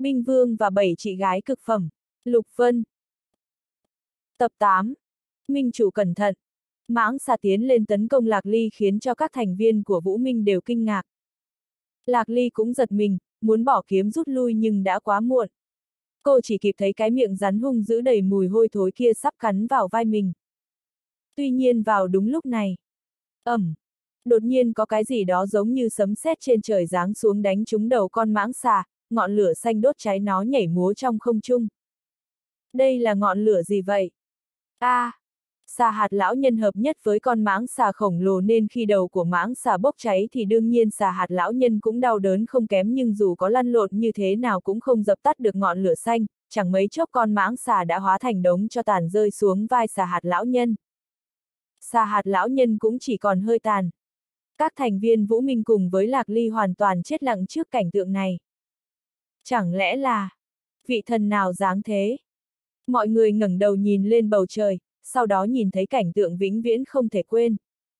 Minh Vương và 7 chị gái cực phẩm. Lục Vân. Tập 8. Minh chủ cẩn thận. Mãng xà tiến lên tấn công Lạc Ly khiến cho các thành viên của Vũ Minh đều kinh ngạc. Lạc Ly cũng giật mình, muốn bỏ kiếm rút lui nhưng đã quá muộn. Cô chỉ kịp thấy cái miệng rắn hung dữ đầy mùi hôi thối kia sắp cắn vào vai mình. Tuy nhiên vào đúng lúc này, đột nhiên có cái gì đó giống như sấm sét trên trời giáng xuống đánh trúng đầu con mãng xà, ngọn lửa xanh đốt cháy nó nhảy múa trong không trung. Đây là ngọn lửa gì vậy? Xà hạt lão nhân hợp nhất với con mãng xà khổng lồ nên khi đầu của mãng xà bốc cháy thì đương nhiên xà hạt lão nhân cũng đau đớn không kém, nhưng dù có lăn lộn như thế nào cũng không dập tắt được ngọn lửa xanh, chẳng mấy chốc con mãng xà đã hóa thành đống tro tàn rơi xuống vai xà hạt lão nhân. Xà hạt lão nhân cũng chỉ còn hơi tàn. Các thành viên Vũ Minh cùng với Lạc Ly hoàn toàn chết lặng trước cảnh tượng này. Chẳng lẽ là vị thần nào dáng thế? Mọi người ngẩng đầu nhìn lên bầu trời, sau đó nhìn thấy cảnh tượng vĩnh viễn không thể quên.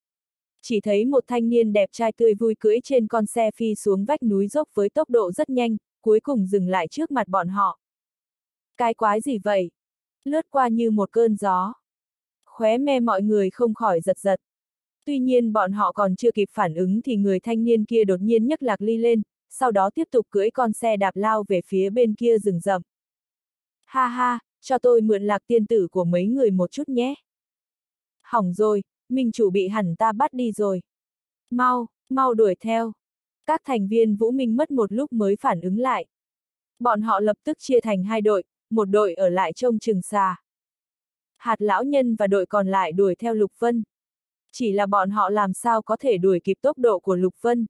Chỉ thấy một thanh niên đẹp trai tươi vui cưỡi trên con xe phi xuống vách núi dốc với tốc độ rất nhanh, cuối cùng dừng lại trước mặt bọn họ. Cái quái gì vậy? Lướt qua như một cơn gió. Khóe me mọi người không khỏi giật giật. Tuy nhiên bọn họ còn chưa kịp phản ứng thì người thanh niên kia đột nhiên nhấc Lạc Ly lên, sau đó tiếp tục cưỡi con xe đạp lao về phía bên kia rừng rậm. Ha ha, cho tôi mượn Lạc tiên tử của mấy người một chút nhé. Hỏng rồi, minh chủ bị hẳn ta bắt đi rồi. Mau đuổi theo. Các thành viên Vũ Minh mất một lúc mới phản ứng lại. Bọn họ lập tức chia thành hai đội, một đội ở lại trông chừng xà hạt lão nhân và đội còn lại đuổi theo Lục Vân. Chỉ là bọn họ làm sao có thể đuổi kịp tốc độ của Lục Vân.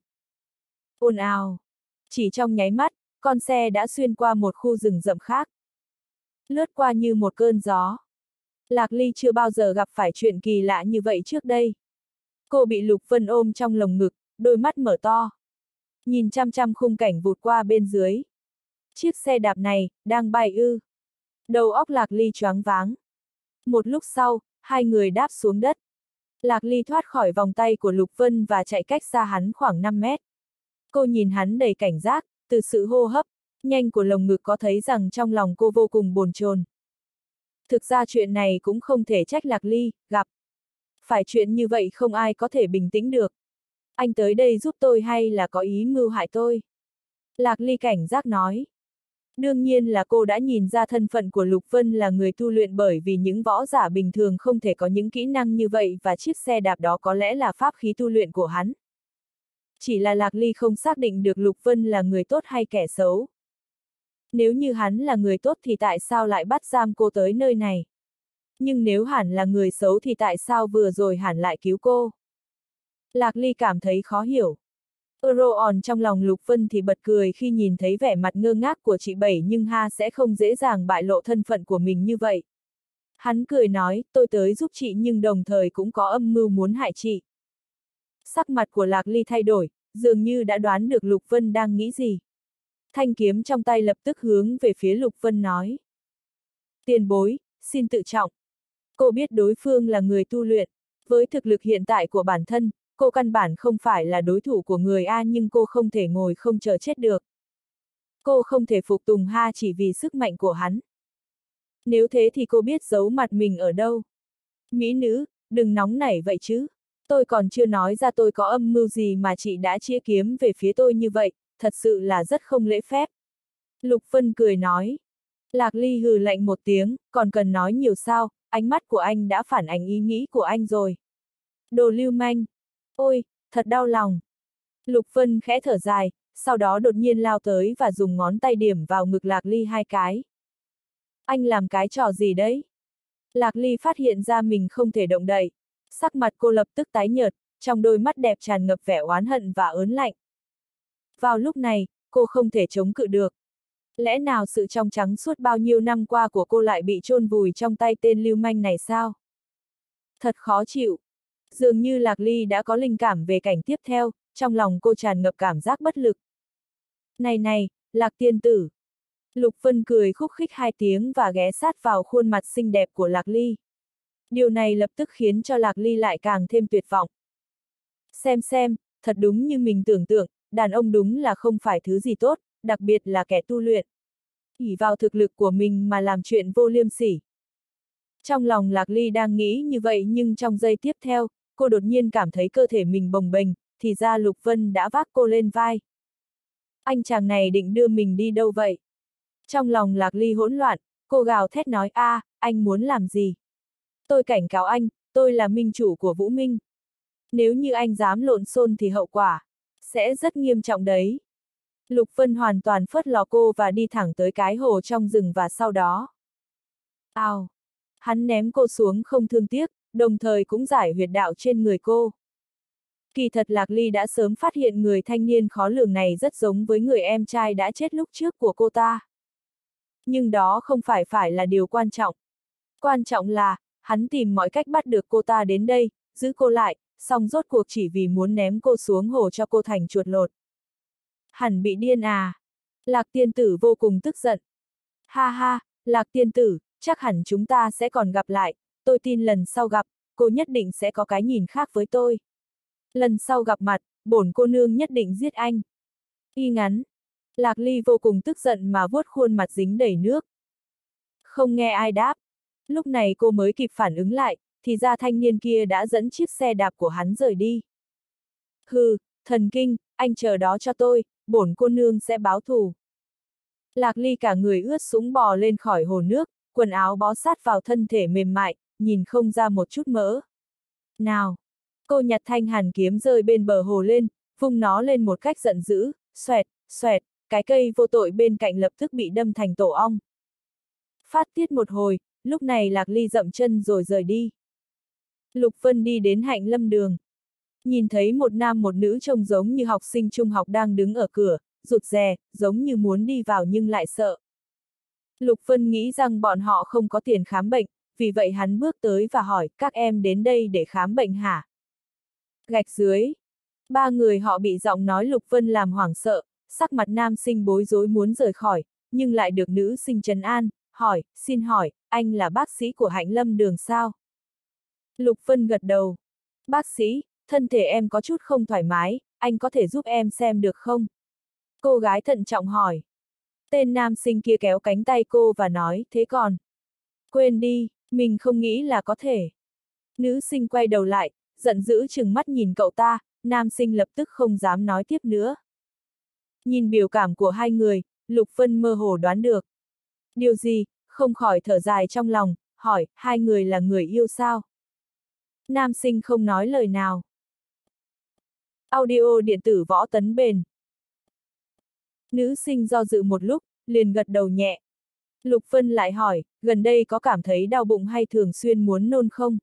Ồn ào. Chỉ trong nháy mắt, con xe đã xuyên qua một khu rừng rậm khác. Lướt qua như một cơn gió. Lạc Ly chưa bao giờ gặp phải chuyện kỳ lạ như vậy trước đây. Cô bị Lục Vân ôm trong lồng ngực, đôi mắt mở to. Nhìn chăm chăm khung cảnh vụt qua bên dưới. Chiếc xe đạp này, đang bay ư. Đầu óc Lạc Ly choáng váng. Một lúc sau, hai người đáp xuống đất. Lạc Ly thoát khỏi vòng tay của Lục Vân và chạy cách xa hắn khoảng 5 mét. Cô nhìn hắn đầy cảnh giác, từ sự hô hấp nhanh của lồng ngực có thấy rằng trong lòng cô vô cùng bồn chồn. Thực ra chuyện này cũng không thể trách Lạc Ly, gặp phải chuyện như vậy không ai có thể bình tĩnh được. Anh tới đây giúp tôi hay là có ý mưu hại tôi? Lạc Ly cảnh giác nói. Đương nhiên là cô đã nhìn ra thân phận của Lục Vân là người tu luyện, bởi vì những võ giả bình thường không thể có những kỹ năng như vậy và chiếc xe đạp đó có lẽ là pháp khí tu luyện của hắn. Chỉ là Lạc Ly không xác định được Lục Vân là người tốt hay kẻ xấu. Nếu như hắn là người tốt thì tại sao lại bắt giam cô tới nơi này? Nhưng nếu hẳn là người xấu thì tại sao vừa rồi hẳn lại cứu cô? Lạc Ly cảm thấy khó hiểu. Roon trong lòng Lục Vân thì bật cười khi nhìn thấy vẻ mặt ngơ ngác của chị Bảy, nhưng sẽ không dễ dàng bại lộ thân phận của mình như vậy. Hắn cười nói, tôi tới giúp chị nhưng đồng thời cũng có âm mưu muốn hại chị. Sắc mặt của Lạc Ly thay đổi, dường như đã đoán được Lục Vân đang nghĩ gì. Thanh kiếm trong tay lập tức hướng về phía Lục Vân nói. Tiền bối, xin tự trọng. Cô biết đối phương là người tu luyện. Với thực lực hiện tại của bản thân, cô căn bản không phải là đối thủ của người A, nhưng cô không thể ngồi không chờ chết được. Cô không thể phục tùng chỉ vì sức mạnh của hắn. Nếu thế thì cô biết giấu mặt mình ở đâu. Mỹ nữ, đừng nóng nảy vậy chứ. Tôi còn chưa nói ra tôi có âm mưu gì mà chị đã chĩa kiếm về phía tôi như vậy, thật sự là rất không lễ phép. Lục Vân cười nói. Lạc Ly hừ lạnh một tiếng, còn cần nói nhiều sao, ánh mắt của anh đã phản ánh ý nghĩ của anh rồi. Đồ lưu manh. Ôi, thật đau lòng. Lục Vân khẽ thở dài, sau đó đột nhiên lao tới và dùng ngón tay điểm vào ngực Lạc Ly 2 cái. Anh làm cái trò gì đấy? Lạc Ly phát hiện ra mình không thể động đậy. Sắc mặt cô lập tức tái nhợt, trong đôi mắt đẹp tràn ngập vẻ oán hận và ớn lạnh. Vào lúc này, cô không thể chống cự được. Lẽ nào sự trong trắng suốt bao nhiêu năm qua của cô lại bị chôn vùi trong tay tên lưu manh này sao? Thật khó chịu. Dường như Lạc Ly đã có linh cảm về cảnh tiếp theo, trong lòng cô tràn ngập cảm giác bất lực. Này, Lạc tiên tử. Lục Vân cười khúc khích 2 tiếng và ghé sát vào khuôn mặt xinh đẹp của Lạc Ly. Điều này lập tức khiến cho Lạc Ly lại càng thêm tuyệt vọng. Xem, thật đúng như mình tưởng tượng, đàn ông đúng là không phải thứ gì tốt, đặc biệt là kẻ tu luyện. ỷ vào thực lực của mình mà làm chuyện vô liêm sỉ. Trong lòng Lạc Ly đang nghĩ như vậy nhưng trong giây tiếp theo, cô đột nhiên cảm thấy cơ thể mình bồng bềnh, thì ra Lục Vân đã vác cô lên vai. Anh chàng này định đưa mình đi đâu vậy? Trong lòng Lạc Ly hỗn loạn, cô gào thét nói anh muốn làm gì? Tôi cảnh cáo anh, tôi là minh chủ của Vũ Minh. Nếu như anh dám lộn xộn thì hậu quả sẽ rất nghiêm trọng đấy. Lục Vân hoàn toàn phớt lờ cô và đi thẳng tới cái hồ trong rừng và sau đó. Hắn ném cô xuống không thương tiếc, đồng thời cũng giải huyệt đạo trên người cô. Kỳ thật Lạc Ly đã sớm phát hiện người thanh niên khó lường này rất giống với người em trai đã chết lúc trước của cô ta. Nhưng đó không phải là điều quan trọng. Quan trọng là, hắn tìm mọi cách bắt được cô ta đến đây, giữ cô lại, song rốt cuộc chỉ vì muốn ném cô xuống hồ cho cô thành chuột lột. Hẳn bị điên à? Lạc tiên tử vô cùng tức giận. Ha ha, Lạc tiên tử, chắc hẳn chúng ta sẽ còn gặp lại, tôi tin lần sau gặp, cô nhất định sẽ có cái nhìn khác với tôi. Lần sau gặp mặt, bổn cô nương nhất định giết anh. Y ngắn. Lạc Ly vô cùng tức giận mà vuốt khuôn mặt dính đầy nước. Không nghe ai đáp. Lúc này cô mới kịp phản ứng lại, thì ra thanh niên kia đã dẫn chiếc xe đạp của hắn rời đi. Hừ, thần kinh, anh chờ đó cho tôi, bổn cô nương sẽ báo thù. Lạc Ly cả người ướt sũng bò lên khỏi hồ nước, quần áo bó sát vào thân thể mềm mại, nhìn không ra một chút mỡ. Nào! Cô nhặt thanh hàn kiếm rơi bên bờ hồ lên, vung nó lên một cách giận dữ, xoẹt, xoẹt, cái cây vô tội bên cạnh lập tức bị đâm thành tổ ong. Phát tiết một hồi, lúc này Lạc Ly dậm chân rồi rời đi. Lục Vân đi đến Hạnh Lâm đường. Nhìn thấy một nam một nữ trông giống như học sinh trung học đang đứng ở cửa, rụt rè, giống như muốn đi vào nhưng lại sợ. Lục Vân nghĩ rằng bọn họ không có tiền khám bệnh, vì vậy hắn bước tới và hỏi, các em đến đây để khám bệnh hả? Gạch dưới. Ba người họ bị giọng nói Lục Vân làm hoảng sợ, sắc mặt nam sinh bối rối muốn rời khỏi, nhưng lại được nữ sinh trấn an, hỏi, xin hỏi, anh là bác sĩ của Hạnh Lâm đường sao? Lục Vân gật đầu. Bác sĩ, thân thể em có chút không thoải mái, anh có thể giúp em xem được không? Cô gái thận trọng hỏi. Tên nam sinh kia kéo cánh tay cô và nói, thế còn? Quên đi, mình không nghĩ là có thể. Nữ sinh quay đầu lại, giận dữ chừng mắt nhìn cậu ta, nam sinh lập tức không dám nói tiếp nữa. Nhìn biểu cảm của hai người, Lục Vân mơ hồ đoán được. Điều gì, không khỏi thở dài trong lòng, hỏi, hai người là người yêu sao? Nam sinh không nói lời nào. Audio điện tử Võ Tấn Bền. Nữ sinh do dự một lúc, liền gật đầu nhẹ. Lục Vân lại hỏi, gần đây có cảm thấy đau bụng hay thường xuyên muốn nôn không?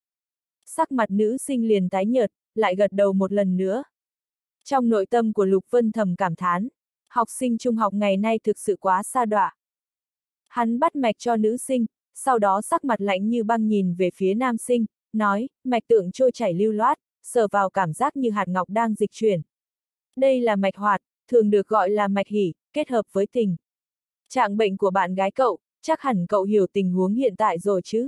Sắc mặt nữ sinh liền tái nhợt, lại gật đầu một lần nữa. Trong nội tâm của Lục Vân thầm cảm thán, học sinh trung học ngày nay thực sự quá sa đọa. Hắn bắt mạch cho nữ sinh, sau đó sắc mặt lạnh như băng nhìn về phía nam sinh, nói, mạch tượng trôi chảy lưu loát, sờ vào cảm giác như hạt ngọc đang dịch chuyển. Đây là mạch hoạt, thường được gọi là mạch hỉ, kết hợp với tình. Trạng bệnh của bạn gái cậu, chắc hẳn cậu hiểu tình huống hiện tại rồi chứ?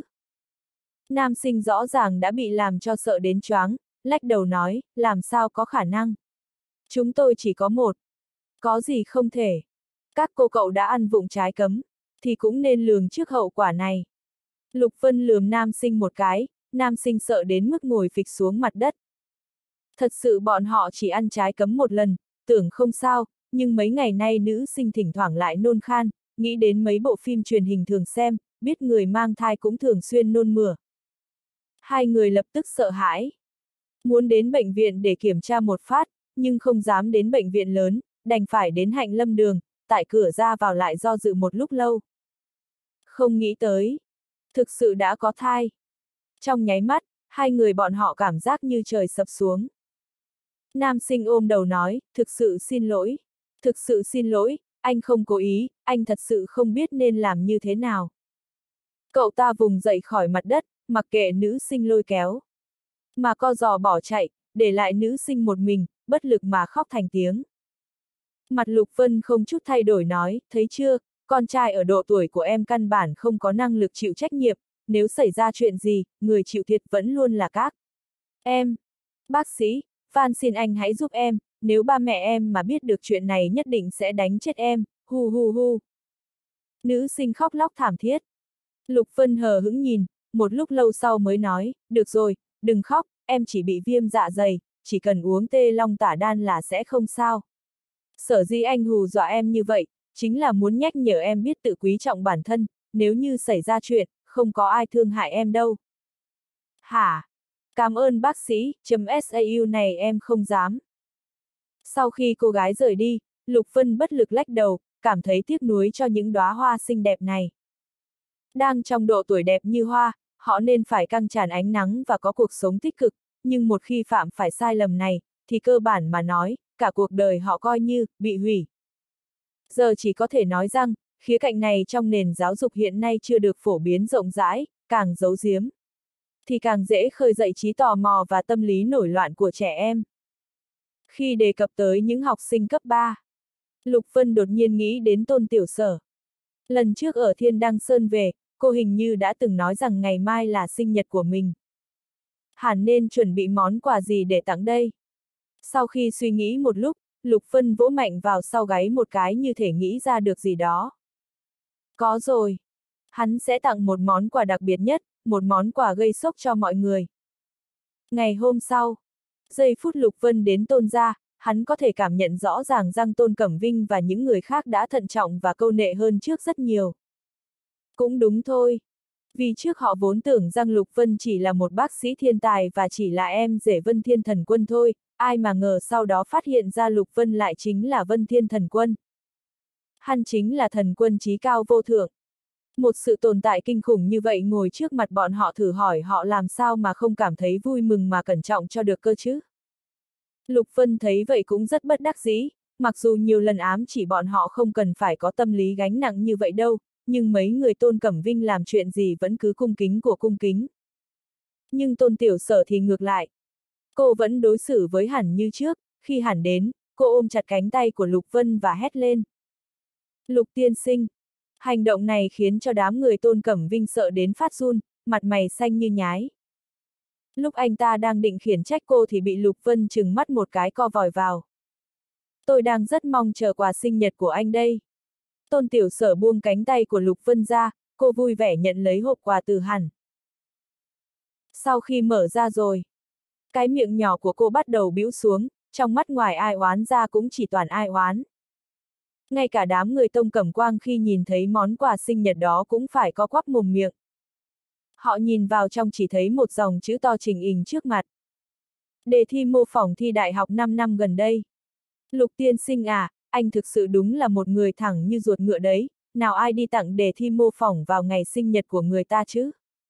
Nam sinh rõ ràng đã bị làm cho sợ đến choáng, lách đầu nói, làm sao có khả năng? Chúng tôi chỉ có một. Có gì không thể? Các cô cậu đã ăn vụng trái cấm, thì cũng nên lường trước hậu quả này. Lục Vân lườm nam sinh một cái, nam sinh sợ đến mức ngồi phịch xuống mặt đất. Thật sự bọn họ chỉ ăn trái cấm một lần, tưởng không sao, nhưng mấy ngày nay nữ sinh thỉnh thoảng lại nôn khan, nghĩ đến mấy bộ phim truyền hình thường xem, biết người mang thai cũng thường xuyên nôn mửa. Hai người lập tức sợ hãi. Muốn đến bệnh viện để kiểm tra một phát, nhưng không dám đến bệnh viện lớn, đành phải đến Hạnh Lâm đường, tại cửa ra vào lại do dự một lúc lâu. Không nghĩ tới. Thực sự đã có thai. Trong nháy mắt, hai người bọn họ cảm giác như trời sập xuống. Nam sinh ôm đầu nói, thực sự xin lỗi. Thực sự xin lỗi, anh không cố ý, anh thật sự không biết nên làm như thế nào. Cậu ta vùng dậy khỏi mặt đất, mặc kệ nữ sinh lôi kéo. Mà co giò bỏ chạy, để lại nữ sinh một mình, bất lực mà khóc thành tiếng. Mặt Lục Vân không chút thay đổi nói, thấy chưa, con trai ở độ tuổi của em căn bản không có năng lực chịu trách nhiệm, nếu xảy ra chuyện gì, người chịu thiệt vẫn luôn là các em. Bác sĩ, van xin anh hãy giúp em, nếu ba mẹ em mà biết được chuyện này nhất định sẽ đánh chết em, hu hu hu. Nữ sinh khóc lóc thảm thiết. Lục Vân hờ hững nhìn, một lúc lâu sau mới nói, được rồi, đừng khóc, em chỉ bị viêm dạ dày, chỉ cần uống tê long tả đan là sẽ không sao. Sở dĩ anh hù dọa em như vậy, chính là muốn nhắc nhở em biết tự quý trọng bản thân, nếu như xảy ra chuyện, không có ai thương hại em đâu. Hả? Cảm ơn bác sĩ, .sau này em không dám. Sau khi cô gái rời đi, Lục Vân bất lực lách đầu, cảm thấy tiếc nuối cho những đóa hoa xinh đẹp này. Đang trong độ tuổi đẹp như hoa, họ nên phải căng tràn ánh nắng và có cuộc sống tích cực, nhưng một khi phạm phải sai lầm này, thì cơ bản mà nói, cả cuộc đời họ coi như bị hủy. Giờ chỉ có thể nói rằng, khía cạnh này trong nền giáo dục hiện nay chưa được phổ biến rộng rãi, càng giấu giếm, thì càng dễ khơi dậy trí tò mò và tâm lý nổi loạn của trẻ em. Khi đề cập tới những học sinh cấp 3, Lục Vân đột nhiên nghĩ đến Tôn Tiểu Sở. Lần trước ở Thiên Đăng Sơn về, cô hình như đã từng nói rằng ngày mai là sinh nhật của mình. Hẳn nên chuẩn bị món quà gì để tặng đây? Sau khi suy nghĩ một lúc, Lục Vân vỗ mạnh vào sau gáy một cái như thể nghĩ ra được gì đó. Có rồi. Hắn sẽ tặng một món quà đặc biệt nhất, một món quà gây sốc cho mọi người. Ngày hôm sau, giây phút Lục Vân đến Tôn gia, hắn có thể cảm nhận rõ ràng rằng Tôn Cẩm Vinh và những người khác đã thận trọng và câu nệ hơn trước rất nhiều. Cũng đúng thôi. Vì trước họ vốn tưởng rằng Lục Vân chỉ là một bác sĩ thiên tài và chỉ là em rể Vân Thiên Thần Quân thôi, ai mà ngờ sau đó phát hiện ra Lục Vân lại chính là Vân Thiên Thần Quân. Hắn chính là thần quân trí cao vô thượng. Một sự tồn tại kinh khủng như vậy ngồi trước mặt bọn họ thử hỏi họ làm sao mà không cảm thấy vui mừng mà cẩn trọng cho được cơ chứ. Lục Vân thấy vậy cũng rất bất đắc dĩ, mặc dù nhiều lần ám chỉ bọn họ không cần phải có tâm lý gánh nặng như vậy đâu, nhưng mấy người Tôn Cẩm Vinh làm chuyện gì vẫn cứ cung kính của cung kính. Nhưng Tôn Tiểu Sở thì ngược lại. Cô vẫn đối xử với hắn như trước, khi hắn đến, cô ôm chặt cánh tay của Lục Vân và hét lên. Lục tiên sinh. Hành động này khiến cho đám người Tôn Cẩm Vinh sợ đến phát run, mặt mày xanh như nhái. Lúc anh ta đang định khiển trách cô thì bị Lục Vân trừng mắt một cái co vòi vào. Tôi đang rất mong chờ quà sinh nhật của anh đây. Tôn Tiểu Sở buông cánh tay của Lục Vân ra, cô vui vẻ nhận lấy hộp quà từ hắn. Sau khi mở ra rồi, cái miệng nhỏ của cô bắt đầu bĩu xuống, trong mắt ngoài ai oán ra cũng chỉ toàn ai oán. Ngay cả đám người Tông Cẩm Quang khi nhìn thấy món quà sinh nhật đó cũng phải co quắp mồm miệng. Họ nhìn vào trong chỉ thấy một dòng chữ to trình hình trước mặt. Đề thi mô phỏng thi đại học 5 năm gần đây. Lục tiên sinh à, anh thực sự đúng là một người thẳng như ruột ngựa đấy, nào ai đi tặng đề thi mô phỏng vào ngày sinh nhật của người ta chứ?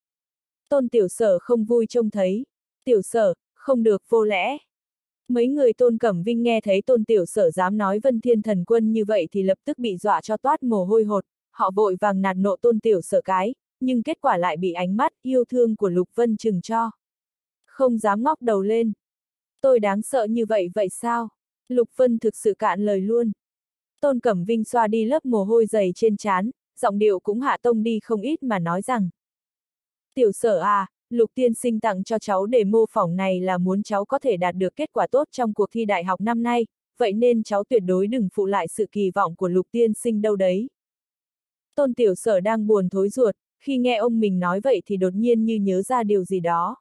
Tôn Tiểu Sở không vui trông thấy. Tiểu Sở, không được vô lẽ. Mấy người Tôn Cẩm Vinh nghe thấy Tôn Tiểu Sở dám nói Vân Thiên Thần Quân như vậy thì lập tức bị dọa cho toát mồ hôi hột, họ vội vàng nạt nộ Tôn Tiểu Sở cái, nhưng kết quả lại bị ánh mắt yêu thương của Lục Vân trừng cho. Không dám ngóc đầu lên. Tôi đáng sợ như vậy vậy sao? Lục Vân thực sự cạn lời luôn. Tôn Cẩm Vinh xoa đi lớp mồ hôi dày trên trán, giọng điệu cũng hạ tông đi không ít mà nói rằng. Tiểu Sở à, Lục tiên sinh tặng cho cháu đề mô phỏng này là muốn cháu có thể đạt được kết quả tốt trong cuộc thi đại học năm nay, vậy nên cháu tuyệt đối đừng phụ lại sự kỳ vọng của Lục tiên sinh đâu đấy. Tôn Tiểu Sở đang buồn thối ruột, khi nghe ông mình nói vậy thì đột nhiên như nhớ ra điều gì đó.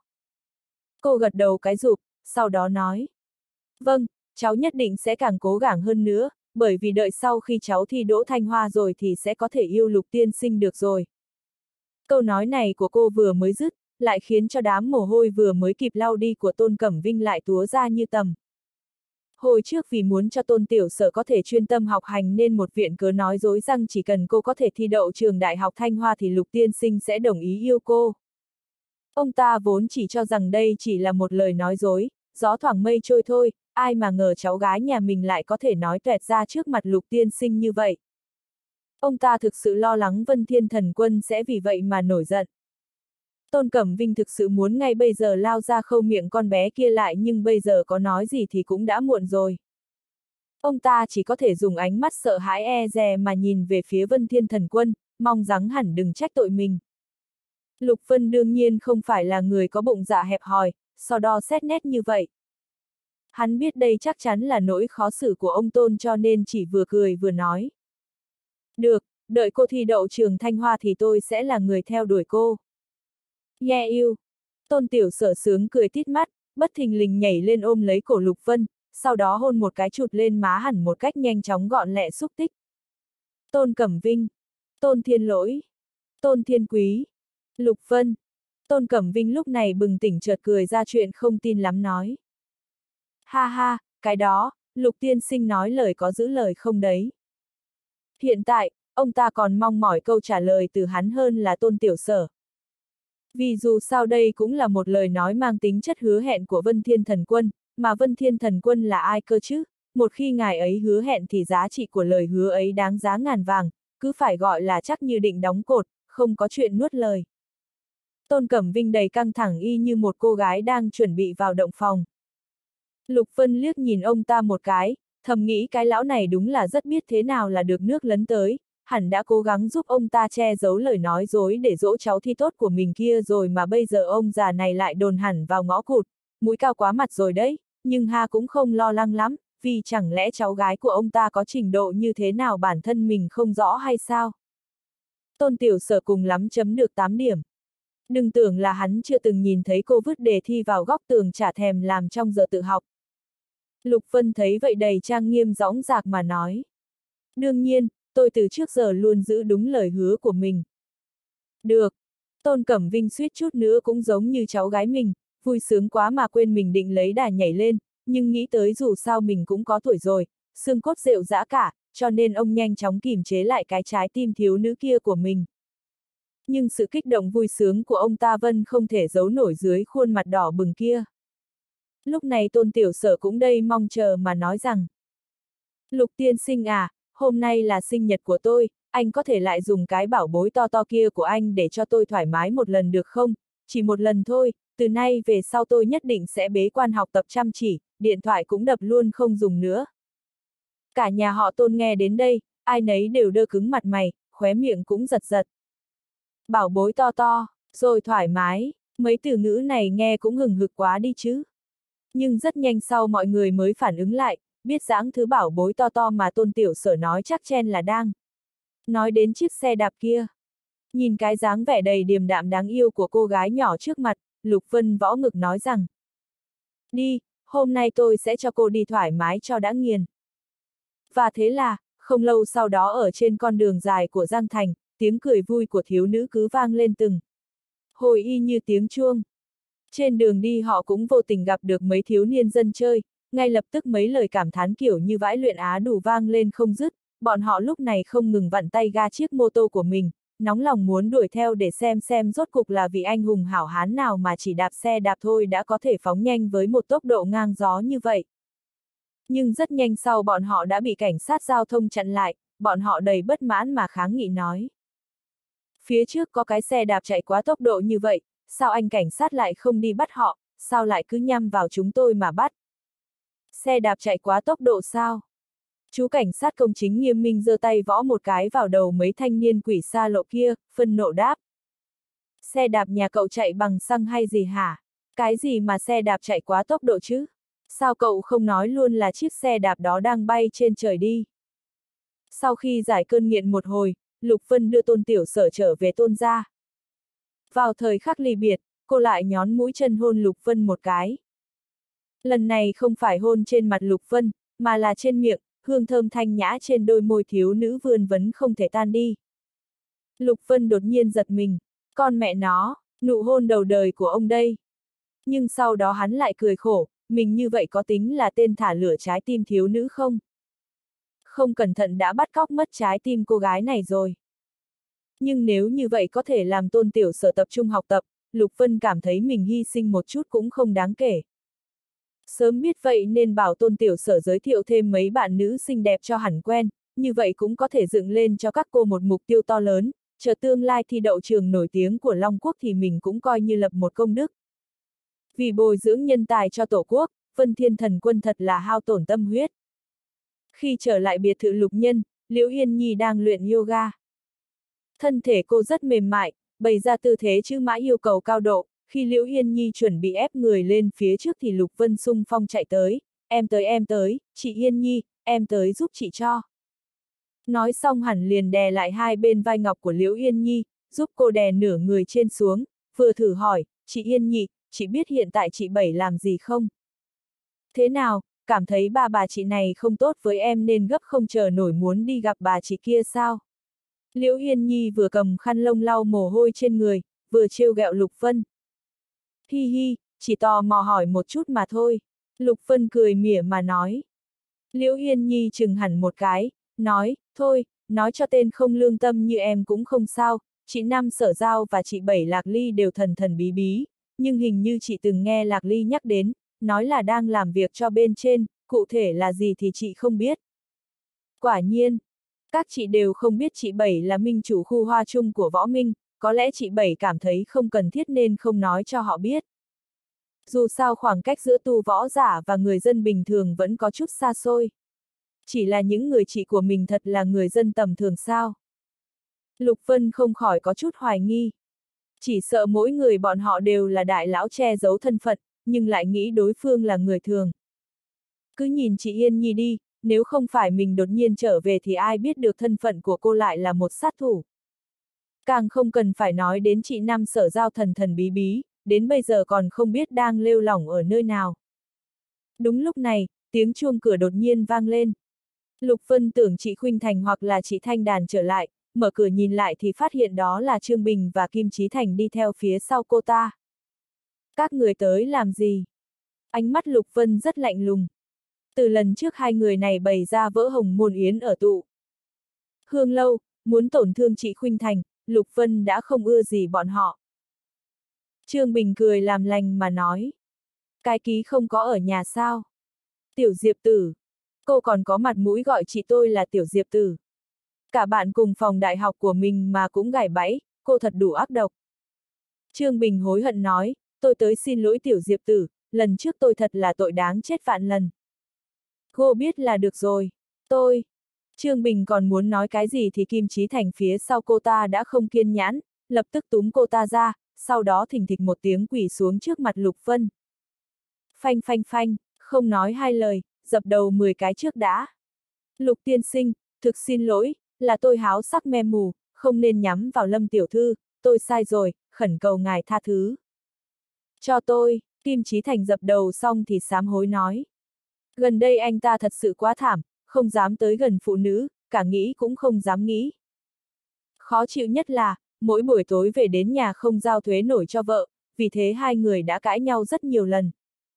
Cô gật đầu cái rụp, sau đó nói. Vâng, cháu nhất định sẽ càng cố gắng hơn nữa, bởi vì đợi sau khi cháu thi đỗ Thanh Hoa rồi thì sẽ có thể yêu Lục tiên sinh được rồi. Câu nói này của cô vừa mới dứt, lại khiến cho đám mồ hôi vừa mới kịp lau đi của Tôn Cẩm Vinh lại túa ra như tầm. Hồi trước vì muốn cho Tôn Tiểu Sở có thể chuyên tâm học hành nên một viện cớ nói dối rằng chỉ cần cô có thể thi đậu trường Đại học Thanh Hoa thì Lục tiên sinh sẽ đồng ý yêu cô. Ông ta vốn chỉ cho rằng đây chỉ là một lời nói dối, gió thoảng mây trôi thôi, ai mà ngờ cháu gái nhà mình lại có thể nói toẹt ra trước mặt Lục tiên sinh như vậy. Ông ta thực sự lo lắng Vân Thiên Thần Quân sẽ vì vậy mà nổi giận. Tôn Cẩm Vinh thực sự muốn ngay bây giờ lao ra khâu miệng con bé kia lại nhưng bây giờ có nói gì thì cũng đã muộn rồi. Ông ta chỉ có thể dùng ánh mắt sợ hãi e dè mà nhìn về phía Vân Thiên Thần Quân, mong rằng hẳn đừng trách tội mình. Lục Vân đương nhiên không phải là người có bụng dạ hẹp hòi, so đo xét nét như vậy. Hắn biết đây chắc chắn là nỗi khó xử của ông Tôn cho nên chỉ vừa cười vừa nói. Được, đợi cô thi đậu trường Thanh Hoa thì tôi sẽ là người theo đuổi cô. Yeah yêu. Tôn Tiểu Sở sướng cười tít mắt, bất thình lình nhảy lên ôm lấy cổ Lục Vân, sau đó hôn một cái chụt lên má hẳn một cách nhanh chóng gọn lẹ xúc tích. Tôn Cẩm Vinh, Tôn Thiên Lỗi, Tôn Thiên Quý, Lục Vân. Tôn Cẩm Vinh lúc này bừng tỉnh chợt cười ra chuyện không tin lắm nói. Ha ha, cái đó, Lục tiên sinh nói lời có giữ lời không đấy. Hiện tại, ông ta còn mong mỏi câu trả lời từ hắn hơn là Tôn Tiểu Sở. Vì dù sao đây cũng là một lời nói mang tính chất hứa hẹn của Vân Thiên Thần Quân, mà Vân Thiên Thần Quân là ai cơ chứ? Một khi ngài ấy hứa hẹn thì giá trị của lời hứa ấy đáng giá ngàn vàng, cứ phải gọi là chắc như định đóng cột, không có chuyện nuốt lời. Tôn Cẩm Vinh đầy căng thẳng y như một cô gái đang chuẩn bị vào động phòng. Lục Vân liếc nhìn ông ta một cái, thầm nghĩ cái lão này đúng là rất biết thế nào là được nước lấn tới, hẳn đã cố gắng giúp ông ta che giấu lời nói dối để dỗ cháu thi tốt của mình kia rồi mà bây giờ ông già này lại đồn hẳn vào ngõ cụt, mũi cao quá mặt rồi đấy, nhưng ha cũng không lo lắng lắm, vì chẳng lẽ cháu gái của ông ta có trình độ như thế nào bản thân mình không rõ hay sao? Tôn Tiểu Sở cùng lắm chấm được 8 điểm. Đừng tưởng là hắn chưa từng nhìn thấy cô vứt đề thi vào góc tường chả thèm làm trong giờ tự học. Lục Vân thấy vậy đầy trang nghiêm dõng dạc mà nói. Đương nhiên, tôi từ trước giờ luôn giữ đúng lời hứa của mình. Được. Tôn Cẩm Vinh suýt chút nữa cũng giống như cháu gái mình, vui sướng quá mà quên mình định lấy đà nhảy lên, nhưng nghĩ tới dù sao mình cũng có tuổi rồi, xương cốt rệu rã cả, cho nên ông nhanh chóng kìm chế lại cái trái tim thiếu nữ kia của mình. Nhưng sự kích động vui sướng của ông ta Vân không thể giấu nổi dưới khuôn mặt đỏ bừng kia. Lúc này Tôn Tiểu Sở cũng đây mong chờ mà nói rằng. Lục tiên sinh à, hôm nay là sinh nhật của tôi, anh có thể lại dùng cái bảo bối to to kia của anh để cho tôi thoải mái một lần được không? Chỉ một lần thôi, từ nay về sau tôi nhất định sẽ bế quan học tập chăm chỉ, điện thoại cũng đập luôn không dùng nữa. Cả nhà họ Tôn nghe đến đây, ai nấy đều đơ cứng mặt mày, khóe miệng cũng giật giật. Bảo bối to to, rồi thoải mái, mấy từ ngữ này nghe cũng hừng hực quá đi chứ. Nhưng rất nhanh sau mọi người mới phản ứng lại, biết dáng thứ bảo bối to to mà Tôn Tiểu Sở nói chắc chen là đang nói đến chiếc xe đạp kia. Nhìn cái dáng vẻ đầy điềm đạm đáng yêu của cô gái nhỏ trước mặt, Lục Vân võ ngực nói rằng. Đi, hôm nay tôi sẽ cho cô đi thoải mái cho đã nghiền. Và thế là, không lâu sau đó ở trên con đường dài của Giang Thành, tiếng cười vui của thiếu nữ cứ vang lên từng hồi y như tiếng chuông. Trên đường đi họ cũng vô tình gặp được mấy thiếu niên dân chơi, ngay lập tức mấy lời cảm thán kiểu như vãi luyện á đủ vang lên không dứt, bọn họ lúc này không ngừng vặn tay ga chiếc mô tô của mình, nóng lòng muốn đuổi theo để xem rốt cục là vị anh hùng hảo hán nào mà chỉ đạp xe đạp thôi đã có thể phóng nhanh với một tốc độ ngang gió như vậy. Nhưng rất nhanh sau bọn họ đã bị cảnh sát giao thông chặn lại, bọn họ đầy bất mãn mà kháng nghị nói. Phía trước có cái xe đạp chạy quá tốc độ như vậy, sao anh cảnh sát lại không đi bắt họ, sao lại cứ nhắm vào chúng tôi mà bắt? Xe đạp chạy quá tốc độ sao? Chú cảnh sát công chính nghiêm minh giơ tay võ một cái vào đầu mấy thanh niên quỷ xa lộ kia, phân nộ đáp. Xe đạp nhà cậu chạy bằng xăng hay gì hả? Cái gì mà xe đạp chạy quá tốc độ chứ? Sao cậu không nói luôn là chiếc xe đạp đó đang bay trên trời đi? Sau khi giải cơn nghiện một hồi, Lục Vân đưa Tôn Tiểu Sở trở về Tôn gia. Vào thời khắc ly biệt, cô lại nhón mũi chân hôn Lục Vân một cái. Lần này không phải hôn trên mặt Lục Vân, mà là trên miệng, hương thơm thanh nhã trên đôi môi thiếu nữ vươn vấn không thể tan đi. Lục Vân đột nhiên giật mình, con mẹ nó, nụ hôn đầu đời của ông đây. Nhưng sau đó hắn lại cười khổ, mình như vậy có tính là tên thả lửa trái tim thiếu nữ không? Không cẩn thận đã bắt cóc mất trái tim cô gái này rồi. Nhưng nếu như vậy có thể làm Tôn Tiểu Sở tập trung học tập, Lục Vân cảm thấy mình hy sinh một chút cũng không đáng kể. Sớm biết vậy nên bảo Tôn Tiểu Sở giới thiệu thêm mấy bạn nữ xinh đẹp cho hẳn quen, như vậy cũng có thể dựng lên cho các cô một mục tiêu to lớn, chờ tương lai thi đậu trường nổi tiếng của Long Quốc thì mình cũng coi như lập một công đức. Vì bồi dưỡng nhân tài cho Tổ quốc, Vân Thiên Thần Quân thật là hao tổn tâm huyết. Khi trở lại biệt thự Lục Nhân, Liễu Yên Nhi đang luyện yoga. Thân thể cô rất mềm mại, bày ra tư thế chữ mã yêu cầu cao độ, khi Liễu Yên Nhi chuẩn bị ép người lên phía trước thì Lục Vân xung phong chạy tới, em tới, chị Yên Nhi, em tới giúp chị cho. Nói xong hẳn liền đè lại hai bên vai ngọc của Liễu Yên Nhi, giúp cô đè nửa người trên xuống, vừa thử hỏi, chị Yên Nhi, chị biết hiện tại chị Bảy làm gì không? Thế nào, cảm thấy bà chị này không tốt với em nên gấp không chờ nổi muốn đi gặp bà chị kia sao? Liễu Yên Nhi vừa cầm khăn lông lau mồ hôi trên người, vừa trêu ghẹo Lục Vân. Hi hi, chỉ tò mò hỏi một chút mà thôi. Lục Vân cười mỉa mà nói. Liễu Yên Nhi chừng hẳn một cái, nói, thôi, nói cho tên không lương tâm như em cũng không sao, chị Năm Sở Giao và chị Bảy Lạc Ly đều thần thần bí bí, nhưng hình như chị từng nghe Lạc Ly nhắc đến, nói là đang làm việc cho bên trên, cụ thể là gì thì chị không biết. Quả nhiên, các chị đều không biết chị Bảy là minh chủ khu hoa chung của Võ Minh, có lẽ chị Bảy cảm thấy không cần thiết nên không nói cho họ biết. Dù sao khoảng cách giữa tu võ giả và người dân bình thường vẫn có chút xa xôi. Chỉ là những người chị của mình thật là người dân tầm thường sao? Lục Vân không khỏi có chút hoài nghi. Chỉ sợ mỗi người bọn họ đều là đại lão che giấu thân phận, nhưng lại nghĩ đối phương là người thường. Cứ nhìn chị Yên Nhi đi, nếu không phải mình đột nhiên trở về thì ai biết được thân phận của cô lại là một sát thủ. Càng không cần phải nói đến chị Năm Sở Giao thần thần bí bí, đến bây giờ còn không biết đang lêu lỏng ở nơi nào. Đúng lúc này, tiếng chuông cửa đột nhiên vang lên. Lục Vân tưởng chị Khuynh Thành hoặc là chị Thanh Đàn trở lại, mở cửa nhìn lại thì phát hiện đó là Trương Bình và Kim Chí Thành đi theo phía sau cô ta. Các người tới làm gì? Ánh mắt Lục Vân rất lạnh lùng. Từ lần trước hai người này bày ra vỡ hồng môn yến ở tụ Hương Lâu, muốn tổn thương chị Khuynh Thành, Lục Vân đã không ưa gì bọn họ. Trương Bình cười làm lành mà nói. Cái ký không có ở nhà sao? Tiểu Diệp Tử. Cô còn có mặt mũi gọi chị tôi là Tiểu Diệp Tử. Cả bạn cùng phòng đại học của mình mà cũng gài bẫy, cô thật đủ ác độc. Trương Bình hối hận nói, tôi tới xin lỗi Tiểu Diệp Tử, lần trước tôi thật là tội đáng chết vạn lần. Cô biết là được rồi. Trương Bình còn muốn nói cái gì thì Kim Chí Thành phía sau cô ta đã không kiên nhẫn, lập tức túm cô ta ra, sau đó thình thịch một tiếng quỳ xuống trước mặt Lục Vân. Phanh phanh phanh, không nói hai lời, dập đầu 10 cái trước đã. Lục tiên sinh, thực xin lỗi, là tôi háo sắc me mù, không nên nhắm vào Lâm tiểu thư, tôi sai rồi, khẩn cầu ngài tha thứ. Cho tôi, Kim Chí Thành dập đầu xong thì sám hối nói. Gần đây anh ta thật sự quá thảm, không dám tới gần phụ nữ, cả nghĩ cũng không dám nghĩ. Khó chịu nhất là, mỗi buổi tối về đến nhà không giao thuế nổi cho vợ, vì thế hai người đã cãi nhau rất nhiều lần.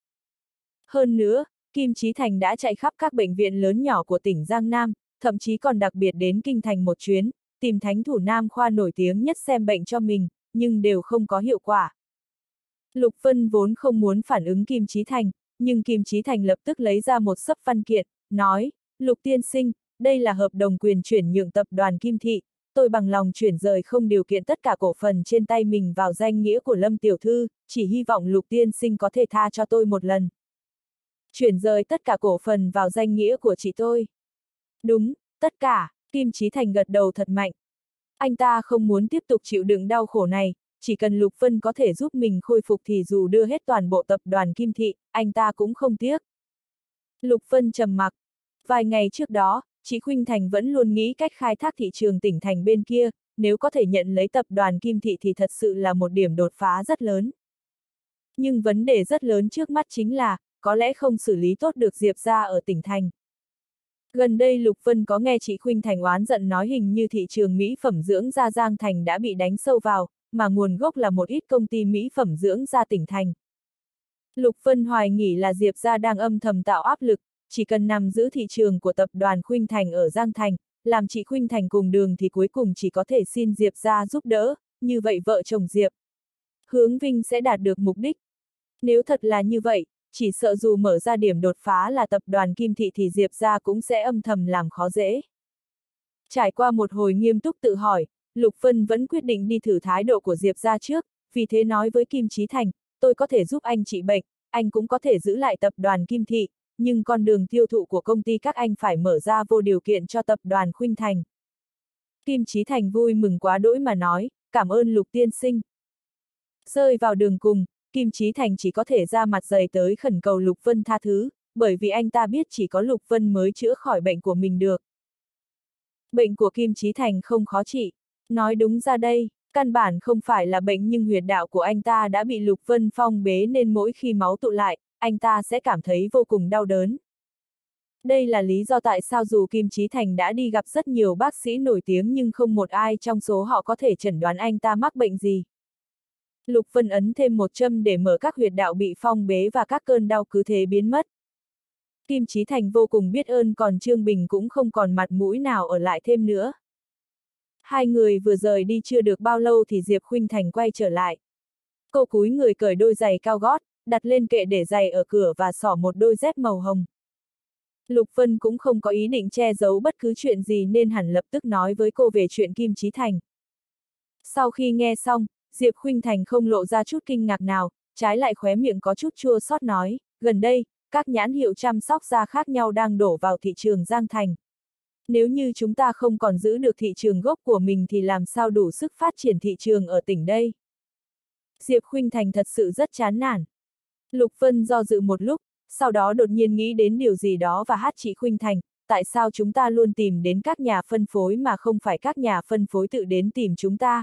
Hơn nữa, Kim Chí Thành đã chạy khắp các bệnh viện lớn nhỏ của tỉnh Giang Nam, thậm chí còn đặc biệt đến Kinh Thành một chuyến, tìm thánh thủ Nam khoa nổi tiếng nhất xem bệnh cho mình, nhưng đều không có hiệu quả. Lục Vân vốn không muốn phản ứng Kim Chí Thành, nhưng Kim Chí Thành lập tức lấy ra một xấp văn kiện, nói, Lục tiên sinh, đây là hợp đồng quyền chuyển nhượng tập đoàn Kim Thị, tôi bằng lòng chuyển rời không điều kiện tất cả cổ phần trên tay mình vào danh nghĩa của Lâm tiểu thư, chỉ hy vọng Lục tiên sinh có thể tha cho tôi một lần. Chuyển rời tất cả cổ phần vào danh nghĩa của chị tôi. Đúng, tất cả, Kim Chí Thành gật đầu thật mạnh. Anh ta không muốn tiếp tục chịu đựng đau khổ này, chỉ cần Lục Vân có thể giúp mình khôi phục thì dù đưa hết toàn bộ tập đoàn Kim Thị, anh ta cũng không tiếc. Lục Vân trầm mặc. Vài ngày trước đó, chị Khuynh Thành vẫn luôn nghĩ cách khai thác thị trường tỉnh thành bên kia, nếu có thể nhận lấy tập đoàn Kim Thị thì thật sự là một điểm đột phá rất lớn. Nhưng vấn đề rất lớn trước mắt chính là, có lẽ không xử lý tốt được Diệp gia ở tỉnh thành. Gần đây Lục Vân có nghe chị Khuynh Thành oán giận nói hình như thị trường mỹ phẩm dưỡng da Giang Thành đã bị đánh sâu vào, mà nguồn gốc là một ít công ty mỹ phẩm dưỡng da tỉnh thành. Lục Vân hoài nghỉ là Diệp gia đang âm thầm tạo áp lực, chỉ cần nằm giữ thị trường của tập đoàn Khuynh Thành ở Giang Thành, làm chị Khuynh Thành cùng đường thì cuối cùng chỉ có thể xin Diệp gia giúp đỡ, như vậy vợ chồng Diệp Hướng Vinh sẽ đạt được mục đích. Nếu thật là như vậy, chỉ sợ dù mở ra điểm đột phá là tập đoàn Kim Thị thì Diệp gia cũng sẽ âm thầm làm khó dễ. Trải qua một hồi nghiêm túc tự hỏi, Lục Vân vẫn quyết định đi thử thái độ của Diệp gia trước, vì thế nói với Kim Chí Thành, tôi có thể giúp anh trị bệnh, anh cũng có thể giữ lại tập đoàn Kim Thị, nhưng con đường tiêu thụ của công ty các anh phải mở ra vô điều kiện cho tập đoàn Khuynh Thành. Kim Chí Thành vui mừng quá đỗi mà nói, cảm ơn Lục tiên sinh. Rơi vào đường cùng, Kim Chí Thành chỉ có thể ra mặt dày tới khẩn cầu Lục Vân tha thứ, bởi vì anh ta biết chỉ có Lục Vân mới chữa khỏi bệnh của mình được. Bệnh của Kim Chí Thành không khó trị. Nói đúng ra đây, căn bản không phải là bệnh nhưng huyệt đạo của anh ta đã bị Lục Vân phong bế nên mỗi khi máu tụ lại, anh ta sẽ cảm thấy vô cùng đau đớn. Đây là lý do tại sao dù Kim Chí Thành đã đi gặp rất nhiều bác sĩ nổi tiếng nhưng không một ai trong số họ có thể chẩn đoán anh ta mắc bệnh gì. Lục Vân ấn thêm một châm để mở các huyệt đạo bị phong bế và các cơn đau cứ thế biến mất. Kim Chí Thành vô cùng biết ơn còn Trương Bình cũng không còn mặt mũi nào ở lại thêm nữa. Hai người vừa rời đi chưa được bao lâu thì Diệp Khuynh Thành quay trở lại. Cô cúi người cởi đôi giày cao gót, đặt lên kệ để giày ở cửa và xỏ một đôi dép màu hồng. Lục Vân cũng không có ý định che giấu bất cứ chuyện gì nên hẳn lập tức nói với cô về chuyện Kim Chí Thành. Sau khi nghe xong, Diệp Khuynh Thành không lộ ra chút kinh ngạc nào, trái lại khóe miệng có chút chua xót nói, gần đây, các nhãn hiệu chăm sóc da khác nhau đang đổ vào thị trường Giang Thành. Nếu như chúng ta không còn giữ được thị trường gốc của mình thì làm sao đủ sức phát triển thị trường ở tỉnh đây? Diệp Khuynh Thành thật sự rất chán nản. Lục Vân do dự một lúc, sau đó đột nhiên nghĩ đến điều gì đó và hát chị Khuynh Thành, tại sao chúng ta luôn tìm đến các nhà phân phối mà không phải các nhà phân phối tự đến tìm chúng ta?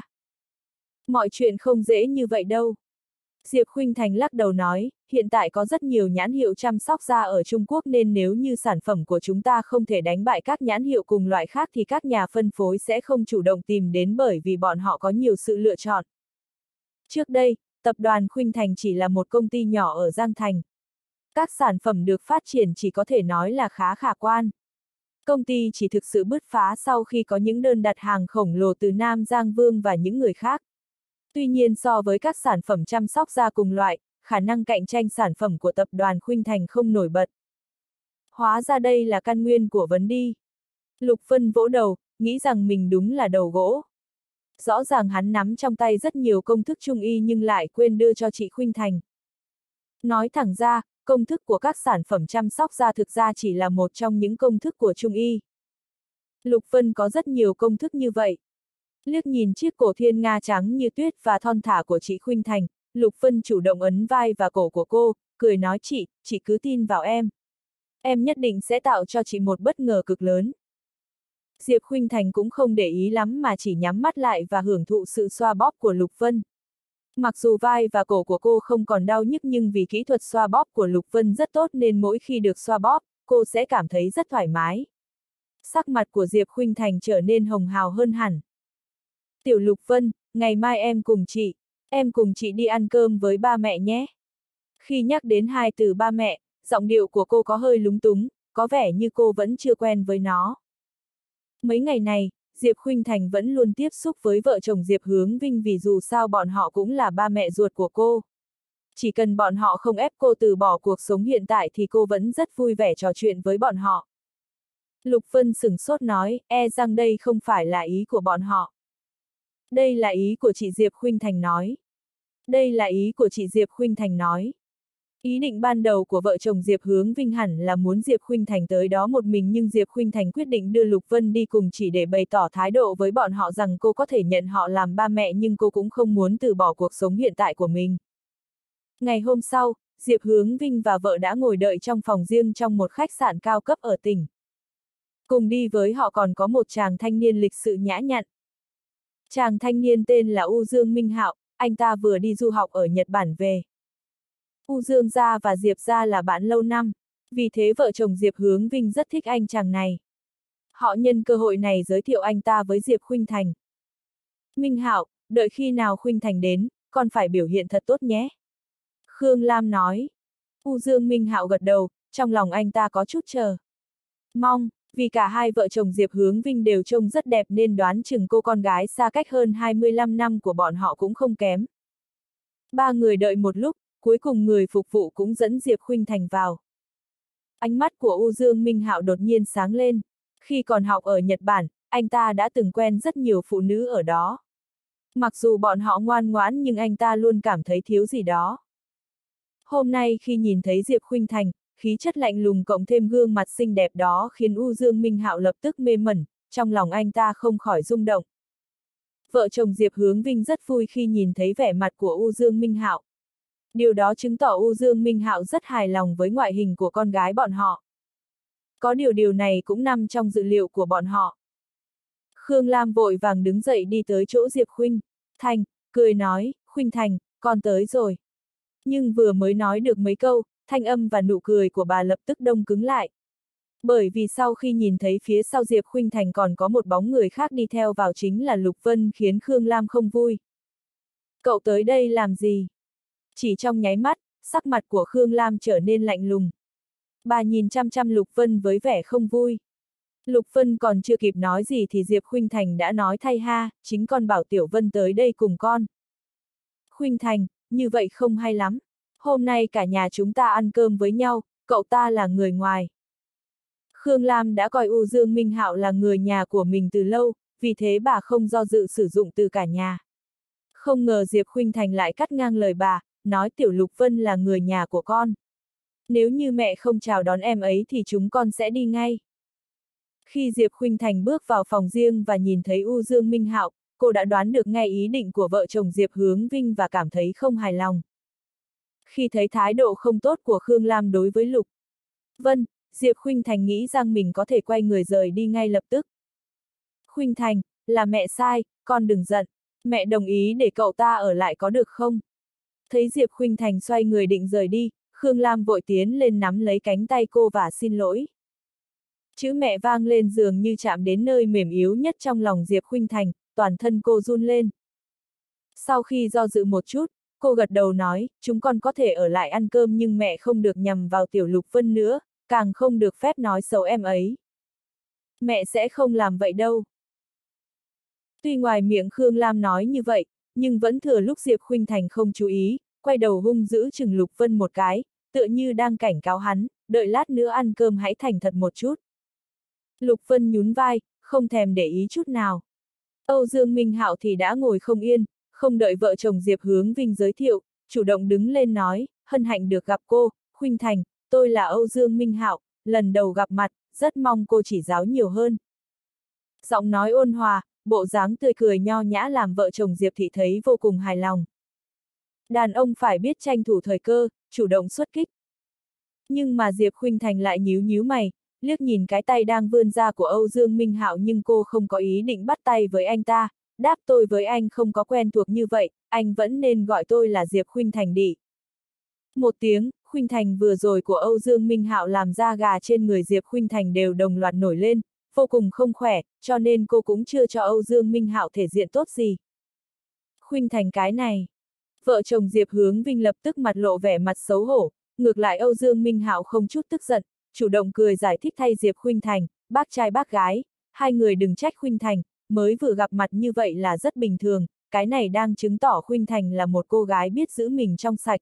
Mọi chuyện không dễ như vậy đâu. Diệp Khuynh Thành lắc đầu nói, hiện tại có rất nhiều nhãn hiệu chăm sóc da ở Trung Quốc nên nếu như sản phẩm của chúng ta không thể đánh bại các nhãn hiệu cùng loại khác thì các nhà phân phối sẽ không chủ động tìm đến bởi vì bọn họ có nhiều sự lựa chọn. Trước đây, tập đoàn Khuynh Thành chỉ là một công ty nhỏ ở Giang Thành. Các sản phẩm được phát triển chỉ có thể nói là khá khả quan. Công ty chỉ thực sự bứt phá sau khi có những đơn đặt hàng khổng lồ từ Nam Giang Vương và những người khác. Tuy nhiên so với các sản phẩm chăm sóc da cùng loại, khả năng cạnh tranh sản phẩm của tập đoàn Khuynh Thành không nổi bật. Hóa ra đây là căn nguyên của vấn đề. Lục Vân vỗ đầu, nghĩ rằng mình đúng là đầu gỗ. Rõ ràng hắn nắm trong tay rất nhiều công thức trung y nhưng lại quên đưa cho chị Khuynh Thành. Nói thẳng ra, công thức của các sản phẩm chăm sóc da thực ra chỉ là một trong những công thức của trung y. Lục Vân có rất nhiều công thức như vậy. Liếc nhìn chiếc cổ thiên nga trắng như tuyết và thon thả của chị Khuynh Thành, Lục Vân chủ động ấn vai và cổ của cô, cười nói chị cứ tin vào em. Em nhất định sẽ tạo cho chị một bất ngờ cực lớn. Diệp Khuynh Thành cũng không để ý lắm mà chỉ nhắm mắt lại và hưởng thụ sự xoa bóp của Lục Vân. Mặc dù vai và cổ của cô không còn đau nhức nhưng vì kỹ thuật xoa bóp của Lục Vân rất tốt nên mỗi khi được xoa bóp, cô sẽ cảm thấy rất thoải mái. Sắc mặt của Diệp Khuynh Thành trở nên hồng hào hơn hẳn. Tiểu Lục Vân, ngày mai em cùng chị đi ăn cơm với ba mẹ nhé. Khi nhắc đến hai từ ba mẹ, giọng điệu của cô có hơi lúng túng, có vẻ như cô vẫn chưa quen với nó. Mấy ngày này, Diệp Khuynh Thành vẫn luôn tiếp xúc với vợ chồng Diệp Hướng Vinh vì dù sao bọn họ cũng là ba mẹ ruột của cô. Chỉ cần bọn họ không ép cô từ bỏ cuộc sống hiện tại thì cô vẫn rất vui vẻ trò chuyện với bọn họ. Lục Vân sửng sốt nói, rằng đây không phải là ý của bọn họ. Đây là ý của chị Diệp Khuynh Thành nói. Đây là ý của chị Diệp Khuynh Thành nói. Ý định ban đầu của vợ chồng Diệp Hướng Vinh hẳn là muốn Diệp Khuynh Thành tới đó một mình nhưng Diệp Khuynh Thành quyết định đưa Lục Vân đi cùng chỉ để bày tỏ thái độ với bọn họ rằng cô có thể nhận họ làm ba mẹ nhưng cô cũng không muốn từ bỏ cuộc sống hiện tại của mình. Ngày hôm sau, Diệp Hướng Vinh và vợ đã ngồi đợi trong phòng riêng trong một khách sạn cao cấp ở tỉnh. Cùng đi với họ còn có một chàng thanh niên lịch sự nhã nhặn. Chàng thanh niên tên là U Dương Minh Hạo, anh ta vừa đi du học ở Nhật Bản về. U Dương gia và Diệp gia là bạn lâu năm, vì thế vợ chồng Diệp Hướng Vinh rất thích anh chàng này. Họ nhân cơ hội này giới thiệu anh ta với Diệp Khuynh Thành. Minh Hạo, đợi khi nào Khuynh Thành đến, con phải biểu hiện thật tốt nhé. Khương Lam nói. U Dương Minh Hạo gật đầu, trong lòng anh ta có chút chờ mong, vì cả hai vợ chồng Diệp Hướng Vinh đều trông rất đẹp nên đoán chừng cô con gái xa cách hơn 25 năm của bọn họ cũng không kém. Ba người đợi một lúc, cuối cùng người phục vụ cũng dẫn Diệp Khuynh Thành vào. Ánh mắt của U Dương Minh Hạo đột nhiên sáng lên. Khi còn học ở Nhật Bản, anh ta đã từng quen rất nhiều phụ nữ ở đó. Mặc dù bọn họ ngoan ngoãn nhưng anh ta luôn cảm thấy thiếu gì đó. Hôm nay khi nhìn thấy Diệp Khuynh Thành, khí chất lạnh lùng cộng thêm gương mặt xinh đẹp đó khiến U Dương Minh Hạo lập tức mê mẩn, trong lòng anh ta không khỏi rung động. Vợ chồng Diệp Hướng Vinh rất vui khi nhìn thấy vẻ mặt của U Dương Minh Hạo. Điều đó chứng tỏ U Dương Minh Hạo rất hài lòng với ngoại hình của con gái bọn họ. Có điều này cũng nằm trong dự liệu của bọn họ. Khương Lam vội vàng đứng dậy đi tới chỗ Diệp Khuynh Thành, cười nói, Khuynh Thành, con tới rồi. Nhưng vừa mới nói được mấy câu, thanh âm và nụ cười của bà lập tức đông cứng lại. Bởi vì sau khi nhìn thấy phía sau Diệp Khuynh Thành còn có một bóng người khác đi theo vào chính là Lục Vân khiến Khương Lam không vui. Cậu tới đây làm gì? Chỉ trong nháy mắt, sắc mặt của Khương Lam trở nên lạnh lùng. Bà nhìn chăm chăm Lục Vân với vẻ không vui. Lục Vân còn chưa kịp nói gì thì Diệp Khuynh Thành đã nói thay ha, chính con bảo Tiểu Vân tới đây cùng con. Khuynh Thành, như vậy không hay lắm. Hôm nay cả nhà chúng ta ăn cơm với nhau, cậu ta là người ngoài. Khương Lam đã coi U Dương Minh Hạo là người nhà của mình từ lâu, vì thế bà không do dự sử dụng từ cả nhà. Không ngờ Diệp Khuynh Thành lại cắt ngang lời bà, nói Tiểu Lục Vân là người nhà của con. Nếu như mẹ không chào đón em ấy thì chúng con sẽ đi ngay. Khi Diệp Khuynh Thành bước vào phòng riêng và nhìn thấy U Dương Minh Hạo, cô đã đoán được ngay ý định của vợ chồng Diệp Hướng Vinh và cảm thấy không hài lòng. Khi thấy thái độ không tốt của Khương Lam đối với Lục Vân, Diệp Khuynh Thành nghĩ rằng mình có thể quay người rời đi ngay lập tức. Khuynh Thành, là mẹ sai, con đừng giận, mẹ đồng ý để cậu ta ở lại có được không? Thấy Diệp Khuynh Thành xoay người định rời đi, Khương Lam vội tiến lên nắm lấy cánh tay cô và xin lỗi. Chữ mẹ vang lên dường như chạm đến nơi mềm yếu nhất trong lòng Diệp Khuynh Thành, toàn thân cô run lên. Sau khi do dự một chút, cô gật đầu nói, chúng con có thể ở lại ăn cơm nhưng mẹ không được nhằm vào Tiểu Lục Vân nữa, càng không được phép nói xấu em ấy. Mẹ sẽ không làm vậy đâu. Tuy ngoài miệng Khương Lam nói như vậy, nhưng vẫn thừa lúc Diệp Khuynh Thành không chú ý, quay đầu hung dữ chừng Lục Vân một cái, tựa như đang cảnh cáo hắn, đợi lát nữa ăn cơm hãy thành thật một chút. Lục Vân nhún vai, không thèm để ý chút nào. Âu Dương Minh Hạo thì đã ngồi không yên, không đợi vợ chồng Diệp Hướng Vinh giới thiệu, chủ động đứng lên nói, hân hạnh được gặp cô, Khuynh Thành, tôi là Âu Dương Minh Hạo, lần đầu gặp mặt, rất mong cô chỉ giáo nhiều hơn. Giọng nói ôn hòa, bộ dáng tươi cười nho nhã làm vợ chồng Diệp Thị thấy vô cùng hài lòng. Đàn ông phải biết tranh thủ thời cơ, chủ động xuất kích. Nhưng mà Diệp Khuynh Thành lại nhíu nhíu mày, liếc nhìn cái tay đang vươn ra của Âu Dương Minh Hạo nhưng cô không có ý định bắt tay với anh ta, đáp tôi với anh không có quen thuộc như vậy, anh vẫn nên gọi tôi là Diệp Khuynh Thành đi. Một tiếng, Khuynh Thành vừa rồi của Âu Dương Minh Hạo làm da gà trên người Diệp Khuynh Thành đều đồng loạt nổi lên, vô cùng không khỏe, cho nên cô cũng chưa cho Âu Dương Minh Hạo thể diện tốt gì. Khuynh Thành cái này. Vợ chồng Diệp Hướng Vinh lập tức mặt lộ vẻ mặt xấu hổ, ngược lại Âu Dương Minh Hạo không chút tức giận, chủ động cười giải thích thay Diệp Khuynh Thành, bác trai bác gái, hai người đừng trách Khuynh Thành, mới vừa gặp mặt như vậy là rất bình thường, cái này đang chứng tỏ Khuynh Thành là một cô gái biết giữ mình trong sạch.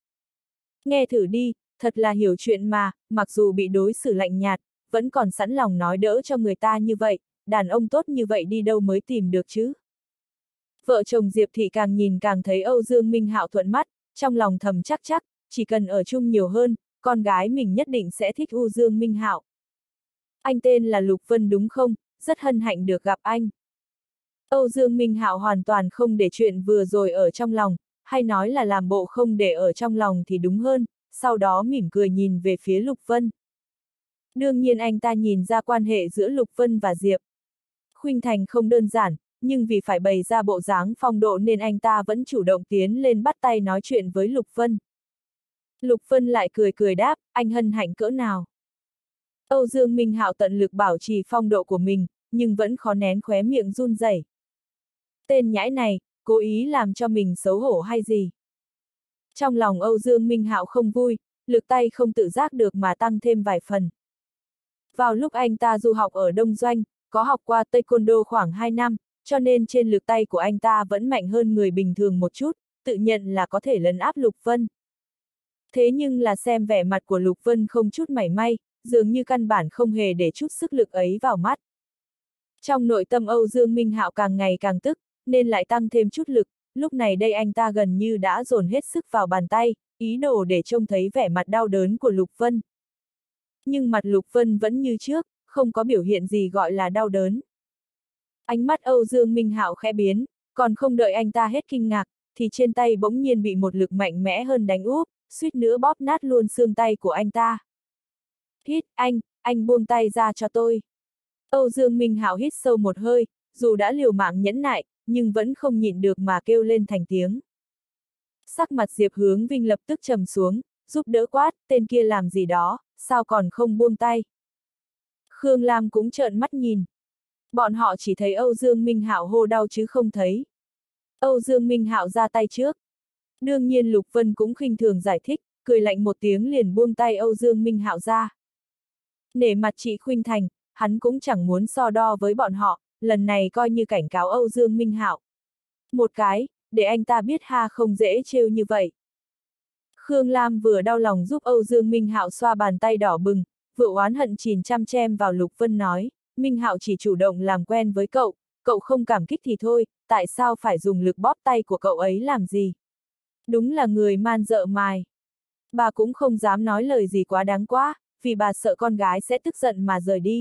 Nghe thử đi, thật là hiểu chuyện mà, mặc dù bị đối xử lạnh nhạt, vẫn còn sẵn lòng nói đỡ cho người ta như vậy, đàn ông tốt như vậy đi đâu mới tìm được chứ. Vợ chồng Diệp Thị càng nhìn càng thấy Âu Dương Minh Hạo thuận mắt, trong lòng thầm chắc, chỉ cần ở chung nhiều hơn, con gái mình nhất định sẽ thích Âu Dương Minh Hạo. Anh tên là Lục Vân đúng không? Rất hân hạnh được gặp anh. Âu Dương Minh Hạo hoàn toàn không để chuyện vừa rồi ở trong lòng, hay nói là làm bộ không để ở trong lòng thì đúng hơn, sau đó mỉm cười nhìn về phía Lục Vân. Đương nhiên anh ta nhìn ra quan hệ giữa Lục Vân và Diệp Khuynh Thành không đơn giản, nhưng vì phải bày ra bộ dáng phong độ nên anh ta vẫn chủ động tiến lên bắt tay nói chuyện với Lục Vân. Lục Vân lại cười đáp, anh hân hạnh cỡ nào. Âu Dương Minh Hạo tận lực bảo trì phong độ của mình, nhưng vẫn khó nén khóe miệng run rẩy. Tên nhãi này, cố ý làm cho mình xấu hổ hay gì? Trong lòng Âu Dương Minh Hạo không vui, lực tay không tự giác được mà tăng thêm vài phần. Vào lúc anh ta du học ở Đông Doanh, có học qua Taekwondo khoảng 2 năm, cho nên trên lực tay của anh ta vẫn mạnh hơn người bình thường một chút, tự nhận là có thể lấn áp Lục Vân. Thế nhưng là xem vẻ mặt của Lục Vân không chút mảy may, dường như căn bản không hề để chút sức lực ấy vào mắt. Trong nội tâm Âu Dương Minh Hạo càng ngày càng tức, nên lại tăng thêm chút lực, lúc này đây anh ta gần như đã dồn hết sức vào bàn tay, ý đồ để trông thấy vẻ mặt đau đớn của Lục Vân. Nhưng mặt Lục Vân vẫn như trước, không có biểu hiện gì gọi là đau đớn. Ánh mắt Âu Dương Minh Hạo khẽ biến, còn không đợi anh ta hết kinh ngạc, thì trên tay bỗng nhiên bị một lực mạnh mẽ hơn đánh úp, suýt nữa bóp nát luôn xương tay của anh ta. Hít, anh buông tay ra cho tôi. Âu Dương Minh Hạo hít sâu một hơi, dù đã liều mạng nhẫn nại, nhưng vẫn không nhịn được mà kêu lên thành tiếng. Sắc mặt Diệp Hướng Vinh lập tức trầm xuống, giúp đỡ quát, tên kia làm gì đó, sao còn không buông tay. Khương Lam cũng trợn mắt nhìn. Bọn họ chỉ thấy Âu Dương Minh Hạo hô đau chứ không thấy. Âu Dương Minh Hạo ra tay trước. Đương nhiên Lục Vân cũng khinh thường giải thích, cười lạnh một tiếng liền buông tay Âu Dương Minh Hạo ra. Nể mặt chị Khuynh Thành, hắn cũng chẳng muốn so đo với bọn họ, lần này coi như cảnh cáo Âu Dương Minh Hạo. Một cái, để anh ta biết ha không dễ trêu như vậy. Khương Lam vừa đau lòng giúp Âu Dương Minh Hạo xoa bàn tay đỏ bừng, vừa oán hận chìm chăm chem vào Lục Vân nói, Minh Hạo chỉ chủ động làm quen với cậu, cậu không cảm kích thì thôi, tại sao phải dùng lực bóp tay của cậu ấy làm gì? Đúng là người man dợ mài. Bà cũng không dám nói lời gì quá đáng quá, vì bà sợ con gái sẽ tức giận mà rời đi.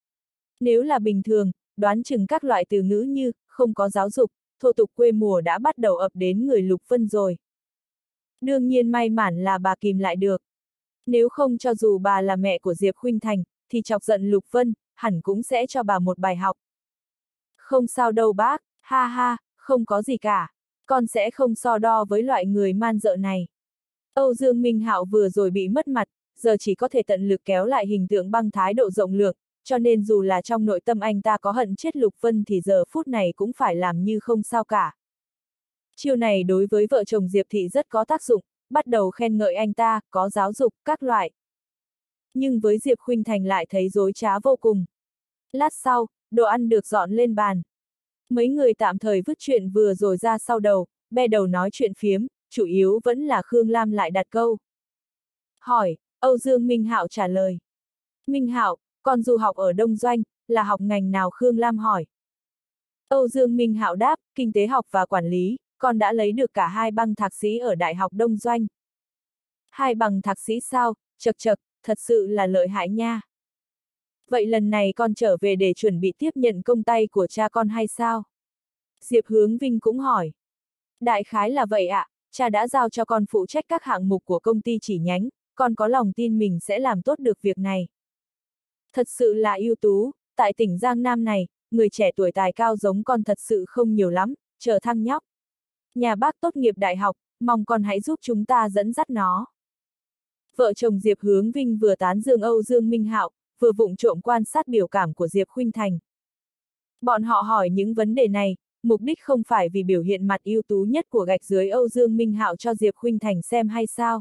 Nếu là bình thường, đoán chừng các loại từ ngữ như, không có giáo dục, thô tục quê mùa đã bắt đầu ập đến người Lục Vân rồi. Đương nhiên may mắn là bà kìm lại được. Nếu không cho dù bà là mẹ của Diệp Khuynh Thành, thì chọc giận Lục Vân, hẳn cũng sẽ cho bà một bài học. Không sao đâu bác, ha ha, không có gì cả. Con sẽ không so đo với loại người man dợ này. Âu Dương Minh Hạo vừa rồi bị mất mặt, giờ chỉ có thể tận lực kéo lại hình tượng băng thái độ rộng lượng, cho nên dù là trong nội tâm anh ta có hận chết Lục Vân thì giờ phút này cũng phải làm như không sao cả. Chiêu này đối với vợ chồng Diệp Thị rất có tác dụng, bắt đầu khen ngợi anh ta, có giáo dục, các loại. Nhưng với Diệp Khuynh Thành lại thấy dối trá vô cùng. Lát sau, đồ ăn được dọn lên bàn. Mấy người tạm thời vứt chuyện vừa rồi ra sau đầu, be đầu nói chuyện phiếm, chủ yếu vẫn là Khương Lam lại đặt câu. Hỏi, Âu Dương Minh Hạo trả lời. Minh Hạo, con du học ở Đông Doanh, là học ngành nào? Khương Lam hỏi. Âu Dương Minh Hạo đáp, kinh tế học và quản lý, con đã lấy được cả 2 bằng thạc sĩ ở Đại học Đông Doanh. 2 bằng thạc sĩ sao, chật chật, thật sự là lợi hại nha. Vậy lần này con trở về để chuẩn bị tiếp nhận công tay của cha con hay sao? Diệp Hướng Vinh cũng hỏi. Đại khái là vậy ạ, cha đã giao cho con phụ trách các hạng mục của công ty chỉ nhánh, con có lòng tin mình sẽ làm tốt được việc này. Thật sự là ưu tú, tại tỉnh Giang Nam này, người trẻ tuổi tài cao giống con thật sự không nhiều lắm, chờ thăng nhóc. Nhà bác tốt nghiệp đại học, mong con hãy giúp chúng ta dẫn dắt nó. Vợ chồng Diệp Hướng Vinh vừa tán dương Âu Dương Minh Hạo, vừa vụng trộm quan sát biểu cảm của Diệp Khuynh Thành. Bọn họ hỏi những vấn đề này, mục đích không phải vì biểu hiện mặt ưu tú nhất của gạch dưới Âu Dương Minh Hạo cho Diệp Khuynh Thành xem hay sao.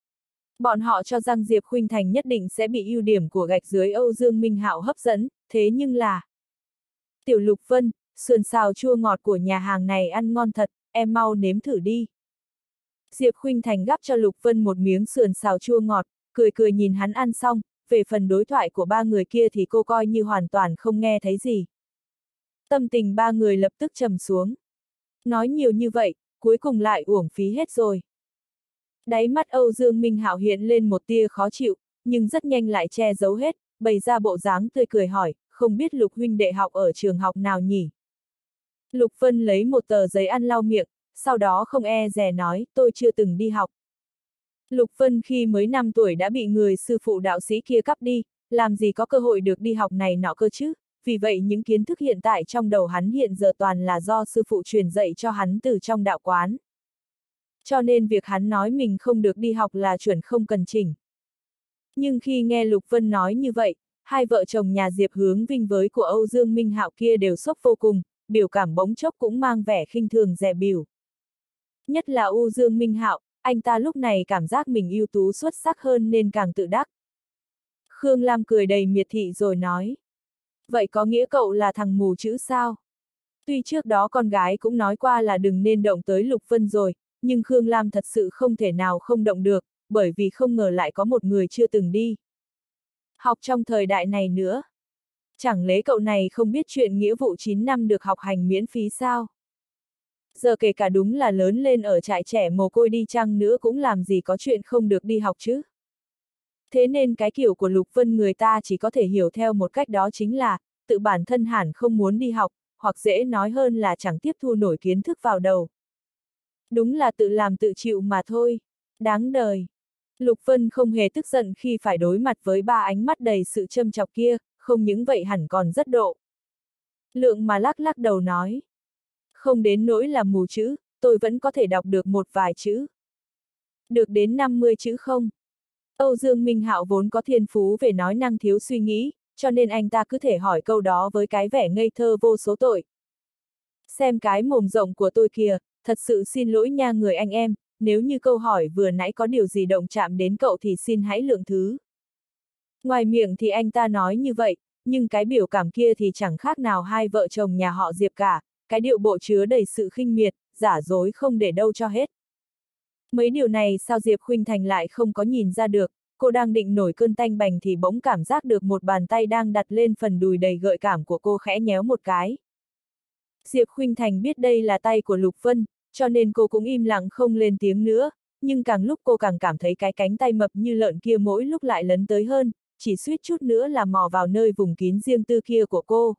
Bọn họ cho rằng Diệp Khuynh Thành nhất định sẽ bị ưu điểm của gạch dưới Âu Dương Minh Hạo hấp dẫn, thế nhưng là... Tiểu Lục Vân, sườn xào chua ngọt của nhà hàng này ăn ngon thật, em mau nếm thử đi. Diệp Khuynh Thành gắp cho Lục Vân một miếng sườn xào chua ngọt, cười cười nhìn hắn ăn xong, về phần đối thoại của 3 người kia thì cô coi như hoàn toàn không nghe thấy gì. Tâm tình 3 người lập tức trầm xuống. Nói nhiều như vậy, cuối cùng lại uổng phí hết rồi. Đáy mắt Âu Dương Minh Hạo hiện lên một tia khó chịu, nhưng rất nhanh lại che giấu hết, bày ra bộ dáng tươi cười hỏi, không biết Lục huynh đệ học ở trường học nào nhỉ? Lục Vân lấy một tờ giấy ăn lau miệng, sau đó không e dè nói, tôi chưa từng đi học. Lục Vân khi mới 5 tuổi đã bị người sư phụ đạo sĩ kia cắp đi, làm gì có cơ hội được đi học này nọ cơ chứ, vì vậy những kiến thức hiện tại trong đầu hắn hiện giờ toàn là do sư phụ truyền dạy cho hắn từ trong đạo quán. Cho nên việc hắn nói mình không được đi học là chuẩn không cần chỉnh. Nhưng khi nghe Lục Vân nói như vậy, hai vợ chồng nhà Diệp Hướng Vinh với của Âu Dương Minh Hạo kia đều sốc vô cùng, biểu cảm bỗng chốc cũng mang vẻ khinh thường dè bỉu. Nhất là Âu Dương Minh Hạo, anh ta lúc này cảm giác mình ưu tú xuất sắc hơn nên càng tự đắc. Khương Lam cười đầy miệt thị rồi nói. Vậy có nghĩa cậu là thằng mù chữ sao? Tuy trước đó con gái cũng nói qua là đừng nên động tới Lục Vân rồi, nhưng Khương Lam thật sự không thể nào không động được, bởi vì không ngờ lại có một người chưa từng đi học trong thời đại này nữa. Chẳng lẽ cậu này không biết chuyện nghĩa vụ 9 năm được học hành miễn phí sao? Giờ kể cả đúng là lớn lên ở trại trẻ mồ côi đi chăng nữa cũng làm gì có chuyện không được đi học chứ. Thế nên cái kiểu của Lục Vân người ta chỉ có thể hiểu theo một cách, đó chính là, tự bản thân hẳn không muốn đi học, hoặc dễ nói hơn là chẳng tiếp thu nổi kiến thức vào đầu. Đúng là tự làm tự chịu mà thôi. Đáng đời. Lục Vân không hề tức giận khi phải đối mặt với 3 ánh mắt đầy sự châm chọc kia, không những vậy hẳn còn rất độ. Lượng mà lắc lắc đầu nói. Không đến nỗi là mù chữ, tôi vẫn có thể đọc được một vài chữ. Được đến 50 chữ không? Âu Dương Minh Hạo vốn có thiên phú về nói năng thiếu suy nghĩ, cho nên anh ta cứ thể hỏi câu đó với cái vẻ ngây thơ vô số tội. Xem cái mồm rộng của tôi kìa, thật sự xin lỗi nha người anh em, nếu như câu hỏi vừa nãy có điều gì động chạm đến cậu thì xin hãy lượng thứ. Ngoài miệng thì anh ta nói như vậy, nhưng cái biểu cảm kia thì chẳng khác nào hai vợ chồng nhà họ Diệp cả, cái điệu bộ chứa đầy sự khinh miệt, giả dối không để đâu cho hết. Mấy điều này sao Diệp Khuynh Thành lại không có nhìn ra được, cô đang định nổi cơn tanh bành thì bỗng cảm giác được một bàn tay đang đặt lên phần đùi đầy gợi cảm của cô khẽ nhéo một cái. Diệp Khuynh Thành biết đây là tay của Lục Vân, cho nên cô cũng im lặng không lên tiếng nữa, nhưng càng lúc cô càng cảm thấy cái cánh tay mập như lợn kia mỗi lúc lại lấn tới hơn, chỉ suýt chút nữa là mò vào nơi vùng kín riêng tư kia của cô.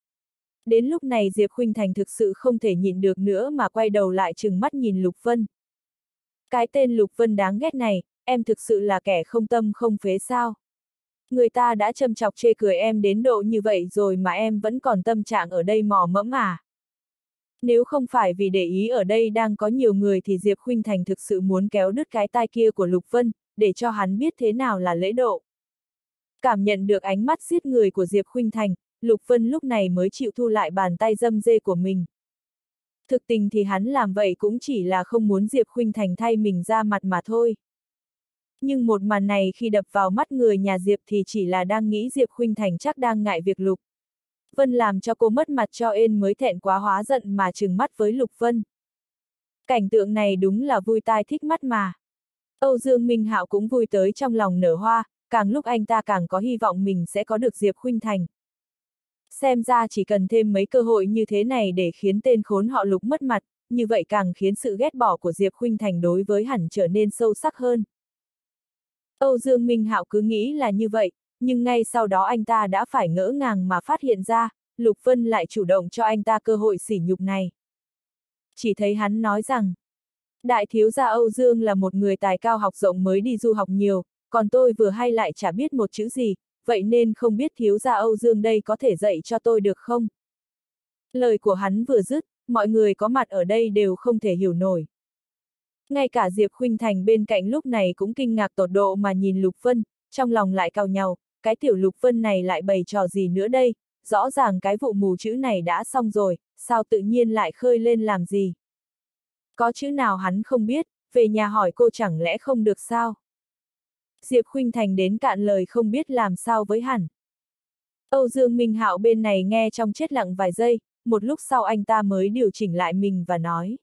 Đến lúc này Diệp Khuynh Thành thực sự không thể nhịn được nữa mà quay đầu lại trừng mắt nhìn Lục Vân. Cái tên Lục Vân đáng ghét này, em thực sự là kẻ không tâm không phế sao? Người ta đã châm chọc chê cười em đến độ như vậy rồi mà em vẫn còn tâm trạng ở đây mò mẫm à? Nếu không phải vì để ý ở đây đang có nhiều người thì Diệp Khuynh Thành thực sự muốn kéo đứt cái tai kia của Lục Vân, để cho hắn biết thế nào là lễ độ. Cảm nhận được ánh mắt giết người của Diệp Khuynh Thành, Lục Vân lúc này mới chịu thu lại bàn tay dâm dê của mình. Thực tình thì hắn làm vậy cũng chỉ là không muốn Diệp Khuynh Thành thay mình ra mặt mà thôi. Nhưng một màn này khi đập vào mắt người nhà Diệp thì chỉ là đang nghĩ Diệp Khuynh Thành chắc đang ngại việc Lục Vân làm cho cô mất mặt cho ên mới thẹn quá hóa giận mà trừng mắt với Lục Vân. Cảnh tượng này đúng là vui tai thích mắt mà. Âu Dương Minh Hạo cũng vui tới trong lòng nở hoa, càng lúc anh ta càng có hy vọng mình sẽ có được Diệp Khuynh Thành. Xem ra chỉ cần thêm mấy cơ hội như thế này để khiến tên khốn họ Lục mất mặt, như vậy càng khiến sự ghét bỏ của Diệp Khuynh Thành đối với hắn trở nên sâu sắc hơn. Âu Dương Minh Hạo cứ nghĩ là như vậy, nhưng ngay sau đó anh ta đã phải ngỡ ngàng mà phát hiện ra, Lục Vân lại chủ động cho anh ta cơ hội sỉ nhục này. Chỉ thấy hắn nói rằng, đại thiếu gia Âu Dương là một người tài cao học rộng mới đi du học nhiều, còn tôi vừa hay lại chả biết một chữ gì, vậy nên không biết thiếu gia Âu Dương đây có thể dạy cho tôi được không? Lời của hắn vừa dứt, mọi người có mặt ở đây đều không thể hiểu nổi. Ngay cả Diệp Khuynh Thành bên cạnh lúc này cũng kinh ngạc tột độ mà nhìn Lục Vân, trong lòng lại cau nhau, cái tiểu Lục Vân này lại bày trò gì nữa đây, rõ ràng cái vụ mù chữ này đã xong rồi, sao tự nhiên lại khơi lên làm gì? Có chữ nào hắn không biết, về nhà hỏi cô chẳng lẽ không được sao? Diệp Khuynh Thành đến cạn lời không biết làm sao với hắn. Âu Dương Minh Hạo bên này nghe trong chết lặng vài giây, một lúc sau anh ta mới điều chỉnh lại mình và nói.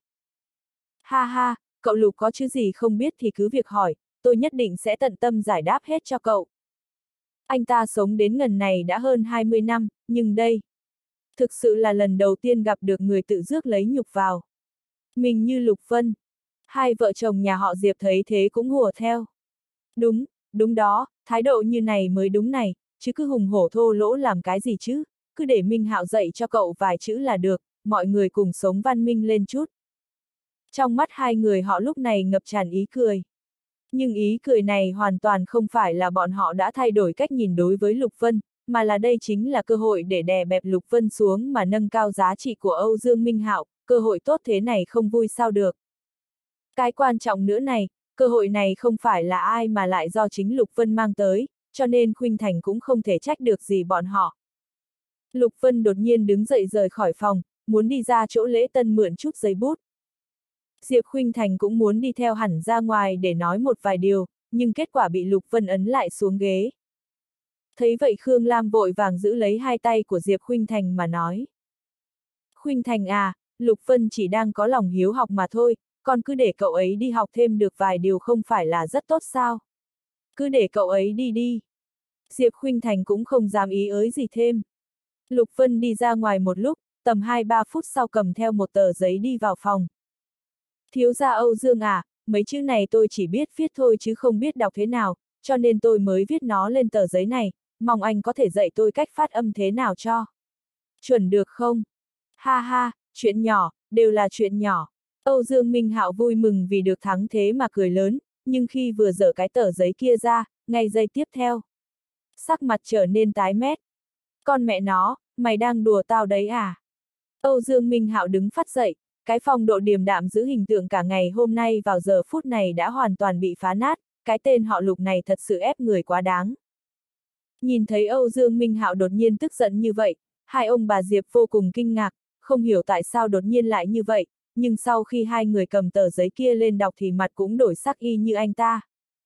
Ha ha, cậu Lục có chữ gì không biết thì cứ việc hỏi, tôi nhất định sẽ tận tâm giải đáp hết cho cậu. Anh ta sống đến ngần này đã hơn 20 năm, nhưng đây, thực sự là lần đầu tiên gặp được người tự rước lấy nhục vào. Mình như Lục Vân. Hai vợ chồng nhà họ Diệp thấy thế cũng hùa theo. Đúng, đúng đó, thái độ như này mới đúng này, chứ cứ hùng hổ thô lỗ làm cái gì chứ, cứ để Minh Hạo dạy cho cậu vài chữ là được, mọi người cùng sống văn minh lên chút. Trong mắt hai người họ lúc này ngập tràn ý cười. Nhưng ý cười này hoàn toàn không phải là bọn họ đã thay đổi cách nhìn đối với Lục Vân, mà là đây chính là cơ hội để đè bẹp Lục Vân xuống mà nâng cao giá trị của Âu Dương Minh Hạo, cơ hội tốt thế này không vui sao được. Cái quan trọng nữa này, cơ hội này không phải là ai mà lại do chính Lục Vân mang tới, cho nên Khuynh Thành cũng không thể trách được gì bọn họ. Lục Vân đột nhiên đứng dậy rời khỏi phòng, muốn đi ra chỗ lễ tân mượn chút giấy bút. Diệp Khuynh Thành cũng muốn đi theo hẳn ra ngoài để nói một vài điều, nhưng kết quả bị Lục Vân ấn lại xuống ghế. Thấy vậy Khương Lam vội vàng giữ lấy hai tay của Diệp Khuynh Thành mà nói. Khuynh Thành à, Lục Vân chỉ đang có lòng hiếu học mà thôi, còn cứ để cậu ấy đi học thêm được vài điều không phải là rất tốt sao? Cứ để cậu ấy đi đi. Diệp Khuynh Thành cũng không dám ý ới gì thêm. Lục Vân đi ra ngoài một lúc, tầm 2-3 phút sau cầm theo một tờ giấy đi vào phòng. Thiếu gia Âu Dương à, mấy chữ này tôi chỉ biết viết thôi chứ không biết đọc thế nào, cho nên tôi mới viết nó lên tờ giấy này, mong anh có thể dạy tôi cách phát âm thế nào cho. Chuẩn được không? Ha ha, chuyện nhỏ, đều là chuyện nhỏ. Âu Dương Minh Hạo vui mừng vì được thắng thế mà cười lớn, nhưng khi vừa dở cái tờ giấy kia ra, ngay giây tiếp theo, sắc mặt trở nên tái mét. Con mẹ nó, mày đang đùa tao đấy à? Âu Dương Minh Hạo đứng phắt dậy, cái phong độ điềm đạm giữ hình tượng cả ngày hôm nay vào giờ phút này đã hoàn toàn bị phá nát, cái tên họ Lục này thật sự ép người quá đáng. Nhìn thấy Âu Dương Minh Hạo đột nhiên tức giận như vậy, hai ông bà Diệp vô cùng kinh ngạc, không hiểu tại sao đột nhiên lại như vậy, nhưng sau khi hai người cầm tờ giấy kia lên đọc thì mặt cũng đổi sắc y như anh ta.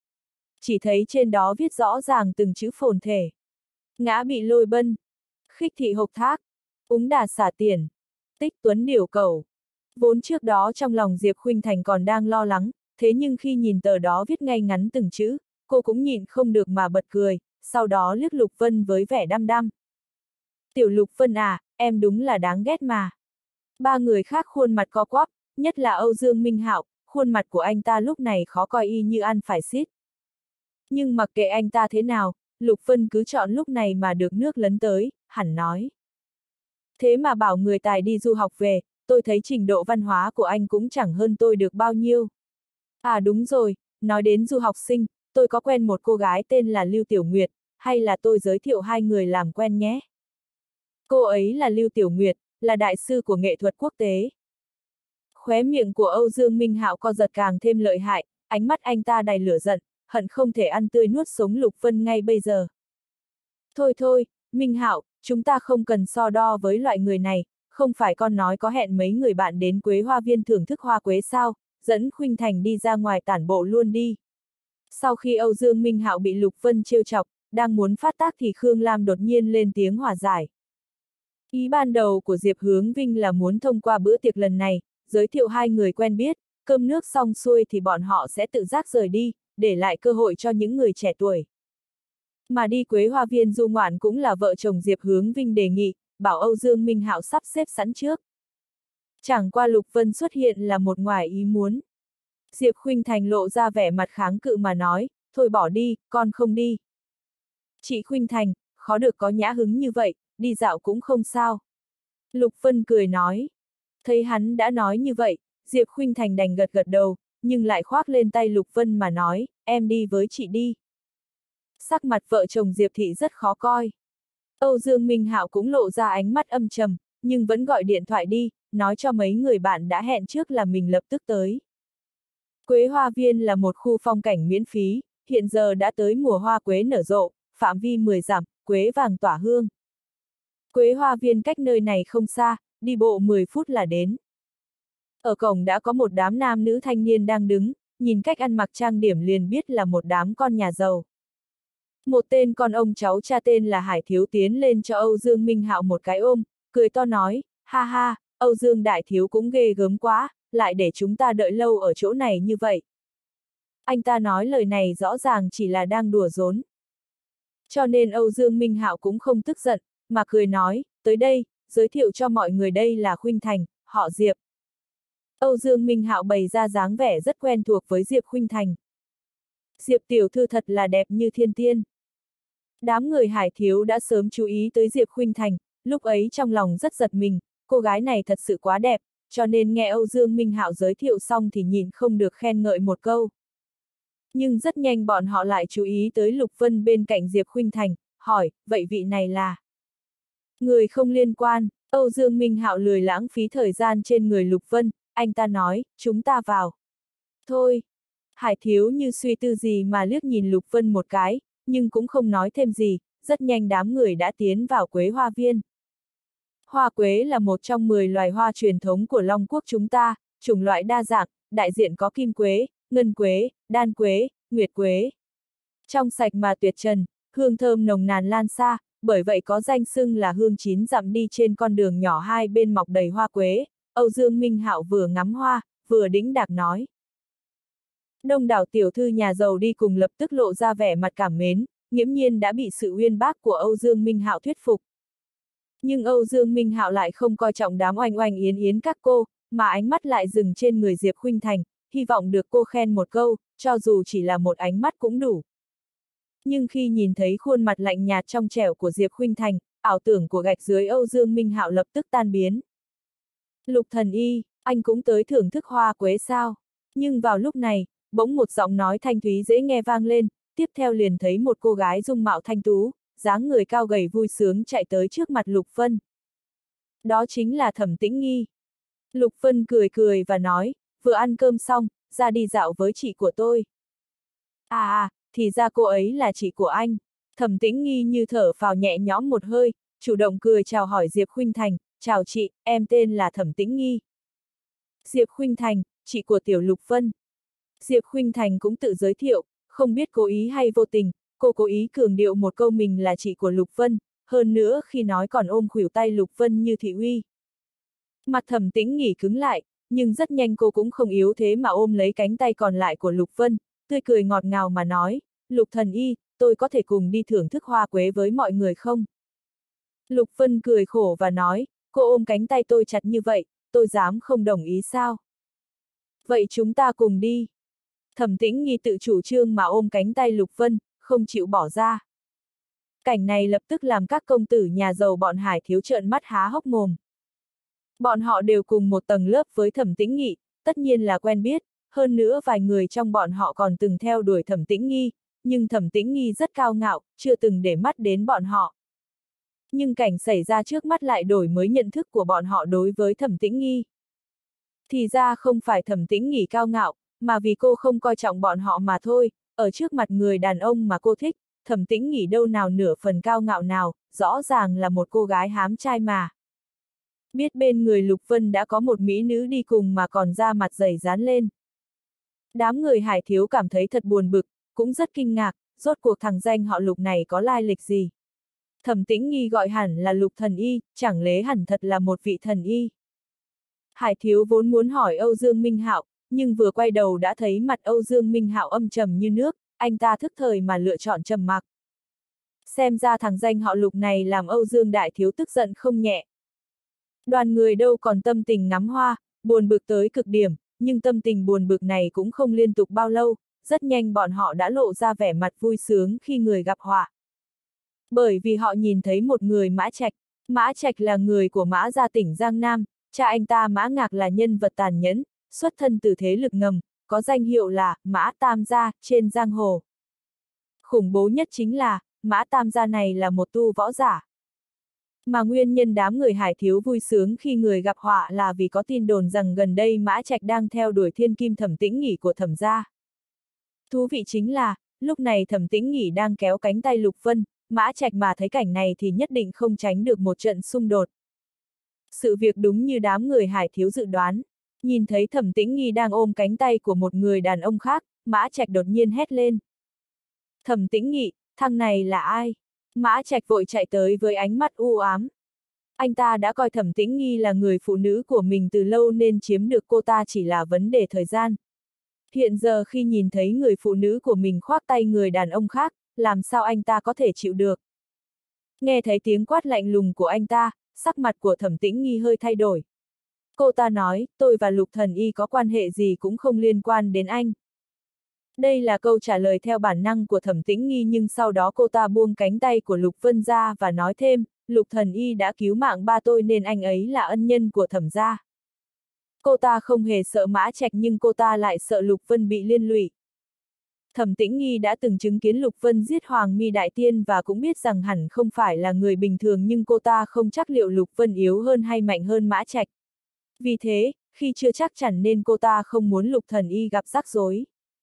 Chỉ thấy trên đó viết rõ ràng từng chữ phồn thể. Ngã bị lôi bân, khích thị hộc thác, úng đà xả tiền, tích tuấn điều cầu. Vốn trước đó trong lòng Diệp Khuynh Thành còn đang lo lắng, thế nhưng khi nhìn tờ đó viết ngay ngắn từng chữ, cô cũng nhịn không được mà bật cười, sau đó liếc Lục Vân với vẻ đăm đăm. Tiểu Lục Vân à, em đúng là đáng ghét mà. Ba người khác khuôn mặt co quắp, nhất là Âu Dương Minh Hạo, khuôn mặt của anh ta lúc này khó coi y như ăn phải xít. Nhưng mặc kệ anh ta thế nào, Lục Vân cứ chọn lúc này mà được nước lấn tới, hẳn nói. Thế mà bảo người tài đi du học về, tôi thấy trình độ văn hóa của anh cũng chẳng hơn tôi được bao nhiêu. À đúng rồi, nói đến du học sinh, tôi có quen một cô gái tên là Lưu Tiểu Nguyệt, hay là tôi giới thiệu hai người làm quen nhé. Cô ấy là Lưu Tiểu Nguyệt, là đại sư của nghệ thuật quốc tế. Khóe miệng của Âu Dương Minh Hạo co giật càng thêm lợi hại, ánh mắt anh ta đầy lửa giận, hận không thể ăn tươi nuốt sống Lục Vân ngay bây giờ. Thôi thôi, Minh Hạo, chúng ta không cần so đo với loại người này, không phải con nói có hẹn mấy người bạn đến Quế Hoa Viên thưởng thức hoa quế sao, dẫn Khuynh Thành đi ra ngoài tản bộ luôn đi. Sau khi Âu Dương Minh Hạo bị Lục Vân trêu chọc, đang muốn phát tác thì Khương Lam đột nhiên lên tiếng hòa giải. Ý ban đầu của Diệp Hướng Vinh là muốn thông qua bữa tiệc lần này, giới thiệu hai người quen biết, cơm nước xong xuôi thì bọn họ sẽ tự giác rời đi, để lại cơ hội cho những người trẻ tuổi. Mà đi Quế Hoa Viên du ngoạn cũng là vợ chồng Diệp Hướng Vinh đề nghị, bảo Âu Dương Minh Hạo sắp xếp sẵn trước. Chẳng qua Lục Vân xuất hiện là một ngoài ý muốn. Diệp Khuynh Thành lộ ra vẻ mặt kháng cự mà nói, thôi bỏ đi, con không đi. Chị Khuynh Thành, khó được có nhã hứng như vậy, đi dạo cũng không sao. Lục Vân cười nói. Thấy hắn đã nói như vậy, Diệp Khuynh Thành đành gật gật đầu, nhưng lại khoác lên tay Lục Vân mà nói, em đi với chị đi. Sắc mặt vợ chồng Diệp Thị rất khó coi. Âu Dương Minh Hạo cũng lộ ra ánh mắt âm trầm, nhưng vẫn gọi điện thoại đi, nói cho mấy người bạn đã hẹn trước là mình lập tức tới. Quế Hoa Viên là một khu phong cảnh miễn phí, hiện giờ đã tới mùa hoa quế nở rộ, phạm vi 10 dặm, quế vàng tỏa hương. Quế Hoa Viên cách nơi này không xa, đi bộ 10 phút là đến. Ở cổng đã có một đám nam nữ thanh niên đang đứng, nhìn cách ăn mặc trang điểm liền biết là một đám con nhà giàu. Một tên con ông cháu cha tên là Hải Thiếu tiến lên cho Âu Dương Minh Hạo một cái ôm, cười to nói, ha ha, Âu Dương Đại Thiếu cũng ghê gớm quá, lại để chúng ta đợi lâu ở chỗ này như vậy. Anh ta nói lời này rõ ràng chỉ là đang đùa giỡn. Cho nên Âu Dương Minh Hạo cũng không tức giận, mà cười nói, tới đây, giới thiệu cho mọi người đây là Khuynh Thành, họ Diệp. Âu Dương Minh Hạo bày ra dáng vẻ rất quen thuộc với Diệp Khuynh Thành. Diệp tiểu thư thật là đẹp như thiên tiên. Đám người Hải Thiếu đã sớm chú ý tới Diệp Khuynh Thành, lúc ấy trong lòng rất giật mình, cô gái này thật sự quá đẹp, cho nên nghe Âu Dương Minh Hạo giới thiệu xong thì nhịn không được khen ngợi một câu. Nhưng rất nhanh bọn họ lại chú ý tới Lục Vân bên cạnh Diệp Khuynh Thành, hỏi, vậy vị này là? Người không liên quan, Âu Dương Minh Hạo lười lãng phí thời gian trên người Lục Vân, anh ta nói, chúng ta vào. Thôi. Hải Thiếu như suy tư gì mà liếc nhìn Lục Vân một cái, nhưng cũng không nói thêm gì, rất nhanh đám người đã tiến vào Quế Hoa Viên. Hoa quế là một trong 10 loài hoa truyền thống của Long Quốc chúng ta, chủng loại đa dạng, đại diện có kim quế, ngân quế, đan quế, nguyệt quế. Trong sạch mà tuyệt trần, hương thơm nồng nàn lan xa, bởi vậy có danh xưng là hương chín dặm đi trên con đường nhỏ hai bên mọc đầy hoa quế. Âu Dương Minh Hạo vừa ngắm hoa, vừa đĩnh đạc nói. Đông đảo tiểu thư nhà giàu đi cùng lập tức lộ ra vẻ mặt cảm mến, nghiễm nhiên đã bị sự uyên bác của Âu Dương Minh Hạo thuyết phục. Nhưng Âu Dương Minh Hạo lại không coi trọng đám oanh oanh yến yến các cô, mà ánh mắt lại dừng trên người Diệp Khuynh Thành, hy vọng được cô khen một câu, cho dù chỉ là một ánh mắt cũng đủ. Nhưng khi nhìn thấy khuôn mặt lạnh nhạt trong trẻo của Diệp Khuynh Thành, ảo tưởng của gạch dưới Âu Dương Minh Hạo lập tức tan biến. Lục thần y, anh cũng tới thưởng thức hoa quế sao? Nhưng vào lúc này, bỗng một giọng nói thanh thúy dễ nghe vang lên, tiếp theo liền thấy một cô gái dung mạo thanh tú, dáng người cao gầy vui sướng chạy tới trước mặt Lục Vân. Đó chính là Thẩm Tĩnh Nghi. Lục Vân cười cười và nói, vừa ăn cơm xong, ra đi dạo với chị của tôi. Thì ra cô ấy là chị của anh. Thẩm Tĩnh Nghi như thở phào nhẹ nhõm một hơi, chủ động cười chào hỏi Diệp Khuynh Thành, chào chị, em tên là Thẩm Tĩnh Nghi. Diệp Khuynh Thành, chị của Tiểu Lục Vân. Diệp Khuynh Thành cũng tự giới thiệu, không biết cố ý hay vô tình, cô cố ý cường điệu một câu mình là chị của Lục Vân, hơn nữa khi nói còn ôm khuỷu tay Lục Vân như thị uy. Mặt Thẩm Tĩnh Nghi cứng lại, nhưng rất nhanh cô cũng không yếu thế mà ôm lấy cánh tay còn lại của Lục Vân, tươi cười ngọt ngào mà nói, Lục thần y, tôi có thể cùng đi thưởng thức hoa quế với mọi người không? Lục Vân cười khổ và nói, cô ôm cánh tay tôi chặt như vậy, tôi dám không đồng ý sao? Vậy chúng ta cùng đi. Thẩm Tĩnh Nghi tự chủ trương mà ôm cánh tay Lục Vân, không chịu bỏ ra. Cảnh này lập tức làm các công tử nhà giàu bọn Hải Thiếu trợn mắt há hốc mồm. Bọn họ đều cùng một tầng lớp với Thẩm Tĩnh Nghi, tất nhiên là quen biết, hơn nữa vài người trong bọn họ còn từng theo đuổi Thẩm Tĩnh Nghi, nhưng Thẩm Tĩnh Nghi rất cao ngạo, chưa từng để mắt đến bọn họ. Nhưng cảnh xảy ra trước mắt lại đổi mới nhận thức của bọn họ đối với Thẩm Tĩnh Nghi. Thì ra không phải Thẩm Tĩnh Nghi cao ngạo, mà vì cô không coi trọng bọn họ mà thôi, ở trước mặt người đàn ông mà cô thích, Thẩm Tĩnh Nghi đâu nào nửa phần cao ngạo nào, rõ ràng là một cô gái hám trai mà. Biết bên người Lục Vân đã có một mỹ nữ đi cùng mà còn ra mặt dày dán lên. Đám người Hải Thiếu cảm thấy thật buồn bực, cũng rất kinh ngạc, rốt cuộc thằng danh họ Lục này có lai lịch gì. Thẩm Tĩnh Nghi gọi hẳn là Lục thần y, chẳng lẽ hẳn thật là một vị thần y. Hải Thiếu vốn muốn hỏi Âu Dương Minh Hạo, nhưng vừa quay đầu đã thấy mặt Âu Dương Minh Hạo âm trầm như nước, anh ta thức thời mà lựa chọn trầm mặc. Xem ra thằng danh họ Lục này làm Âu Dương Đại Thiếu tức giận không nhẹ. Đoàn người đâu còn tâm tình ngắm hoa, buồn bực tới cực điểm, nhưng tâm tình buồn bực này cũng không liên tục bao lâu, rất nhanh bọn họ đã lộ ra vẻ mặt vui sướng khi người gặp họa. Bởi vì họ nhìn thấy một người Mã Trạch là người của Mã gia tỉnh Giang Nam, cha anh ta Mã Ngạc là nhân vật tàn nhẫn, xuất thân từ thế lực ngầm, có danh hiệu là Mã Tam Gia trên giang hồ. Khủng bố nhất chính là, Mã Tam Gia này là một tu võ giả. Mà nguyên nhân đám người Hải Thiếu vui sướng khi người gặp họa là vì có tin đồn rằng gần đây Mã Trạch đang theo đuổi thiên kim Thẩm Tĩnh Nghi của Thẩm gia. Thú vị chính là, lúc này Thẩm Tĩnh Nghi đang kéo cánh tay Lục Vân, Mã Trạch mà thấy cảnh này thì nhất định không tránh được một trận xung đột. Sự việc đúng như đám người Hải Thiếu dự đoán, nhìn thấy Thẩm Tĩnh Nghi đang ôm cánh tay của một người đàn ông khác, Mã Trạch đột nhiên hét lên. Thẩm Tĩnh Nghi, thằng này là ai? Mã Trạch vội chạy tới với ánh mắt u ám. Anh ta đã coi Thẩm Tĩnh Nghi là người phụ nữ của mình từ lâu nên chiếm được cô ta chỉ là vấn đề thời gian. Hiện giờ khi nhìn thấy người phụ nữ của mình khoác tay người đàn ông khác, làm sao anh ta có thể chịu được? Nghe thấy tiếng quát lạnh lùng của anh ta, sắc mặt của Thẩm Tĩnh Nghi hơi thay đổi. Cô ta nói, tôi và Lục thần y có quan hệ gì cũng không liên quan đến anh. Đây là câu trả lời theo bản năng của Thẩm Tĩnh Nghi, nhưng sau đó cô ta buông cánh tay của Lục Vân ra và nói thêm, Lục thần y đã cứu mạng ba tôi nên anh ấy là ân nhân của Thẩm gia. Cô ta không hề sợ Mã Trạch nhưng cô ta lại sợ Lục Vân bị liên lụy. Thẩm Tĩnh Nghi đã từng chứng kiến Lục Vân giết Hoàng Mi Đại Tiên và cũng biết rằng hẳn không phải là người bình thường, nhưng cô ta không chắc liệu Lục Vân yếu hơn hay mạnh hơn Mã Trạch. Vì thế, khi chưa chắc chắn nên cô ta không muốn Lục thần y gặp rắc rối.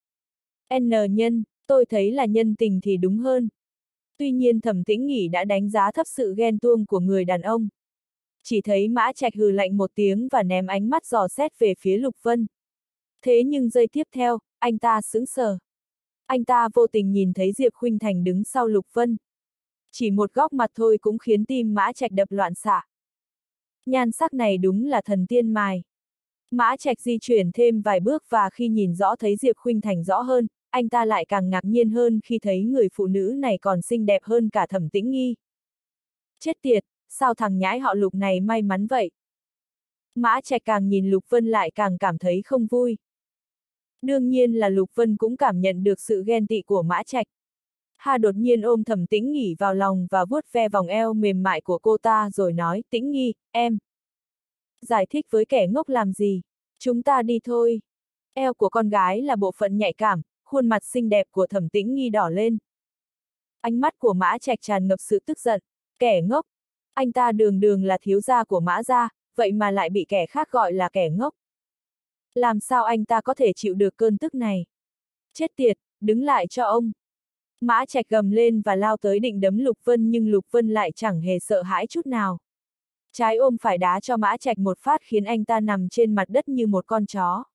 Nhân, tôi thấy là nhân tình thì đúng hơn. Tuy nhiên Thẩm Tĩnh Nghi đã đánh giá thấp sự ghen tuông của người đàn ông. Chỉ thấy Mã Trạch hừ lạnh một tiếng và ném ánh mắt dò xét về phía Lục Vân. Thế nhưng giây tiếp theo, anh ta sững sờ. Anh ta vô tình nhìn thấy Diệp Khuynh Thành đứng sau Lục Vân. Chỉ một góc mặt thôi cũng khiến tim Mã Trạch đập loạn xạ. Nhan sắc này đúng là thần tiên mài. Mã Trạch di chuyển thêm vài bước và khi nhìn rõ thấy Diệp Khuynh Thành rõ hơn, anh ta lại càng ngạc nhiên hơn khi thấy người phụ nữ này còn xinh đẹp hơn cả Thẩm Tĩnh Nghi. Chết tiệt, sao thằng nhãi họ Lục này may mắn vậy? Mã Trạch càng nhìn Lục Vân lại càng cảm thấy không vui. Đương nhiên là Lục Vân cũng cảm nhận được sự ghen tị của Mã Trạch. Hà đột nhiên ôm Thẩm Tĩnh Nghi vào lòng và vuốt ve vòng eo mềm mại của cô ta rồi nói, Tĩnh Nghi, em. Giải thích với kẻ ngốc làm gì? Chúng ta đi thôi. Eo của con gái là bộ phận nhạy cảm, khuôn mặt xinh đẹp của Thẩm Tĩnh Nghi đỏ lên. Ánh mắt của Mã Trạch tràn ngập sự tức giận. Kẻ ngốc. Anh ta đường đường là thiếu gia của Mã gia, vậy mà lại bị kẻ khác gọi là kẻ ngốc. Làm sao anh ta có thể chịu được cơn tức này? Chết tiệt, đứng lại cho ông. Mã Trạch gầm lên và lao tới định đấm Lục Vân, nhưng Lục Vân lại chẳng hề sợ hãi chút nào. Trái ôm phải đá cho Mã Trạch một phát khiến anh ta nằm trên mặt đất như một con chó.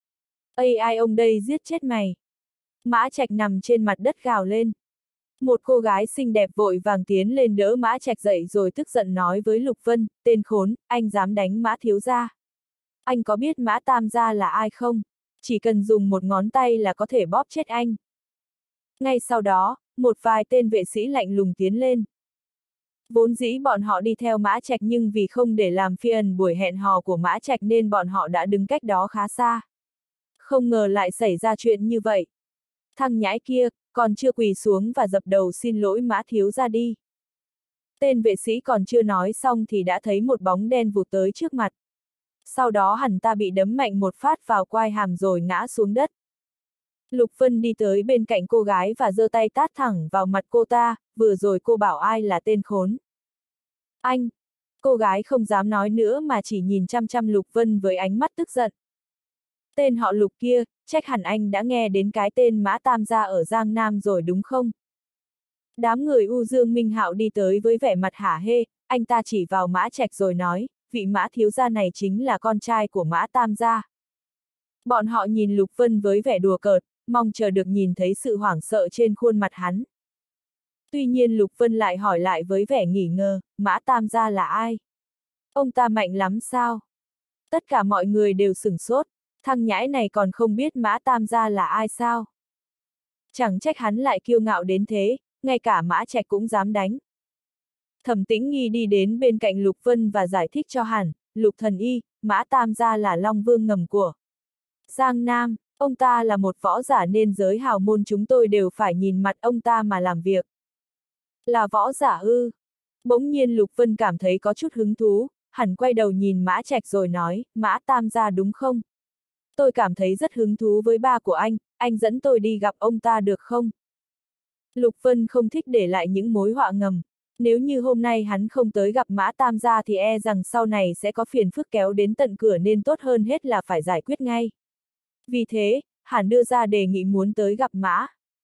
Ây ai ông đây, giết chết mày. Mã Trạch nằm trên mặt đất gào lên. Một cô gái xinh đẹp vội vàng tiến lên đỡ Mã Trạch dậy rồi tức giận nói với Lục Vân, tên khốn, anh dám đánh Mã thiếu gia. Anh có biết Mã Tam gia là ai không? Chỉ cần dùng một ngón tay là có thể bóp chết anh. Ngay sau đó, một vài tên vệ sĩ lạnh lùng tiến lên. Vốn dĩ bọn họ đi theo Mã Trạch, nhưng vì không để làm phiền buổi hẹn hò của Mã Trạch nên bọn họ đã đứng cách đó khá xa. Không ngờ lại xảy ra chuyện như vậy. Thằng nhãi kia, còn chưa quỳ xuống và dập đầu xin lỗi Mã thiếu gia đi. Tên vệ sĩ còn chưa nói xong thì đã thấy một bóng đen vụt tới trước mặt. Sau đó hắn ta bị đấm mạnh một phát vào quai hàm rồi ngã xuống đất. Lục Vân đi tới bên cạnh cô gái và giơ tay tát thẳng vào mặt cô ta, vừa rồi cô bảo ai là tên khốn. Anh! Cô gái không dám nói nữa mà chỉ nhìn chăm chăm Lục Vân với ánh mắt tức giận. Tên họ Lục kia, chắc hẳn anh đã nghe đến cái tên Mã Tam gia ở Giang Nam rồi đúng không? Đám người U Dương Minh Hạo đi tới với vẻ mặt hả hê, anh ta chỉ vào Mã Trạch rồi nói, vị Mã thiếu gia này chính là con trai của Mã Tam gia. Bọn họ nhìn Lục Vân với vẻ đùa cợt, mong chờ được nhìn thấy sự hoảng sợ trên khuôn mặt hắn. Tuy nhiên Lục Vân lại hỏi lại với vẻ nghi ngờ, Mã Tam gia là ai? Ông ta mạnh lắm sao? Tất cả mọi người đều sửng sốt, thằng nhãi này còn không biết Mã Tam gia là ai sao? Chẳng trách hắn lại kiêu ngạo đến thế, ngay cả Mã Trạch cũng dám đánh. Thẩm Tĩnh Nghi đi đến bên cạnh Lục Vân và giải thích cho hắn, Lục thần y, Mã Tam gia là Long Vương ngầm của Giang Nam, ông ta là một võ giả nên giới hào môn chúng tôi đều phải nhìn mặt ông ta mà làm việc. Là võ giả ư? Bỗng nhiên Lục Vân cảm thấy có chút hứng thú, hẳn quay đầu nhìn Mã Trạch rồi nói, Mã Tam gia đúng không? Tôi cảm thấy rất hứng thú với ba của anh dẫn tôi đi gặp ông ta được không? Lục Vân không thích để lại những mối họa ngầm. Nếu như hôm nay hắn không tới gặp Mã Tam gia thì e rằng sau này sẽ có phiền phức kéo đến tận cửa, nên tốt hơn hết là phải giải quyết ngay. Vì thế, hắn đưa ra đề nghị muốn tới gặp Mã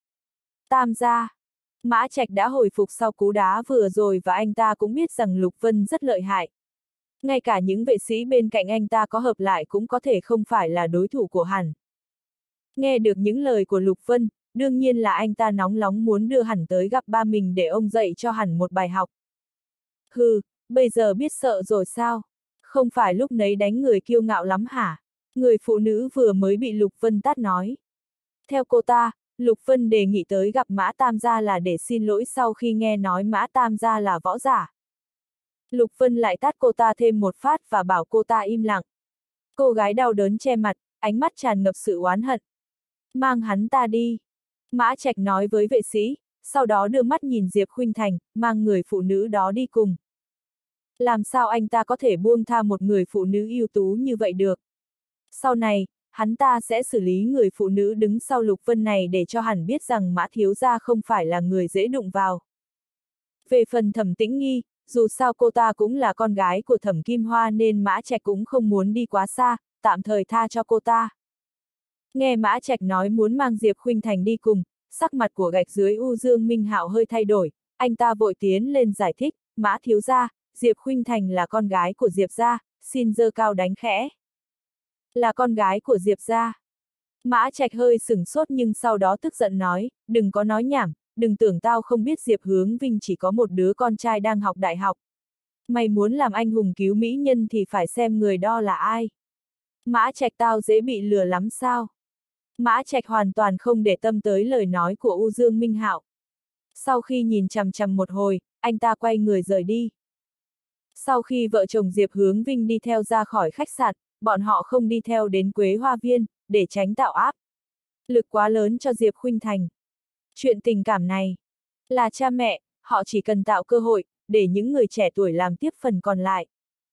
Tam gia. Mã Trạch đã hồi phục sau cú đá vừa rồi và anh ta cũng biết rằng Lục Vân rất lợi hại. Ngay cả những vệ sĩ bên cạnh anh ta có hợp lại cũng có thể không phải là đối thủ của hắn. Nghe được những lời của Lục Vân, đương nhiên là anh ta nóng nóng muốn đưa hắn tới gặp ba mình để ông dạy cho hắn một bài học. Hừ, bây giờ biết sợ rồi sao? Không phải lúc nấy đánh người kiêu ngạo lắm hả? Người phụ nữ vừa mới bị Lục Vân tát nói. Theo cô ta, Lục Vân đề nghị tới gặp Mã Tam gia là để xin lỗi sau khi nghe nói Mã Tam gia là võ giả. Lục Vân lại tát cô ta thêm một phát và bảo cô ta im lặng. Cô gái đau đớn che mặt, ánh mắt tràn ngập sự oán hận. Mang hắn ta đi. Mã Trạch nói với vệ sĩ, sau đó đưa mắt nhìn Diệp Khuynh Thành, mang người phụ nữ đó đi cùng. Làm sao anh ta có thể buông tha một người phụ nữ ưu tú như vậy được? Sau này, hắn ta sẽ xử lý người phụ nữ đứng sau Lục Vân này để cho hắn biết rằng Mã thiếu gia không phải là người dễ đụng vào. Về phần Thẩm Tĩnh Nghi, dù sao cô ta cũng là con gái của Thẩm Kim Hoa nên Mã Trạch cũng không muốn đi quá xa, tạm thời tha cho cô ta. Nghe Mã Trạch nói muốn mang Diệp Khuynh Thành đi cùng, sắc mặt của gạch dưới U Dương Minh Hạo hơi thay đổi, anh ta vội tiến lên giải thích, Mã thiếu gia, Diệp Khuynh Thành là con gái của Diệp gia, xin giơ cao đánh khẽ. Là con gái của Diệp gia. Mã Trạch hơi sửng sốt nhưng sau đó tức giận nói, đừng có nói nhảm, đừng tưởng tao không biết Diệp Hướng Vinh chỉ có một đứa con trai đang học đại học. Mày muốn làm anh hùng cứu mỹ nhân thì phải xem người đó là ai. Mã Trạch, tao dễ bị lừa lắm sao? Mã Trạch hoàn toàn không để tâm tới lời nói của U Dương Minh Hạo. Sau khi nhìn chằm chằm một hồi, anh ta quay người rời đi. Sau khi vợ chồng Diệp Hướng Vinh đi theo ra khỏi khách sạn, bọn họ không đi theo đến Quế Hoa Viên, để tránh tạo áp lực quá lớn cho Diệp Khuynh Thành. Chuyện tình cảm này, là cha mẹ, họ chỉ cần tạo cơ hội, để những người trẻ tuổi làm tiếp phần còn lại.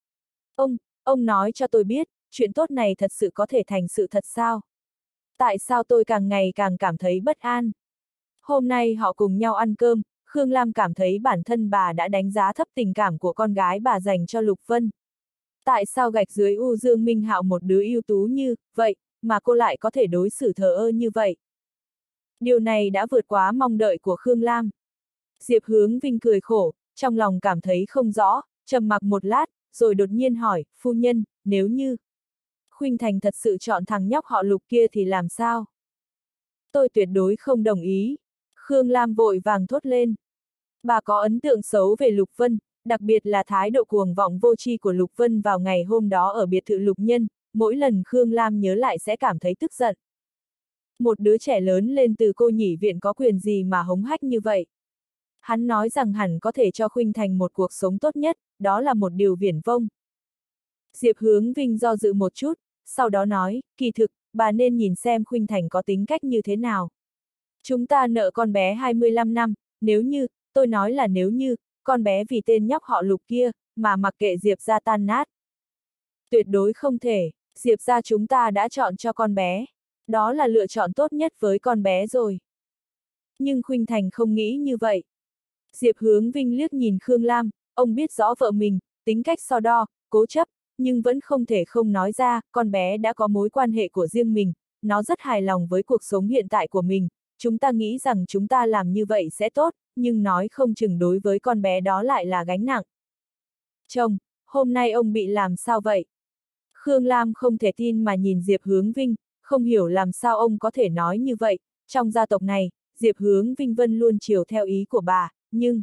Ông nói cho tôi biết, chuyện tốt này thật sự có thể thành sự thật sao? Tại sao tôi càng ngày càng cảm thấy bất an? Hôm nay họ cùng nhau ăn cơm, Khương Lam cảm thấy bản thân bà đã đánh giá thấp tình cảm của con gái bà dành cho Lục Vân. Tại sao gạch dưới U Dương Minh Hạo một đứa ưu tú như vậy, mà cô lại có thể đối xử thờ ơ như vậy? Điều này đã vượt quá mong đợi của Khương Lam. Diệp Hướng Vinh cười khổ, trong lòng cảm thấy không rõ, trầm mặc một lát, rồi đột nhiên hỏi, phu nhân, nếu như Khuynh Thành thật sự chọn thằng nhóc họ Lục kia thì làm sao? Tôi tuyệt đối không đồng ý. Khương Lam vội vàng thốt lên. Bà có ấn tượng xấu về Lục Vân, đặc biệt là thái độ cuồng vọng vô tri của Lục Vân vào ngày hôm đó ở biệt thự Lục Nhân, mỗi lần Khương Lam nhớ lại sẽ cảm thấy tức giận. Một đứa trẻ lớn lên từ cô nhỉ viện có quyền gì mà hống hách như vậy? Hắn nói rằng hẳn có thể cho Khuynh Thành một cuộc sống tốt nhất, đó là một điều viển vông. Diệp Hướng Vinh do dự một chút, sau đó nói, kỳ thực, bà nên nhìn xem Khuynh Thành có tính cách như thế nào. Chúng ta nợ con bé 25 năm, nếu như, tôi nói là nếu như, con bé vì tên nhóc họ Lục kia, mà mặc kệ Diệp gia tan nát. Tuyệt đối không thể, Diệp gia chúng ta đã chọn cho con bé. Đó là lựa chọn tốt nhất với con bé rồi. Nhưng Khuynh Thành không nghĩ như vậy. Diệp Hướng Vinh liếc nhìn Khương Lam, ông biết rõ vợ mình, tính cách so đo, cố chấp, nhưng vẫn không thể không nói ra, con bé đã có mối quan hệ của riêng mình, nó rất hài lòng với cuộc sống hiện tại của mình, chúng ta nghĩ rằng chúng ta làm như vậy sẽ tốt, nhưng nói không chừng đối với con bé đó lại là gánh nặng. Chồng, hôm nay ông bị làm sao vậy? Khương Lam không thể tin mà nhìn Diệp Hướng Vinh, không hiểu làm sao ông có thể nói như vậy, trong gia tộc này, Diệp Hướng Vinh Vân luôn chiều theo ý của bà, nhưng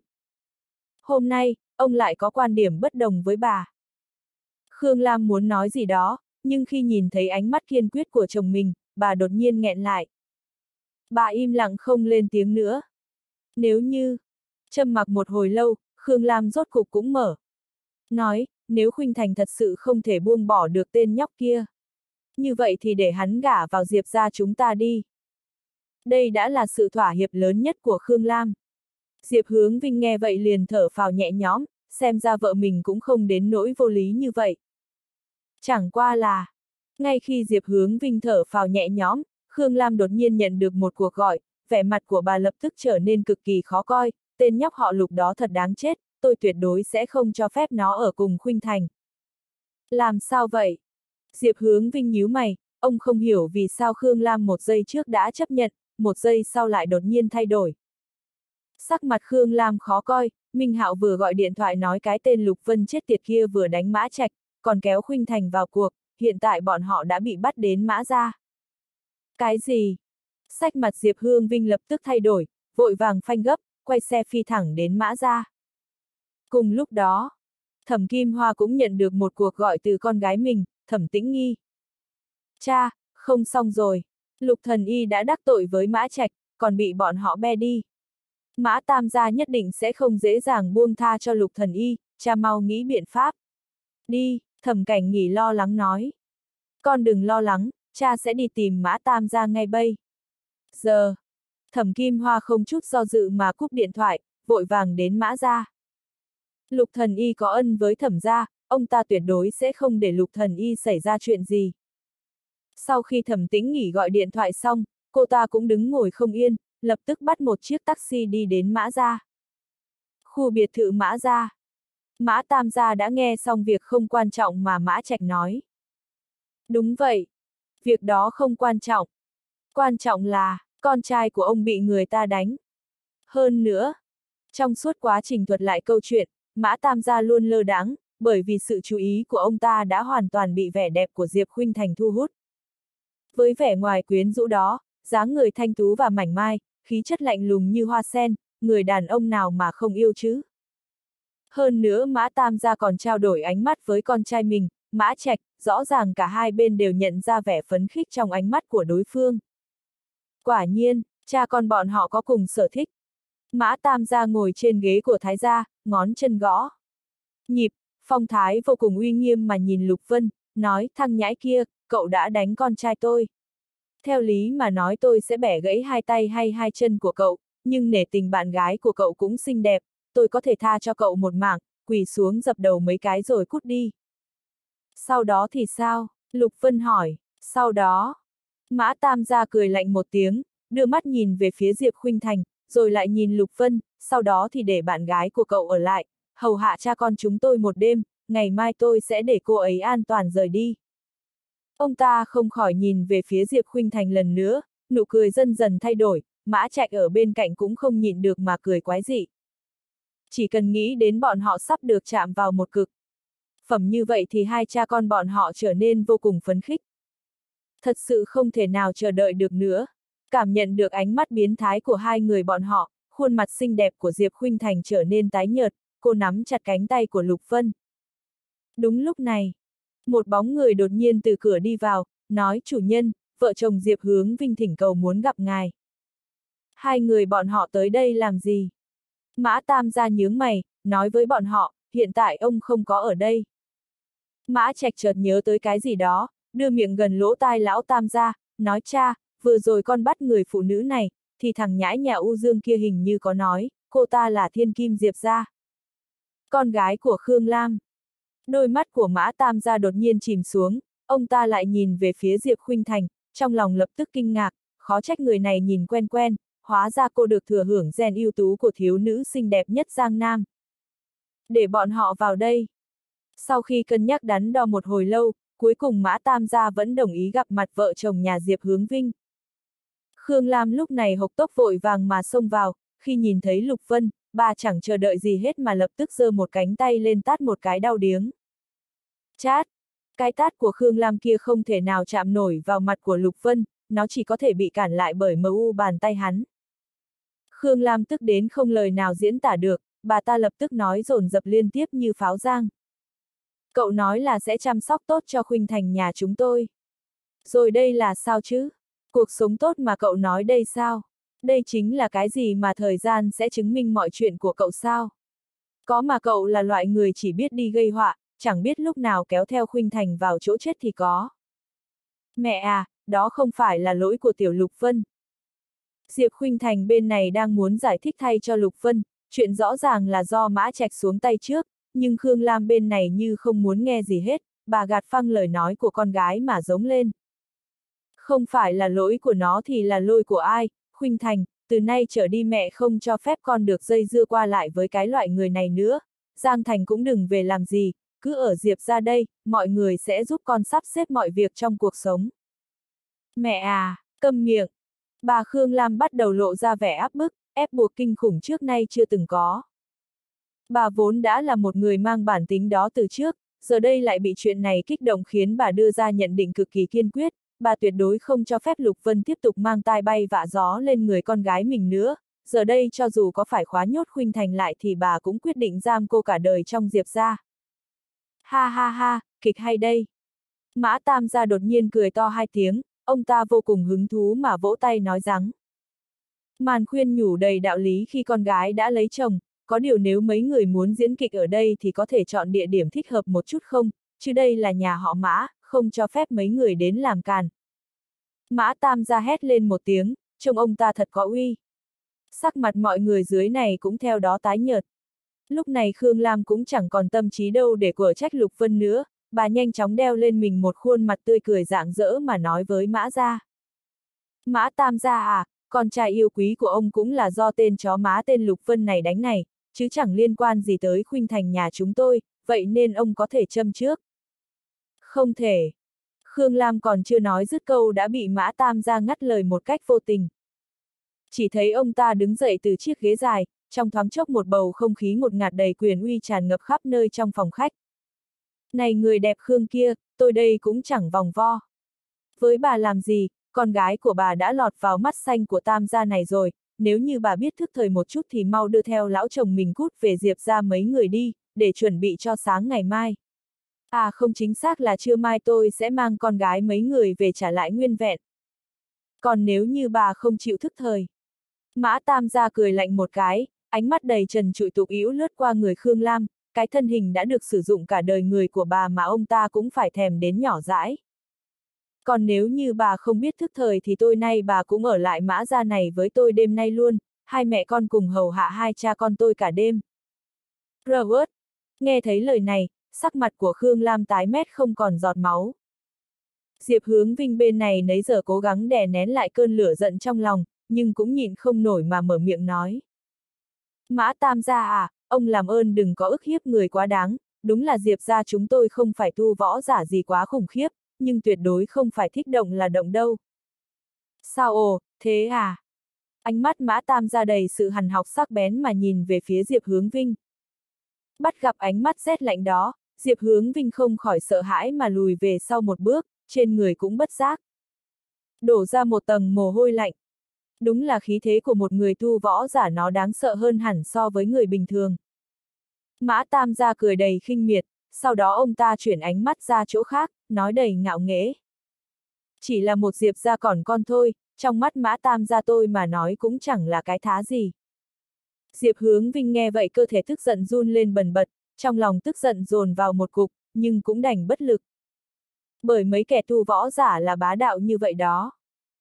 hôm nay, ông lại có quan điểm bất đồng với bà. Khương Lam muốn nói gì đó, nhưng khi nhìn thấy ánh mắt kiên quyết của chồng mình, bà đột nhiên nghẹn lại. Bà im lặng không lên tiếng nữa. Nếu như, trầm mặc một hồi lâu, Khương Lam rốt cục cũng mở. Nói, nếu Khuynh Thành thật sự không thể buông bỏ được tên nhóc kia. Như vậy thì để hắn gả vào Diệp gia chúng ta đi. Đây đã là sự thỏa hiệp lớn nhất của Khương Lam. Diệp Hướng Vinh nghe vậy liền thở phào nhẹ nhõm, xem ra vợ mình cũng không đến nỗi vô lý như vậy. Chẳng qua là, ngay khi Diệp Hướng Vinh thở phào nhẹ nhõm, Khương Lam đột nhiên nhận được một cuộc gọi, vẻ mặt của bà lập tức trở nên cực kỳ khó coi, tên nhóc họ Lục đó thật đáng chết, tôi tuyệt đối sẽ không cho phép nó ở cùng Khuynh Thành. Làm sao vậy? Diệp Hướng Vinh nhíu mày, ông không hiểu vì sao Khương Lam một giây trước đã chấp nhận, một giây sau lại đột nhiên thay đổi. Sắc mặt Khương Lam khó coi, Minh Hạo vừa gọi điện thoại nói cái tên Lục Vân chết tiệt kia vừa đánh Mã Trạch, còn kéo Khuynh Thành vào cuộc, hiện tại bọn họ đã bị bắt đến Mã gia. Cái gì? Sắc mặt Diệp Hướng Vinh lập tức thay đổi, vội vàng phanh gấp, quay xe phi thẳng đến Mã gia. Cùng lúc đó, Thẩm Kim Hoa cũng nhận được một cuộc gọi từ con gái mình, Thẩm Tĩnh Nghi. Cha, không xong rồi, Lục Thần Y đã đắc tội với Mã Trạch, còn bị bọn họ bê đi. Mã Tam gia nhất định sẽ không dễ dàng buông tha cho Lục Thần Y, cha mau nghĩ biện pháp. Đi, Thẩm Cảnh Nghỉ lo lắng nói. Con đừng lo lắng, cha sẽ đi tìm Mã Tam gia ngay bây giờ. Thẩm Kim Hoa không chút do dự mà cúp điện thoại, vội vàng đến Mã gia. Lục Thần Y có ân với Thẩm gia, ông ta tuyệt đối sẽ không để Lục Thần Y xảy ra chuyện gì. Sau khi Thẩm Tĩnh Nghỉ gọi điện thoại xong, cô ta cũng đứng ngồi không yên, lập tức bắt một chiếc taxi đi đến Mã gia. Khu biệt thự Mã gia. Mã Tam gia đã nghe xong việc không quan trọng mà Mã Trạch nói. Đúng vậy. Việc đó không quan trọng. Quan trọng là, con trai của ông bị người ta đánh. Hơn nữa, trong suốt quá trình thuật lại câu chuyện, Mã Tam gia luôn lơ đãng, bởi vì sự chú ý của ông ta đã hoàn toàn bị vẻ đẹp của Diệp Khuynh Thành thu hút. Với vẻ ngoài quyến rũ đó, dáng người thanh tú và mảnh mai, khí chất lạnh lùng như hoa sen, người đàn ông nào mà không yêu chứ? Hơn nữa Mã Tam gia còn trao đổi ánh mắt với con trai mình, Mã Trạch, rõ ràng cả hai bên đều nhận ra vẻ phấn khích trong ánh mắt của đối phương. Quả nhiên, cha con bọn họ có cùng sở thích. Mã Tam gia ngồi trên ghế của Thái gia, ngón chân gõ nhịp, phong thái vô cùng uy nghiêm mà nhìn Lục Vân, nói, thằng nhãi kia, cậu đã đánh con trai tôi. Theo lý mà nói tôi sẽ bẻ gãy hai tay hay hai chân của cậu, nhưng nể tình bạn gái của cậu cũng xinh đẹp, tôi có thể tha cho cậu một mảng, quỳ xuống dập đầu mấy cái rồi cút đi. Sau đó thì sao? Lục Vân hỏi. Sau đó, Mã Tam gia cười lạnh một tiếng, đưa mắt nhìn về phía Diệp Khuynh Thành, rồi lại nhìn Lục Vân, sau đó thì để bạn gái của cậu ở lại, hầu hạ cha con chúng tôi một đêm, ngày mai tôi sẽ để cô ấy an toàn rời đi. Ông ta không khỏi nhìn về phía Diệp Khuynh Thành lần nữa, nụ cười dần dần thay đổi, Mã Trạch ở bên cạnh cũng không nhịn được mà cười quái dị. Chỉ cần nghĩ đến bọn họ sắp được chạm vào một cực phẩm như vậy thì hai cha con bọn họ trở nên vô cùng phấn khích. Thật sự không thể nào chờ đợi được nữa. Cảm nhận được ánh mắt biến thái của hai người bọn họ, khuôn mặt xinh đẹp của Diệp Khuynh Thành trở nên tái nhợt, cô nắm chặt cánh tay của Lục Vân. Đúng lúc này, một bóng người đột nhiên từ cửa đi vào, nói chủ nhân, vợ chồng Diệp Hướng Vinh thỉnh cầu muốn gặp ngài. Hai người bọn họ tới đây làm gì? Mã Tam gia nhướng mày, nói với bọn họ, hiện tại ông không có ở đây. Mã Trạch chợt nhớ tới cái gì đó, đưa miệng gần lỗ tai lão Tam gia, nói cha, vừa rồi con bắt người phụ nữ này, thì thằng nhãi nhà U Dương kia hình như có nói, cô ta là Thiên Kim Diệp gia. Con gái của Khương Lam. Đôi mắt của Mã Tam gia đột nhiên chìm xuống, ông ta lại nhìn về phía Diệp Khuynh Thành, trong lòng lập tức kinh ngạc, khó trách người này nhìn quen quen, hóa ra cô được thừa hưởng gen ưu tú của thiếu nữ xinh đẹp nhất Giang Nam. Để bọn họ vào đây. Sau khi cân nhắc đắn đo một hồi lâu, cuối cùng Mã Tam gia vẫn đồng ý gặp mặt vợ chồng nhà Diệp Hướng Vinh. Khương Lam lúc này hộc tốc vội vàng mà xông vào, khi nhìn thấy Lục Vân, bà chẳng chờ đợi gì hết mà lập tức giơ một cánh tay lên tát một cái đau điếng. Chát! Cái tát của Khương Lam kia không thể nào chạm nổi vào mặt của Lục Vân, nó chỉ có thể bị cản lại bởi MU bàn tay hắn. Khương Lam tức đến không lời nào diễn tả được, bà ta lập tức nói dồn dập liên tiếp như pháo giang. Cậu nói là sẽ chăm sóc tốt cho Khuynh Thành nhà chúng tôi. Rồi đây là sao chứ? Cuộc sống tốt mà cậu nói đây sao? Đây chính là cái gì mà thời gian sẽ chứng minh mọi chuyện của cậu sao? Có mà cậu là loại người chỉ biết đi gây họa, chẳng biết lúc nào kéo theo Khuynh Thành vào chỗ chết thì có. Mẹ à, đó không phải là lỗi của tiểu Lục Vân. Diệp Khuynh Thành bên này đang muốn giải thích thay cho Lục Vân, chuyện rõ ràng là do Mã Trạch xuống tay trước, nhưng Khương Lam bên này như không muốn nghe gì hết, bà gạt phăng lời nói của con gái mà giống lên. Không phải là lỗi của nó thì là lỗi của ai, Khuynh Thành, từ nay trở đi mẹ không cho phép con được dây dưa qua lại với cái loại người này nữa, Giang Thành cũng đừng về làm gì, cứ ở Diệp ra đây, mọi người sẽ giúp con sắp xếp mọi việc trong cuộc sống. Mẹ à, câm miệng! Bà Khương Lam bắt đầu lộ ra vẻ áp bức, ép buộc kinh khủng trước nay chưa từng có. Bà vốn đã là một người mang bản tính đó từ trước, giờ đây lại bị chuyện này kích động khiến bà đưa ra nhận định cực kỳ kiên quyết, bà tuyệt đối không cho phép Lục Vân tiếp tục mang tai bay vạ gió lên người con gái mình nữa, giờ đây cho dù có phải khóa nhốt Khuynh Thành lại thì bà cũng quyết định giam cô cả đời trong Diệp gia. Ha ha ha, kịch hay đây. Mã Tam gia đột nhiên cười to hai tiếng, ông ta vô cùng hứng thú mà vỗ tay nói rằng. Màn khuyên nhủ đầy đạo lý khi con gái đã lấy chồng, có điều nếu mấy người muốn diễn kịch ở đây thì có thể chọn địa điểm thích hợp một chút không, chứ đây là nhà họ Mã, không cho phép mấy người đến làm càn. Mã Tam gia hét lên một tiếng, trông ông ta thật có uy. Sắc mặt mọi người dưới này cũng theo đó tái nhợt. Lúc này Khương Lam cũng chẳng còn tâm trí đâu để quở trách Lục Vân nữa, bà nhanh chóng đeo lên mình một khuôn mặt tươi cười rạng rỡ mà nói với Mã gia. Mã Tam gia à, con trai yêu quý của ông cũng là do tên chó má tên Lục Vân này đánh này, chứ chẳng liên quan gì tới Khuynh Thành nhà chúng tôi, vậy nên ông có thể châm trước. Không thể. Khương Lam còn chưa nói dứt câu đã bị Mã Tam gia ngắt lời một cách vô tình. Chỉ thấy ông ta đứng dậy từ chiếc ghế dài, trong thoáng chốc một bầu không khí ngột ngạt đầy quyền uy tràn ngập khắp nơi trong phòng khách. Này người đẹp Khương kia, tôi đây cũng chẳng vòng vo. Với bà làm gì, con gái của bà đã lọt vào mắt xanh của Tam gia này rồi, nếu như bà biết thức thời một chút thì mau đưa theo lão chồng mình cút về Diệp ra mấy người đi, để chuẩn bị cho sáng ngày mai. À không, chính xác là trưa mai tôi sẽ mang con gái mấy người về trả lại nguyên vẹn. Còn nếu như bà không chịu thức thời. Mã Tam gia cười lạnh một cái, ánh mắt đầy trần trụi tục ĩu lướt qua người Khương Lam, cái thân hình đã được sử dụng cả đời người của bà mà ông ta cũng phải thèm đến nhỏ dãi. Còn nếu như bà không biết thức thời thì tôi nay bà cũng ở lại Mã gia này với tôi đêm nay luôn, hai mẹ con cùng hầu hạ hai cha con tôi cả đêm. Robert, nghe thấy lời này, sắc mặt của Khương Lam tái mét không còn giọt máu. Diệp Hướng Vinh bên này nấy giờ cố gắng đè nén lại cơn lửa giận trong lòng, nhưng cũng nhịn không nổi mà mở miệng nói. Mã Tam gia à, ông làm ơn đừng có ức hiếp người quá đáng, đúng là Diệp gia chúng tôi không phải tu võ giả gì quá khủng khiếp, nhưng tuyệt đối không phải thích động là động đâu. Sao ồ, thế à? Ánh mắt Mã Tam gia đầy sự hằn học sắc bén mà nhìn về phía Diệp Hướng Vinh. Bắt gặp ánh mắt rét lạnh đó, Diệp Hướng Vinh không khỏi sợ hãi mà lùi về sau một bước, trên người cũng bất giác đổ ra một tầng mồ hôi lạnh. Đúng là khí thế của một người tu võ giả nó đáng sợ hơn hẳn so với người bình thường. Mã Tam gia cười đầy khinh miệt, sau đó ông ta chuyển ánh mắt ra chỗ khác, nói đầy ngạo nghễ. Chỉ là một Diệp gia còn con thôi, trong mắt Mã Tam gia tôi mà nói cũng chẳng là cái thá gì. Diệp Hướng Vinh nghe vậy cơ thể tức giận run lên bần bật, trong lòng tức giận dồn vào một cục, nhưng cũng đành bất lực. Bởi mấy kẻ tu võ giả là bá đạo như vậy đó.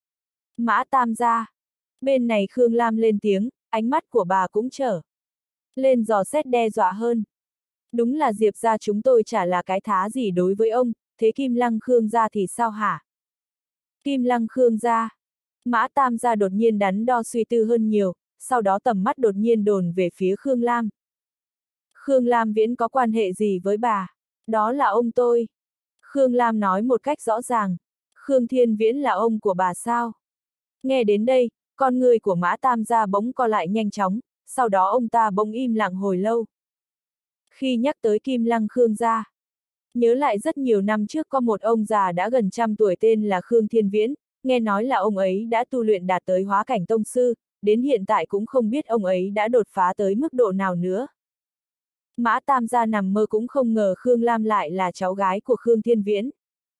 Mã Tam gia. Bên này Khương Lam lên tiếng, ánh mắt của bà cũng trở lên dò xét đe dọa hơn. Đúng là Diệp gia chúng tôi chả là cái thá gì đối với ông, thế Kim Lăng Khương gia thì sao hả? Kim Lăng Khương gia. Mã Tam gia đột nhiên đắn đo suy tư hơn nhiều, sau đó tầm mắt đột nhiên đồn về phía Khương Lam. Khương Lam Viễn có quan hệ gì với bà? Đó là ông tôi. Khương Lam nói một cách rõ ràng. Khương Thiên Viễn là ông của bà sao? Nghe đến đây, con người của Mã Tam gia bỗng co lại nhanh chóng, sau đó ông ta bỗng im lặng hồi lâu. Khi nhắc tới Kim Lăng Khương gia, nhớ lại rất nhiều năm trước có một ông già đã gần 100 tuổi tên là Khương Thiên Viễn, nghe nói là ông ấy đã tu luyện đạt tới hóa cảnh tông sư, đến hiện tại cũng không biết ông ấy đã đột phá tới mức độ nào nữa. Mã Tam gia nằm mơ cũng không ngờ Khương Lam lại là cháu gái của Khương Thiên Viễn.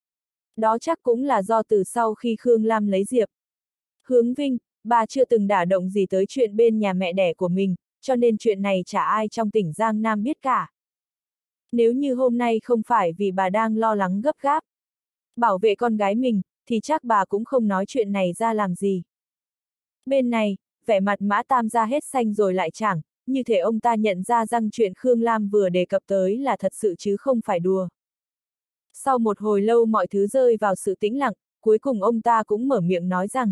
Đó chắc cũng là do từ sau khi Khương Lam lấy Diệp Hướng Vinh, bà chưa từng đả động gì tới chuyện bên nhà mẹ đẻ của mình, cho nên chuyện này chả ai trong tỉnh Giang Nam biết cả. Nếu như hôm nay không phải vì bà đang lo lắng gấp gáp bảo vệ con gái mình, thì chắc bà cũng không nói chuyện này ra làm gì. Bên này, vẻ mặt Mã Tam gia hết xanh rồi lại chẳng, như thể ông ta nhận ra rằng chuyện Khương Lam vừa đề cập tới là thật sự chứ không phải đùa. Sau một hồi lâu mọi thứ rơi vào sự tĩnh lặng, cuối cùng ông ta cũng mở miệng nói rằng: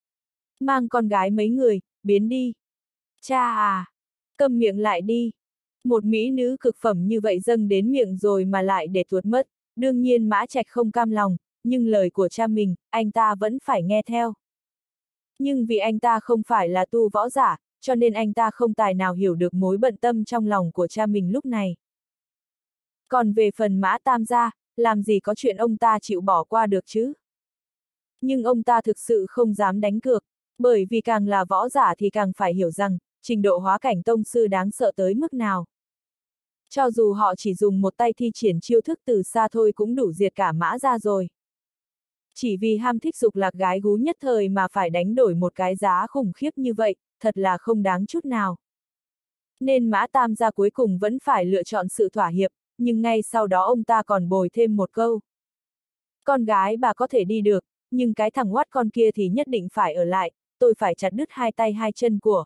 mang con gái mấy người, biến đi. Cha à! Câm miệng lại đi. Một mỹ nữ cực phẩm như vậy dâng đến miệng rồi mà lại để tuột mất, đương nhiên Mã Trạch không cam lòng, nhưng lời của cha mình, anh ta vẫn phải nghe theo. Nhưng vì anh ta không phải là tu võ giả, cho nên anh ta không tài nào hiểu được mối bận tâm trong lòng của cha mình lúc này. Còn về phần Mã Tam gia, làm gì có chuyện ông ta chịu bỏ qua được chứ? Nhưng ông ta thực sự không dám đánh cược, bởi vì càng là võ giả thì càng phải hiểu rằng, trình độ hóa cảnh tông sư đáng sợ tới mức nào. Cho dù họ chỉ dùng một tay thi triển chiêu thức từ xa thôi cũng đủ diệt cả Mã gia rồi. Chỉ vì ham thích dục lạc gái gú nhất thời mà phải đánh đổi một cái giá khủng khiếp như vậy, thật là không đáng chút nào. Nên Mã Tam gia cuối cùng vẫn phải lựa chọn sự thỏa hiệp, nhưng ngay sau đó ông ta còn bồi thêm một câu. Con gái bà có thể đi được, nhưng cái thằng oát con kia thì nhất định phải ở lại, tôi phải chặt đứt hai tay hai chân của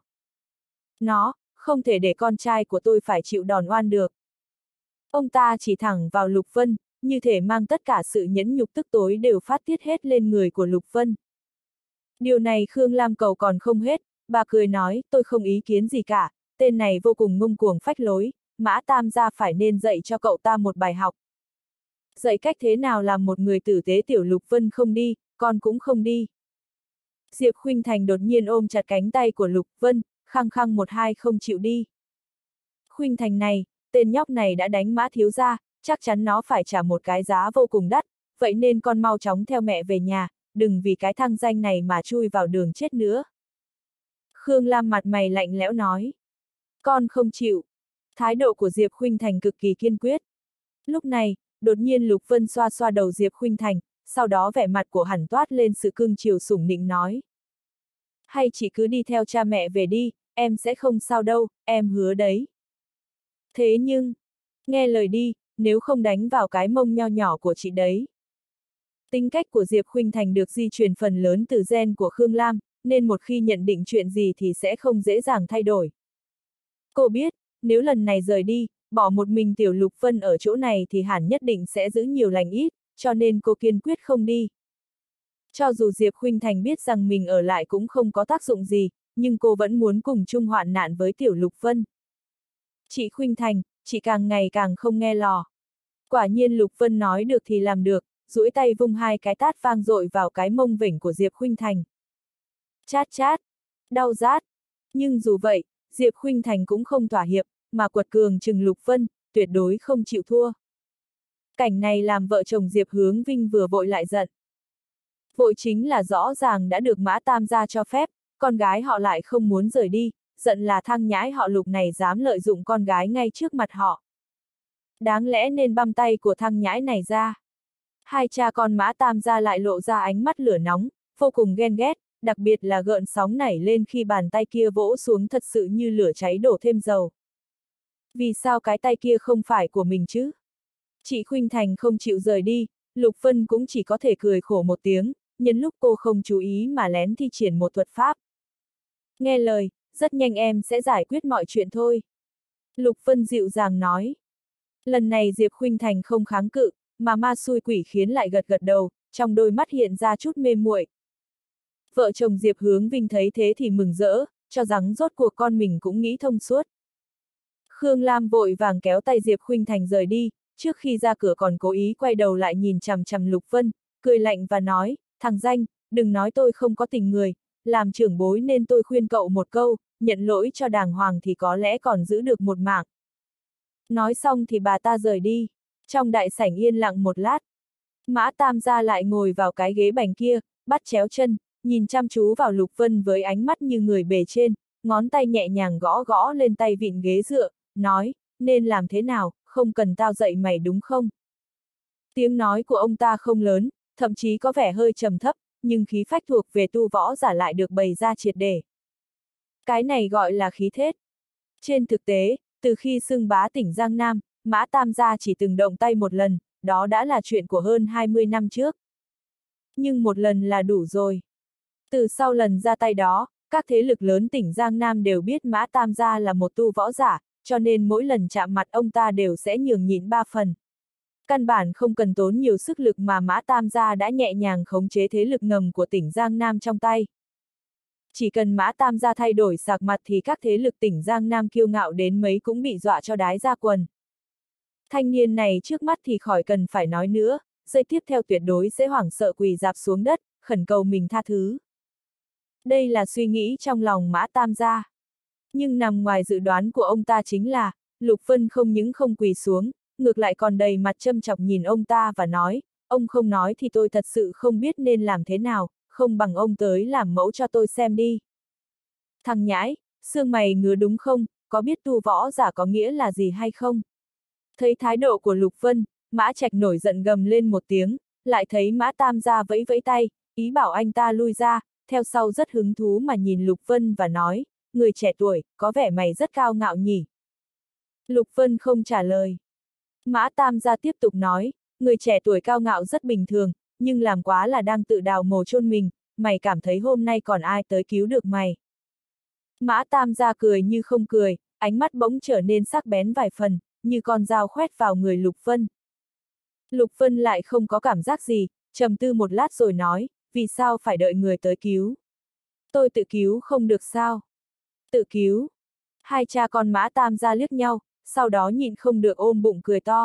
nó, không thể để con trai của tôi phải chịu đòn oan được. Ông ta chỉ thẳng vào Lục Vân, như thể mang tất cả sự nhẫn nhục tức tối đều phát tiết hết lên người của Lục Vân. Điều này Khương Lam cầu còn không hết, bà cười nói, tôi không ý kiến gì cả, tên này vô cùng ngông cuồng phách lối, Mã Tam gia phải nên dạy cho cậu ta một bài học. Dạy cách thế nào làm một người tử tế. Tiểu Lục Vân không đi, con cũng không đi. Diệp Khuynh Thành đột nhiên ôm chặt cánh tay của Lục Vân, khăng khăng một hai không chịu đi. Khuynh Thành này, tên nhóc này đã đánh Mã thiếu gia, chắc chắn nó phải trả một cái giá vô cùng đắt, vậy nên con mau chóng theo mẹ về nhà, đừng vì cái thằng danh này mà chui vào đường chết nữa. Khương Lam mặt mày lạnh lẽo nói. Con không chịu. Thái độ của Diệp Khuynh Thành cực kỳ kiên quyết. Lúc này, đột nhiên Lục Vân xoa xoa đầu Diệp Khuynh Thành, sau đó vẻ mặt của hắn toát lên sự cưng chiều sủng nịnh nói. Hay chị cứ đi theo cha mẹ về đi, em sẽ không sao đâu, em hứa đấy. Thế nhưng, nghe lời đi, nếu không đánh vào cái mông nho nhỏ của chị đấy. Tính cách của Diệp Khuynh Thành được di truyền phần lớn từ gen của Khương Lam, nên một khi nhận định chuyện gì thì sẽ không dễ dàng thay đổi. Cô biết, nếu lần này rời đi, bỏ một mình Tiểu Lục Vân ở chỗ này thì hẳn nhất định sẽ giữ nhiều lành ít, cho nên cô kiên quyết không đi. Cho dù Diệp Khuynh Thành biết rằng mình ở lại cũng không có tác dụng gì, nhưng cô vẫn muốn cùng chung hoạn nạn với Tiểu Lục Vân. Chị Khuynh Thành, chị càng ngày càng không nghe lò. Quả nhiên Lục Vân nói được thì làm được, duỗi tay vung hai cái tát vang dội vào cái mông vểnh của Diệp Khuynh Thành. Chát chát, đau rát. Nhưng dù vậy, Diệp Khuynh Thành cũng không thỏa hiệp, mà quật cường trừng Lục Vân, tuyệt đối không chịu thua. Cảnh này làm vợ chồng Diệp Hướng Vinh vừa vội lại giận. Vội chính là rõ ràng đã được Mã Tam gia cho phép, con gái họ lại không muốn rời đi, giận là thằng nhãi họ Lục này dám lợi dụng con gái ngay trước mặt họ. Đáng lẽ nên băm tay của thằng nhãi này ra. Hai cha con Mã Tam gia lại lộ ra ánh mắt lửa nóng, vô cùng ghen ghét, đặc biệt là gợn sóng nảy lên khi bàn tay kia vỗ xuống thật sự như lửa cháy đổ thêm dầu. Vì sao cái tay kia không phải của mình chứ? Chị Khuynh Thành không chịu rời đi, Lục Vân cũng chỉ có thể cười khổ một tiếng, nhân lúc cô không chú ý mà lén thi triển một thuật pháp. Nghe lời, rất nhanh em sẽ giải quyết mọi chuyện thôi. Lục Vân dịu dàng nói. Lần này Diệp Khuynh Thành không kháng cự, mà ma xui quỷ khiến lại gật gật đầu, trong đôi mắt hiện ra chút mê muội. Vợ chồng Diệp Hướng Vinh thấy thế thì mừng rỡ, cho rằng rốt cuộc con mình cũng nghĩ thông suốt. Khương Lam vội vàng kéo tay Diệp Khuynh Thành rời đi, trước khi ra cửa còn cố ý quay đầu lại nhìn chằm chằm Lục Vân, cười lạnh và nói, thằng danh, đừng nói tôi không có tình người, làm trưởng bối nên tôi khuyên cậu một câu, nhận lỗi cho đàng hoàng thì có lẽ còn giữ được một mạng. Nói xong thì bà ta rời đi. Trong đại sảnh yên lặng một lát, Mã Tam gia lại ngồi vào cái ghế bành kia, bắt chéo chân, nhìn chăm chú vào Lục Vân với ánh mắt như người bề trên, ngón tay nhẹ nhàng gõ gõ lên tay vịn ghế dựa, nói, nên làm thế nào, không cần tao dạy mày đúng không? Tiếng nói của ông ta không lớn, thậm chí có vẻ hơi trầm thấp, nhưng khí phách thuộc về tu võ giả lại được bày ra triệt để. Cái này gọi là khí thết. Trên thực tế, từ khi xưng bá tỉnh Giang Nam, Mã Tam gia chỉ từng động tay một lần, đó đã là chuyện của hơn 20 năm trước. Nhưng một lần là đủ rồi. Từ sau lần ra tay đó, các thế lực lớn tỉnh Giang Nam đều biết Mã Tam gia là một tu võ giả, cho nên mỗi lần chạm mặt ông ta đều sẽ nhường nhịn 3 phần. Căn bản không cần tốn nhiều sức lực mà Mã Tam gia đã nhẹ nhàng khống chế thế lực ngầm của tỉnh Giang Nam trong tay. Chỉ cần Mã Tam gia thay đổi sạc mặt thì các thế lực tỉnh Giang Nam kiêu ngạo đến mấy cũng bị dọa cho đái ra quần. Thanh niên này trước mắt thì khỏi cần phải nói nữa, giây tiếp theo tuyệt đối sẽ hoảng sợ quỳ rạp xuống đất, khẩn cầu mình tha thứ. Đây là suy nghĩ trong lòng Mã Tam gia. Nhưng nằm ngoài dự đoán của ông ta chính là, Lục Vân không những không quỳ xuống, ngược lại còn đầy mặt châm chọc nhìn ông ta và nói, ông không nói thì tôi thật sự không biết nên làm thế nào, không bằng ông tới làm mẫu cho tôi xem đi. Thằng nhãi, xương mày ngứa đúng không, có biết tu võ giả có nghĩa là gì hay không? Thấy thái độ của Lục Vân, Mã Trạch nổi giận gầm lên một tiếng, lại thấy Mã Tam gia vẫy vẫy tay, ý bảo anh ta lui ra, theo sau rất hứng thú mà nhìn Lục Vân và nói, người trẻ tuổi, có vẻ mày rất cao ngạo nhỉ. Lục Vân không trả lời. Mã Tam gia tiếp tục nói, người trẻ tuổi cao ngạo rất bình thường, nhưng làm quá là đang tự đào mồ chôn mình, mày cảm thấy hôm nay còn ai tới cứu được mày. Mã Tam gia cười như không cười, ánh mắt bỗng trở nên sắc bén vài phần, như con dao khoét vào người Lục Vân. Lục Vân lại không có cảm giác gì, trầm tư một lát rồi nói, vì sao phải đợi người tới cứu? Tôi tự cứu không được sao? Tự cứu? Hai cha con Mã Tam gia liếc nhau, sau đó nhịn không được ôm bụng cười to.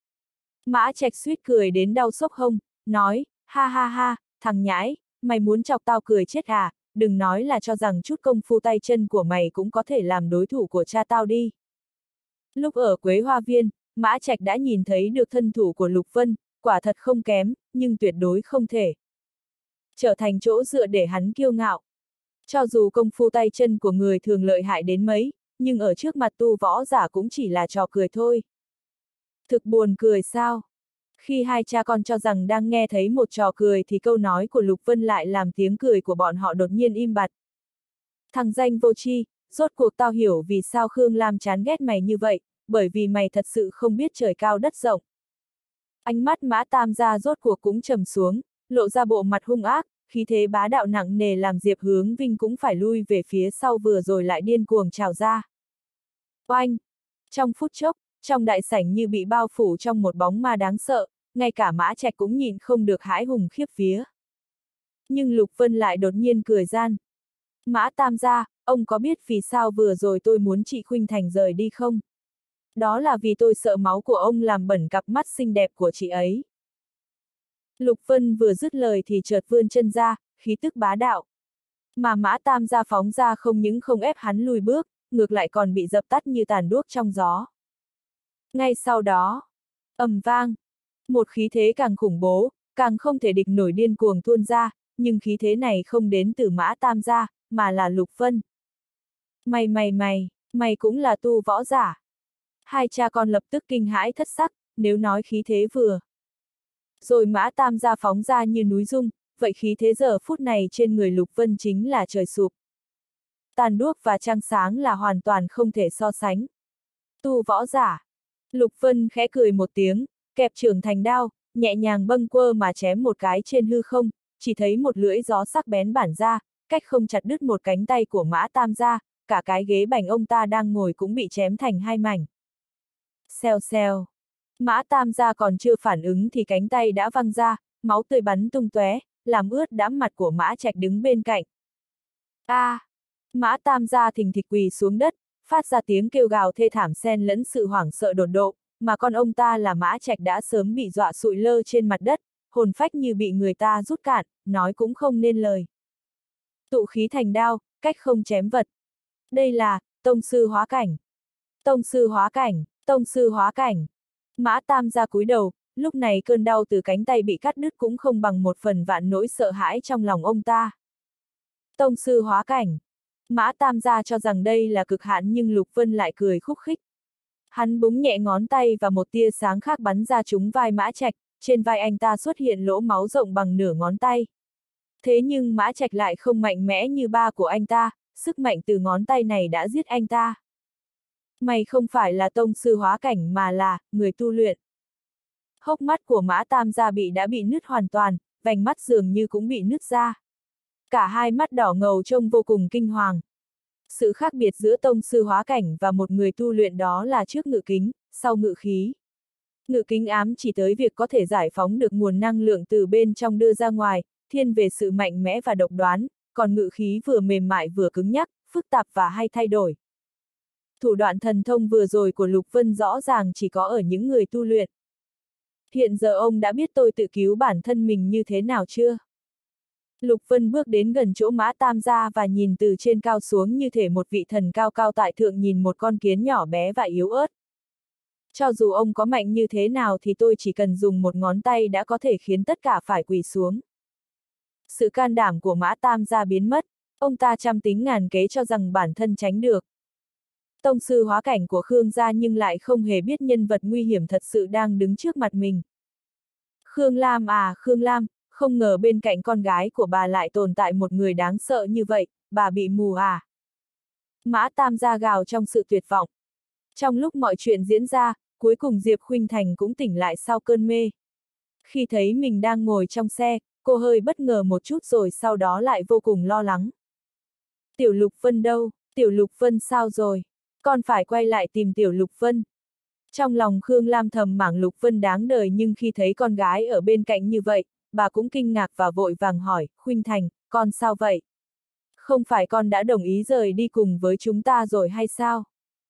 Mã Trạch suýt cười đến đau xốc hông, nói, ha ha ha, thằng nhãi, mày muốn chọc tao cười chết à, đừng nói là cho rằng chút công phu tay chân của mày cũng có thể làm đối thủ của cha tao đi. Lúc ở Quế Hoa Viên, Mã Trạch đã nhìn thấy được thân thủ của Lục Vân, quả thật không kém, nhưng tuyệt đối không thể trở thành chỗ dựa để hắn kiêu ngạo. Cho dù công phu tay chân của người thường lợi hại đến mấy, nhưng ở trước mặt tu võ giả cũng chỉ là trò cười thôi. Thực buồn cười sao? Khi hai cha con cho rằng đang nghe thấy một trò cười thì câu nói của Lục Vân lại làm tiếng cười của bọn họ đột nhiên im bặt. Thằng danh vô tri, rốt cuộc tao hiểu vì sao Khương Lam chán ghét mày như vậy, bởi vì mày thật sự không biết trời cao đất rộng. Ánh mắt Mã Tam gia rốt cuộc cũng trầm xuống, lộ ra bộ mặt hung ác, khí thế bá đạo nặng nề làm Diệp Hướng Vinh cũng phải lui về phía sau vừa rồi lại điên cuồng trào ra. Oanh! Trong phút chốc, trong đại sảnh như bị bao phủ trong một bóng ma đáng sợ, ngay cả Mã Trạch cũng nhìn không được hãi hùng khiếp vía. Nhưng Lục Vân lại đột nhiên cười gian. Mã Tam gia, ông có biết vì sao vừa rồi tôi muốn chị Khuynh Thành rời đi không? Đó là vì tôi sợ máu của ông làm bẩn cặp mắt xinh đẹp của chị ấy. Lục Vân vừa dứt lời thì chợt vươn chân ra, khí tức bá đạo. Mà Mã Tam gia phóng ra không những không ép hắn lùi bước, ngược lại còn bị dập tắt như tàn đuốc trong gió. Ngay sau đó, ầm vang, một khí thế càng khủng bố, càng không thể địch nổi điên cuồng tuôn ra, nhưng khí thế này không đến từ Mã Tam gia, mà là Lục Vân. Mày cũng là tu võ giả. Hai cha con lập tức kinh hãi thất sắc, nếu nói khí thế vừa. Rồi Mã Tam gia phóng ra như núi rung, vậy khí thế giờ phút này trên người Lục Vân chính là trời sụp. Tàn đuốc và trăng sáng là hoàn toàn không thể so sánh. Tu võ giả. Lục Vân khẽ cười một tiếng, kẹp trưởng thành đao, nhẹ nhàng bâng quơ mà chém một cái trên hư không, chỉ thấy một lưỡi gió sắc bén bản ra, cách không chặt đứt một cánh tay của Mã Tam gia, cả cái ghế bành ông ta đang ngồi cũng bị chém thành hai mảnh. Xèo xèo. Mã Tam gia còn chưa phản ứng thì cánh tay đã văng ra, máu tươi bắn tung tóe, làm ướt đẫm mặt của Mã Trạch đứng bên cạnh. A! Mã Tam gia thình thịch quỳ xuống đất, phát ra tiếng kêu gào thê thảm xen lẫn sự hoảng sợ đột độ, mà con ông ta là Mã Trạch đã sớm bị dọa sụi lơ trên mặt đất, hồn phách như bị người ta rút cạn, nói cũng không nên lời. Tụ khí thành đao, cách không chém vật. Đây là tông sư hóa cảnh. Tông sư hóa cảnh, tông sư hóa cảnh. Mã Tam gia cúi đầu, lúc này cơn đau từ cánh tay bị cắt đứt cũng không bằng một phần vạn nỗi sợ hãi trong lòng ông ta. Tông sư hóa cảnh. Mã Tam gia cho rằng đây là cực hạn nhưng Lục Vân lại cười khúc khích. Hắn búng nhẹ ngón tay và một tia sáng khác bắn ra trúng vai Mã Trạch, trên vai anh ta xuất hiện lỗ máu rộng bằng nửa ngón tay. Thế nhưng Mã Trạch lại không mạnh mẽ như ba của anh ta, sức mạnh từ ngón tay này đã giết anh ta. Mày không phải là tông sư hóa cảnh mà là người tu luyện. Hốc mắt của Mã Tam gia đã bị nứt hoàn toàn, vành mắt dường như cũng bị nứt ra. Cả hai mắt đỏ ngầu trông vô cùng kinh hoàng. Sự khác biệt giữa tông sư hóa cảnh và một người tu luyện đó là trước ngự kính, sau ngự khí. Ngự kính ám chỉ tới việc có thể giải phóng được nguồn năng lượng từ bên trong đưa ra ngoài, thiên về sự mạnh mẽ và độc đoán, còn ngự khí vừa mềm mại vừa cứng nhắc, phức tạp và hay thay đổi. Thủ đoạn thần thông vừa rồi của Lục Vân rõ ràng chỉ có ở những người tu luyện. Hiện giờ ông đã biết tôi tự cứu bản thân mình như thế nào chưa? Lục Vân bước đến gần chỗ Mã Tam gia và nhìn từ trên cao xuống như thể một vị thần cao cao tại thượng nhìn một con kiến nhỏ bé và yếu ớt. Cho dù ông có mạnh như thế nào thì tôi chỉ cần dùng một ngón tay đã có thể khiến tất cả phải quỳ xuống. Sự can đảm của Mã Tam gia biến mất, ông ta trăm tính ngàn kế cho rằng bản thân tránh được. Tông sư hóa cảnh của Khương gia nhưng lại không hề biết nhân vật nguy hiểm thật sự đang đứng trước mặt mình. Khương Lam à, Khương Lam, không ngờ bên cạnh con gái của bà lại tồn tại một người đáng sợ như vậy, bà bị mù à? Mã Tam gia gào trong sự tuyệt vọng. Trong lúc mọi chuyện diễn ra, cuối cùng Diệp Khuynh Thành cũng tỉnh lại sau cơn mê. Khi thấy mình đang ngồi trong xe, cô hơi bất ngờ một chút rồi sau đó lại vô cùng lo lắng. Tiểu Lục Vân đâu? Tiểu Lục Vân sao rồi? Con phải quay lại tìm Tiểu Lục Vân. Trong lòng Khương Lam thầm mảng Lục Vân đáng đời nhưng khi thấy con gái ở bên cạnh như vậy, bà cũng kinh ngạc và vội vàng hỏi, Khuynh Thành, con sao vậy? Không phải con đã đồng ý rời đi cùng với chúng ta rồi hay sao?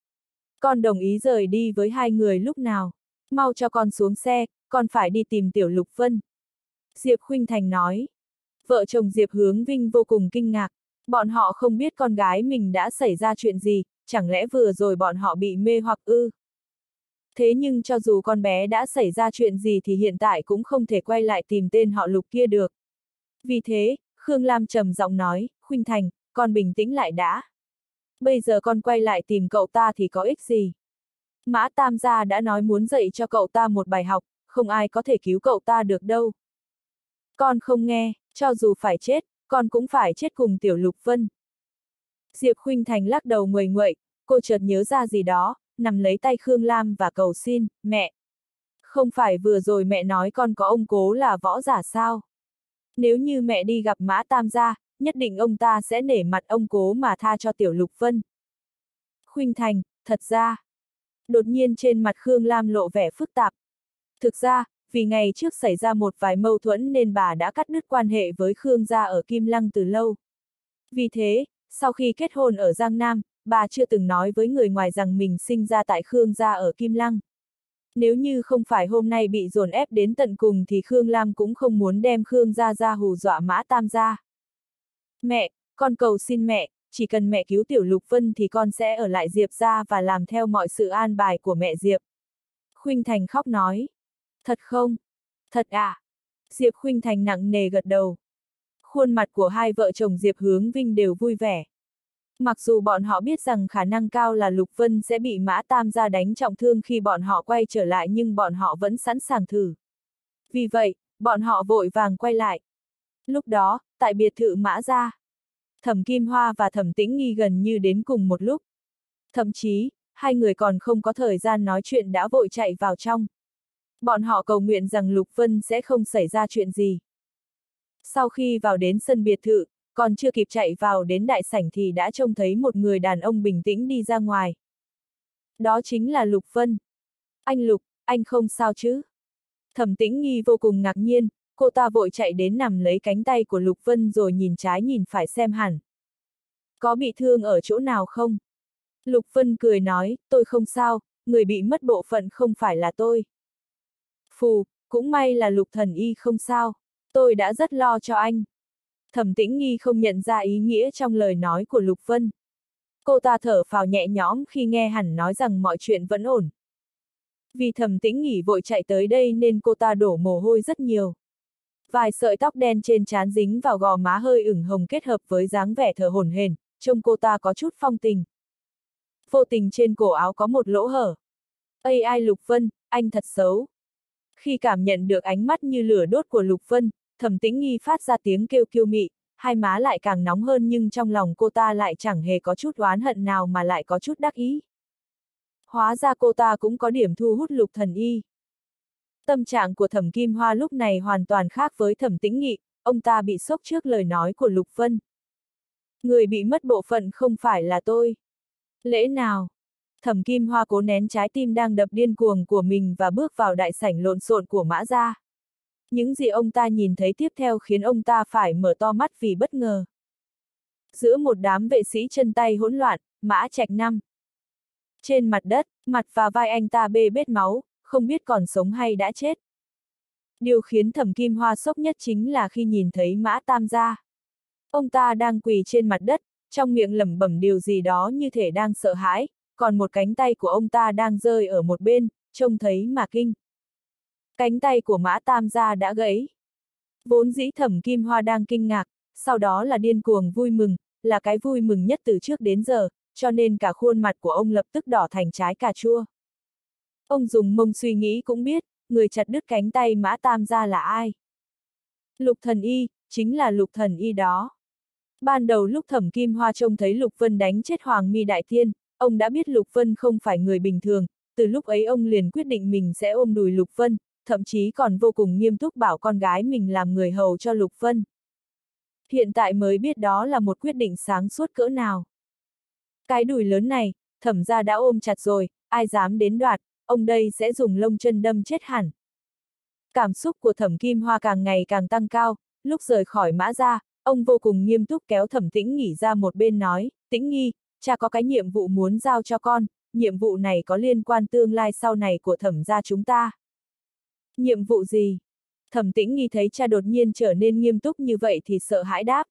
Con đồng ý rời đi với hai người lúc nào? Mau cho con xuống xe, con phải đi tìm Tiểu Lục Vân. Diệp Khuynh Thành nói. Vợ chồng Diệp Hướng Vinh vô cùng kinh ngạc. Bọn họ không biết con gái mình đã xảy ra chuyện gì, chẳng lẽ vừa rồi bọn họ bị mê hoặc ư? Thế nhưng cho dù con bé đã xảy ra chuyện gì thì hiện tại cũng không thể quay lại tìm tên họ Lục kia được. Vì thế, Khương Lam trầm giọng nói, Khuynh Thành, con bình tĩnh lại đã. Bây giờ con quay lại tìm cậu ta thì có ích gì? Mã Tam gia đã nói muốn dạy cho cậu ta một bài học, không ai có thể cứu cậu ta được đâu. Con không nghe, cho dù phải chết, con cũng phải chết cùng Tiểu Lục Vân. Diệp Khuynh Thành lắc đầu nguầy nguậy, cô chợt nhớ ra gì đó, nắm lấy tay Khương Lam và cầu xin, mẹ. Không phải vừa rồi mẹ nói con có ông cố là võ giả sao? Nếu như mẹ đi gặp Mã Tam gia, nhất định ông ta sẽ nể mặt ông cố mà tha cho Tiểu Lục Vân. Khuynh Thành, thật ra. Đột nhiên trên mặt Khương Lam lộ vẻ phức tạp. Thực ra, vì ngày trước xảy ra một vài mâu thuẫn nên bà đã cắt đứt quan hệ với Khương gia ở Kim Lăng từ lâu. Vì thế, sau khi kết hôn ở Giang Nam, bà chưa từng nói với người ngoài rằng mình sinh ra tại Khương gia ở Kim Lăng. Nếu như không phải hôm nay bị dồn ép đến tận cùng thì Khương Lam cũng không muốn đem Khương gia ra hù dọa Mã Tam gia. Mẹ, con cầu xin mẹ, chỉ cần mẹ cứu tiểu Lục Vân thì con sẽ ở lại Diệp gia và làm theo mọi sự an bài của mẹ Diệp. Khuynh Thành khóc nói. Thật không? Thật à? Diệp Khuynh Thành nặng nề gật đầu. Khuôn mặt của hai vợ chồng Diệp Hướng Vinh đều vui vẻ. Mặc dù bọn họ biết rằng khả năng cao là Lục Vân sẽ bị Mã Tam gia đánh trọng thương khi bọn họ quay trở lại nhưng bọn họ vẫn sẵn sàng thử. Vì vậy, bọn họ vội vàng quay lại. Lúc đó, tại biệt thự Mã gia, Thẩm Kim Hoa và Thẩm Tĩnh Nghi gần như đến cùng một lúc. Thậm chí, hai người còn không có thời gian nói chuyện đã vội chạy vào trong. Bọn họ cầu nguyện rằng Lục Vân sẽ không xảy ra chuyện gì. Sau khi vào đến sân biệt thự, còn chưa kịp chạy vào đến đại sảnh thì đã trông thấy một người đàn ông bình tĩnh đi ra ngoài. Đó chính là Lục Vân. Anh Lục, anh không sao chứ? Thẩm Tĩnh Nghi vô cùng ngạc nhiên, cô ta vội chạy đến nằm lấy cánh tay của Lục Vân rồi nhìn trái nhìn phải xem hẳn. Có bị thương ở chỗ nào không? Lục Vân cười nói, tôi không sao, người bị mất bộ phận không phải là tôi. Phù, cũng may là Lục thần y không sao, tôi đã rất lo cho anh. Thẩm Tĩnh Nghi không nhận ra ý nghĩa trong lời nói của Lục Vân. Cô ta thở phào nhẹ nhõm khi nghe hắn nói rằng mọi chuyện vẫn ổn. Vì Thẩm Tĩnh Nghi vội chạy tới đây nên cô ta đổ mồ hôi rất nhiều. Vài sợi tóc đen trên trán dính vào gò má hơi ửng hồng kết hợp với dáng vẻ thở hổn hển, trông cô ta có chút phong tình. Vô tình trên cổ áo có một lỗ hở. Ây ai Lục Vân, anh thật xấu. Khi cảm nhận được ánh mắt như lửa đốt của Lục Vân, Thẩm Tĩnh Nghi phát ra tiếng kêu kiêu mị, hai má lại càng nóng hơn nhưng trong lòng cô ta lại chẳng hề có chút oán hận nào mà lại có chút đắc ý. Hóa ra cô ta cũng có điểm thu hút Lục thần y. Tâm trạng của Thẩm Kim Hoa lúc này hoàn toàn khác với Thẩm Tĩnh Nghi, ông ta bị sốc trước lời nói của Lục Vân. Người bị mất bộ phận không phải là tôi. Lẽ nào? Thẩm Kim Hoa cố nén trái tim đang đập điên cuồng của mình và bước vào đại sảnh lộn xộn của Mã gia. Những gì ông ta nhìn thấy tiếp theo khiến ông ta phải mở to mắt vì bất ngờ. Giữa một đám vệ sĩ chân tay hỗn loạn, Mã Trạch Năm. Trên mặt đất, mặt và vai anh ta bê bết máu, không biết còn sống hay đã chết. Điều khiến Thẩm Kim Hoa sốc nhất chính là khi nhìn thấy Mã Tam gia. Ông ta đang quỳ trên mặt đất, trong miệng lẩm bẩm điều gì đó như thể đang sợ hãi, còn một cánh tay của ông ta đang rơi ở một bên, trông thấy mà kinh. Cánh tay của Mã Tam gia đã gãy. Vốn dĩ Thẩm Kim Hoa đang kinh ngạc, sau đó là điên cuồng vui mừng, là cái vui mừng nhất từ trước đến giờ, cho nên cả khuôn mặt của ông lập tức đỏ thành trái cà chua. Ông dùng mông suy nghĩ cũng biết, người chặt đứt cánh tay Mã Tam gia là ai. Lục thần y, chính là Lục thần y đó. Ban đầu lúc Thẩm Kim Hoa trông thấy Lục Vân đánh chết Hoàng Mi Đại Tiên, ông đã biết Lục Vân không phải người bình thường, từ lúc ấy ông liền quyết định mình sẽ ôm đùi Lục Vân, thậm chí còn vô cùng nghiêm túc bảo con gái mình làm người hầu cho Lục Vân. Hiện tại mới biết đó là một quyết định sáng suốt cỡ nào. Cái đùi lớn này, Thẩm gia đã ôm chặt rồi, ai dám đến đoạt, ông đây sẽ dùng lông chân đâm chết hẳn. Cảm xúc của Thẩm Kim Hoa càng ngày càng tăng cao, lúc rời khỏi Mã gia, ông vô cùng nghiêm túc kéo Thẩm Tĩnh Nghi ra một bên nói, Tĩnh Nghi, cha có cái nhiệm vụ muốn giao cho con, nhiệm vụ này có liên quan tương lai sau này của Thẩm gia chúng ta. Nhiệm vụ gì? Thẩm Tĩnh Nghi thấy cha đột nhiên trở nên nghiêm túc như vậy thì sợ hãi đáp.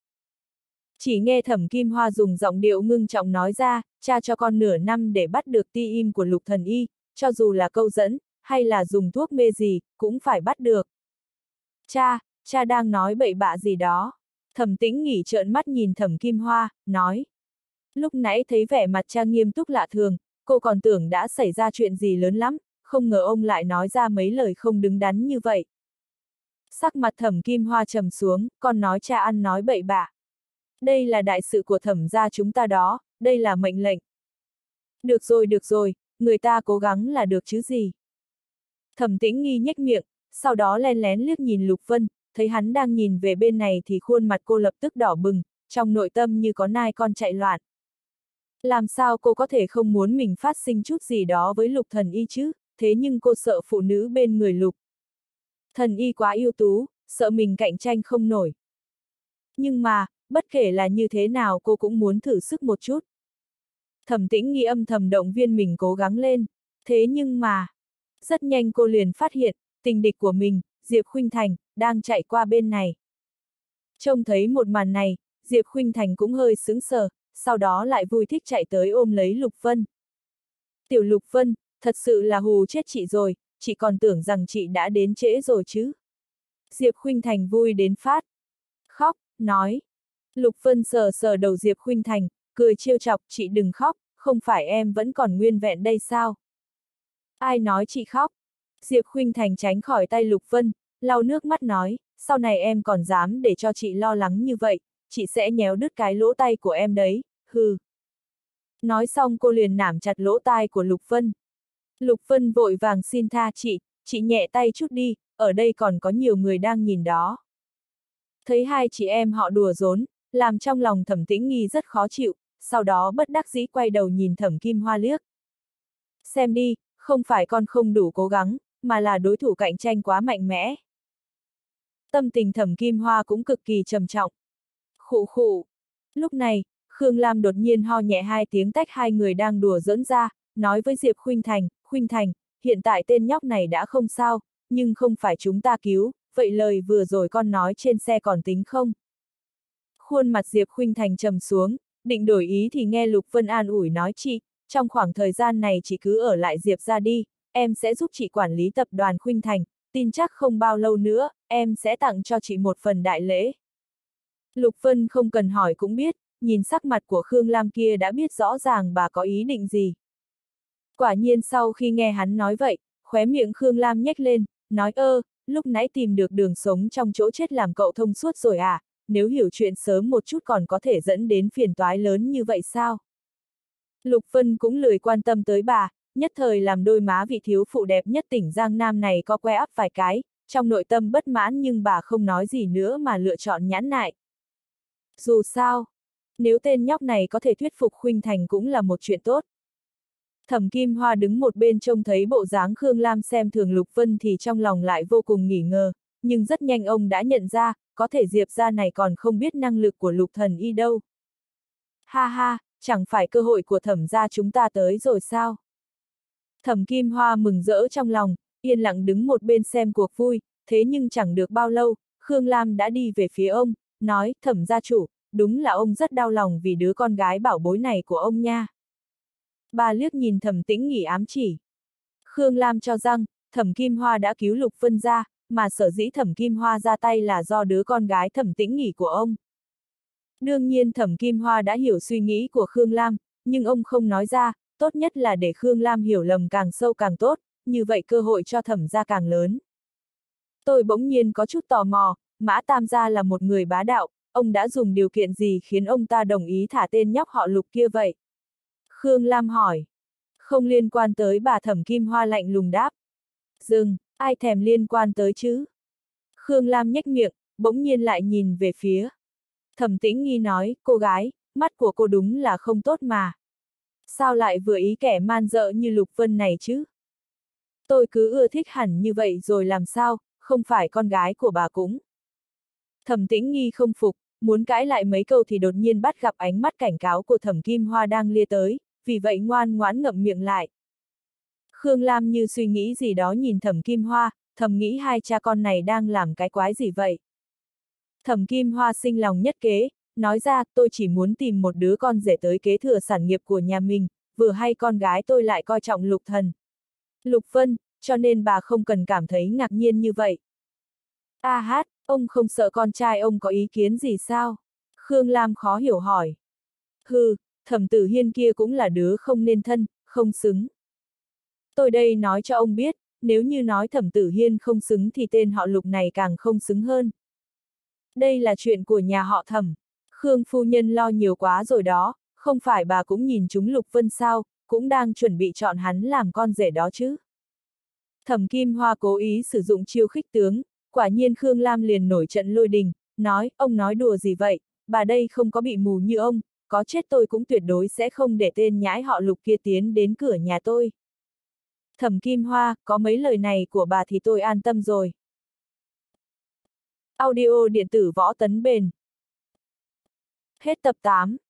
Chỉ nghe Thẩm Kim Hoa dùng giọng điệu ngưng trọng nói ra, cha cho con nửa năm để bắt được ti im của Lục thần y, cho dù là câu dẫn, hay là dùng thuốc mê gì, cũng phải bắt được. Cha đang nói bậy bạ gì đó. Thẩm Tĩnh Nghi trợn mắt nhìn Thẩm Kim Hoa, nói. Lúc nãy thấy vẻ mặt cha nghiêm túc lạ thường, cô còn tưởng đã xảy ra chuyện gì lớn lắm, không ngờ ông lại nói ra mấy lời không đứng đắn như vậy. Sắc mặt Thẩm Kim Hoa trầm xuống, con nói cha ăn nói bậy bạ. Đây là đại sự của Thẩm gia chúng ta đó, đây là mệnh lệnh. Được rồi, người ta cố gắng là được chứ gì. Thẩm Tĩnh Nghi nhếch miệng, sau đó len lén liếc nhìn Lục Vân, thấy hắn đang nhìn về bên này thì khuôn mặt cô lập tức đỏ bừng, trong nội tâm như có nai con chạy loạn. Làm sao cô có thể không muốn mình phát sinh chút gì đó với Lục thần y chứ, thế nhưng cô sợ phụ nữ bên người Lục. Thần y quá ưu tú, sợ mình cạnh tranh không nổi. Nhưng mà, bất kể là như thế nào cô cũng muốn thử sức một chút. Thẩm Tĩnh Nghi âm thầm động viên mình cố gắng lên. Thế nhưng mà, rất nhanh cô liền phát hiện, tình địch của mình, Diệp Khuynh Thành, đang chạy qua bên này. Trông thấy một màn này, Diệp Khuynh Thành cũng hơi sững sờ, sau đó lại vui thích chạy tới ôm lấy Lục Vân. Tiểu Lục Vân, thật sự là hù chết chị rồi, chị còn tưởng rằng chị đã đến trễ rồi chứ. Diệp Khuynh Thành vui đến phát. Khóc, nói. Lục Vân sờ sờ đầu Diệp Khuynh Thành, cười trêu chọc, chị đừng khóc, không phải em vẫn còn nguyên vẹn đây sao? Ai nói chị khóc? Diệp Khuynh Thành tránh khỏi tay Lục Vân, lau nước mắt nói, sau này em còn dám để cho chị lo lắng như vậy, chị sẽ nhéo đứt cái lỗ tay của em đấy, hừ. Nói xong cô liền nảm chặt lỗ tai của Lục Vân. Lục Vân vội vàng xin tha chị nhẹ tay chút đi, ở đây còn có nhiều người đang nhìn đó. Thấy hai chị em họ đùa giỡn, làm trong lòng Thẩm Tĩnh Nghi rất khó chịu, sau đó bất đắc dĩ quay đầu nhìn Thẩm Kim Hoa liếc. Xem đi, không phải con không đủ cố gắng, mà là đối thủ cạnh tranh quá mạnh mẽ. Tâm tình Thẩm Kim Hoa cũng cực kỳ trầm trọng. Khụ khụ. Lúc này, Khương Lam đột nhiên ho nhẹ hai tiếng tách hai người đang đùa giỡn ra, nói với Diệp Khuynh Thành, hiện tại tên nhóc này đã không sao, nhưng không phải chúng ta cứu, vậy lời vừa rồi con nói trên xe còn tính không? Khuôn mặt Diệp Khuynh Thành trầm xuống, định đổi ý thì nghe Lục Vân an ủi nói chị, trong khoảng thời gian này chị cứ ở lại Diệp ra đi, em sẽ giúp chị quản lý tập đoàn Khuynh Thành, tin chắc không bao lâu nữa, em sẽ tặng cho chị một phần đại lễ. Lục Vân không cần hỏi cũng biết, nhìn sắc mặt của Khương Lam kia đã biết rõ ràng bà có ý định gì. Quả nhiên sau khi nghe hắn nói vậy, khóe miệng Khương Lam nhếch lên, nói lúc nãy tìm được đường sống trong chỗ chết làm cậu thông suốt rồi à, nếu hiểu chuyện sớm một chút còn có thể dẫn đến phiền toái lớn như vậy sao? Lục Vân cũng lười quan tâm tới bà, nhất thời làm đôi má vị thiếu phụ đẹp nhất tỉnh Giang Nam này có que ắp vài cái, trong nội tâm bất mãn nhưng bà không nói gì nữa mà lựa chọn nhẫn nại. Dù sao, nếu tên nhóc này có thể thuyết phục Khuynh Thành cũng là một chuyện tốt. Thẩm Kim Hoa đứng một bên trông thấy bộ dáng Khương Lam xem thường Lục Vân thì trong lòng lại vô cùng nghi ngờ, nhưng rất nhanh ông đã nhận ra, có thể Diệp gia này còn không biết năng lực của Lục Thần Y đâu. Ha ha, chẳng phải cơ hội của Thẩm gia chúng ta tới rồi sao? Thẩm Kim Hoa mừng rỡ trong lòng, yên lặng đứng một bên xem cuộc vui, thế nhưng chẳng được bao lâu, Khương Lam đã đi về phía ông, nói, Thẩm gia chủ, đúng là ông rất đau lòng vì đứa con gái bảo bối này của ông nha. Bà liếc nhìn Thẩm Tĩnh Nghỉ ám chỉ. Khương Lam cho rằng, Thẩm Kim Hoa đã cứu Lục Vân ra, mà sở dĩ Thẩm Kim Hoa ra tay là do đứa con gái Thẩm Tĩnh Nghỉ của ông. Đương nhiên Thẩm Kim Hoa đã hiểu suy nghĩ của Khương Lam, nhưng ông không nói ra, tốt nhất là để Khương Lam hiểu lầm càng sâu càng tốt, như vậy cơ hội cho Thẩm gia càng lớn. Tôi bỗng nhiên có chút tò mò, Mã Tam gia là một người bá đạo, ông đã dùng điều kiện gì khiến ông ta đồng ý thả tên nhóc họ Lục kia vậy? Khương Lam hỏi. Không liên quan tới bà Thẩm Kim Hoa lạnh lùng đáp. Dừng, ai thèm liên quan tới chứ? Khương Lam nhếch miệng, bỗng nhiên lại nhìn về phía. Thẩm Tĩnh Nghi nói, cô gái, mắt của cô đúng là không tốt mà. Sao lại vừa ý kẻ man dợ như Lục Vân này chứ? Tôi cứ ưa thích hẳn như vậy rồi làm sao, không phải con gái của bà cũng. Thẩm Tĩnh Nghi không phục, muốn cãi lại mấy câu thì đột nhiên bắt gặp ánh mắt cảnh cáo của Thẩm Kim Hoa đang lia tới, vì vậy ngoan ngoãn ngậm miệng lại. Khương Lam như suy nghĩ gì đó nhìn Thẩm Kim Hoa, thầm nghĩ hai cha con này đang làm cái quái gì vậy? Thẩm Kim Hoa sinh lòng nhất kế, nói ra tôi chỉ muốn tìm một đứa con rể tới kế thừa sản nghiệp của nhà mình, vừa hay con gái tôi lại coi trọng Lục Thần. Lục Vân, cho nên bà không cần cảm thấy ngạc nhiên như vậy. A hát, ông không sợ con trai ông có ý kiến gì sao? Khương Lam khó hiểu hỏi. Hừ, Thẩm Tử Hiên kia cũng là đứa không nên thân, không xứng. Tôi đây nói cho ông biết, nếu như nói Thẩm Tử Hiên không xứng thì tên họ Lục này càng không xứng hơn. Đây là chuyện của nhà họ Thẩm. Khương phu nhân lo nhiều quá rồi đó, không phải bà cũng nhìn chúng Lục Vân sao, cũng đang chuẩn bị chọn hắn làm con rể đó chứ. Thẩm Kim Hoa cố ý sử dụng chiêu khích tướng, quả nhiên Khương Lam liền nổi trận lôi đình, nói, ông nói đùa gì vậy, bà đây không có bị mù như ông, có chết tôi cũng tuyệt đối sẽ không để tên nhãi họ Lục kia tiến đến cửa nhà tôi. Thẩm Kim Hoa, có mấy lời này của bà thì tôi an tâm rồi. Audio điện tử võ tấn bền. Hết tập 8.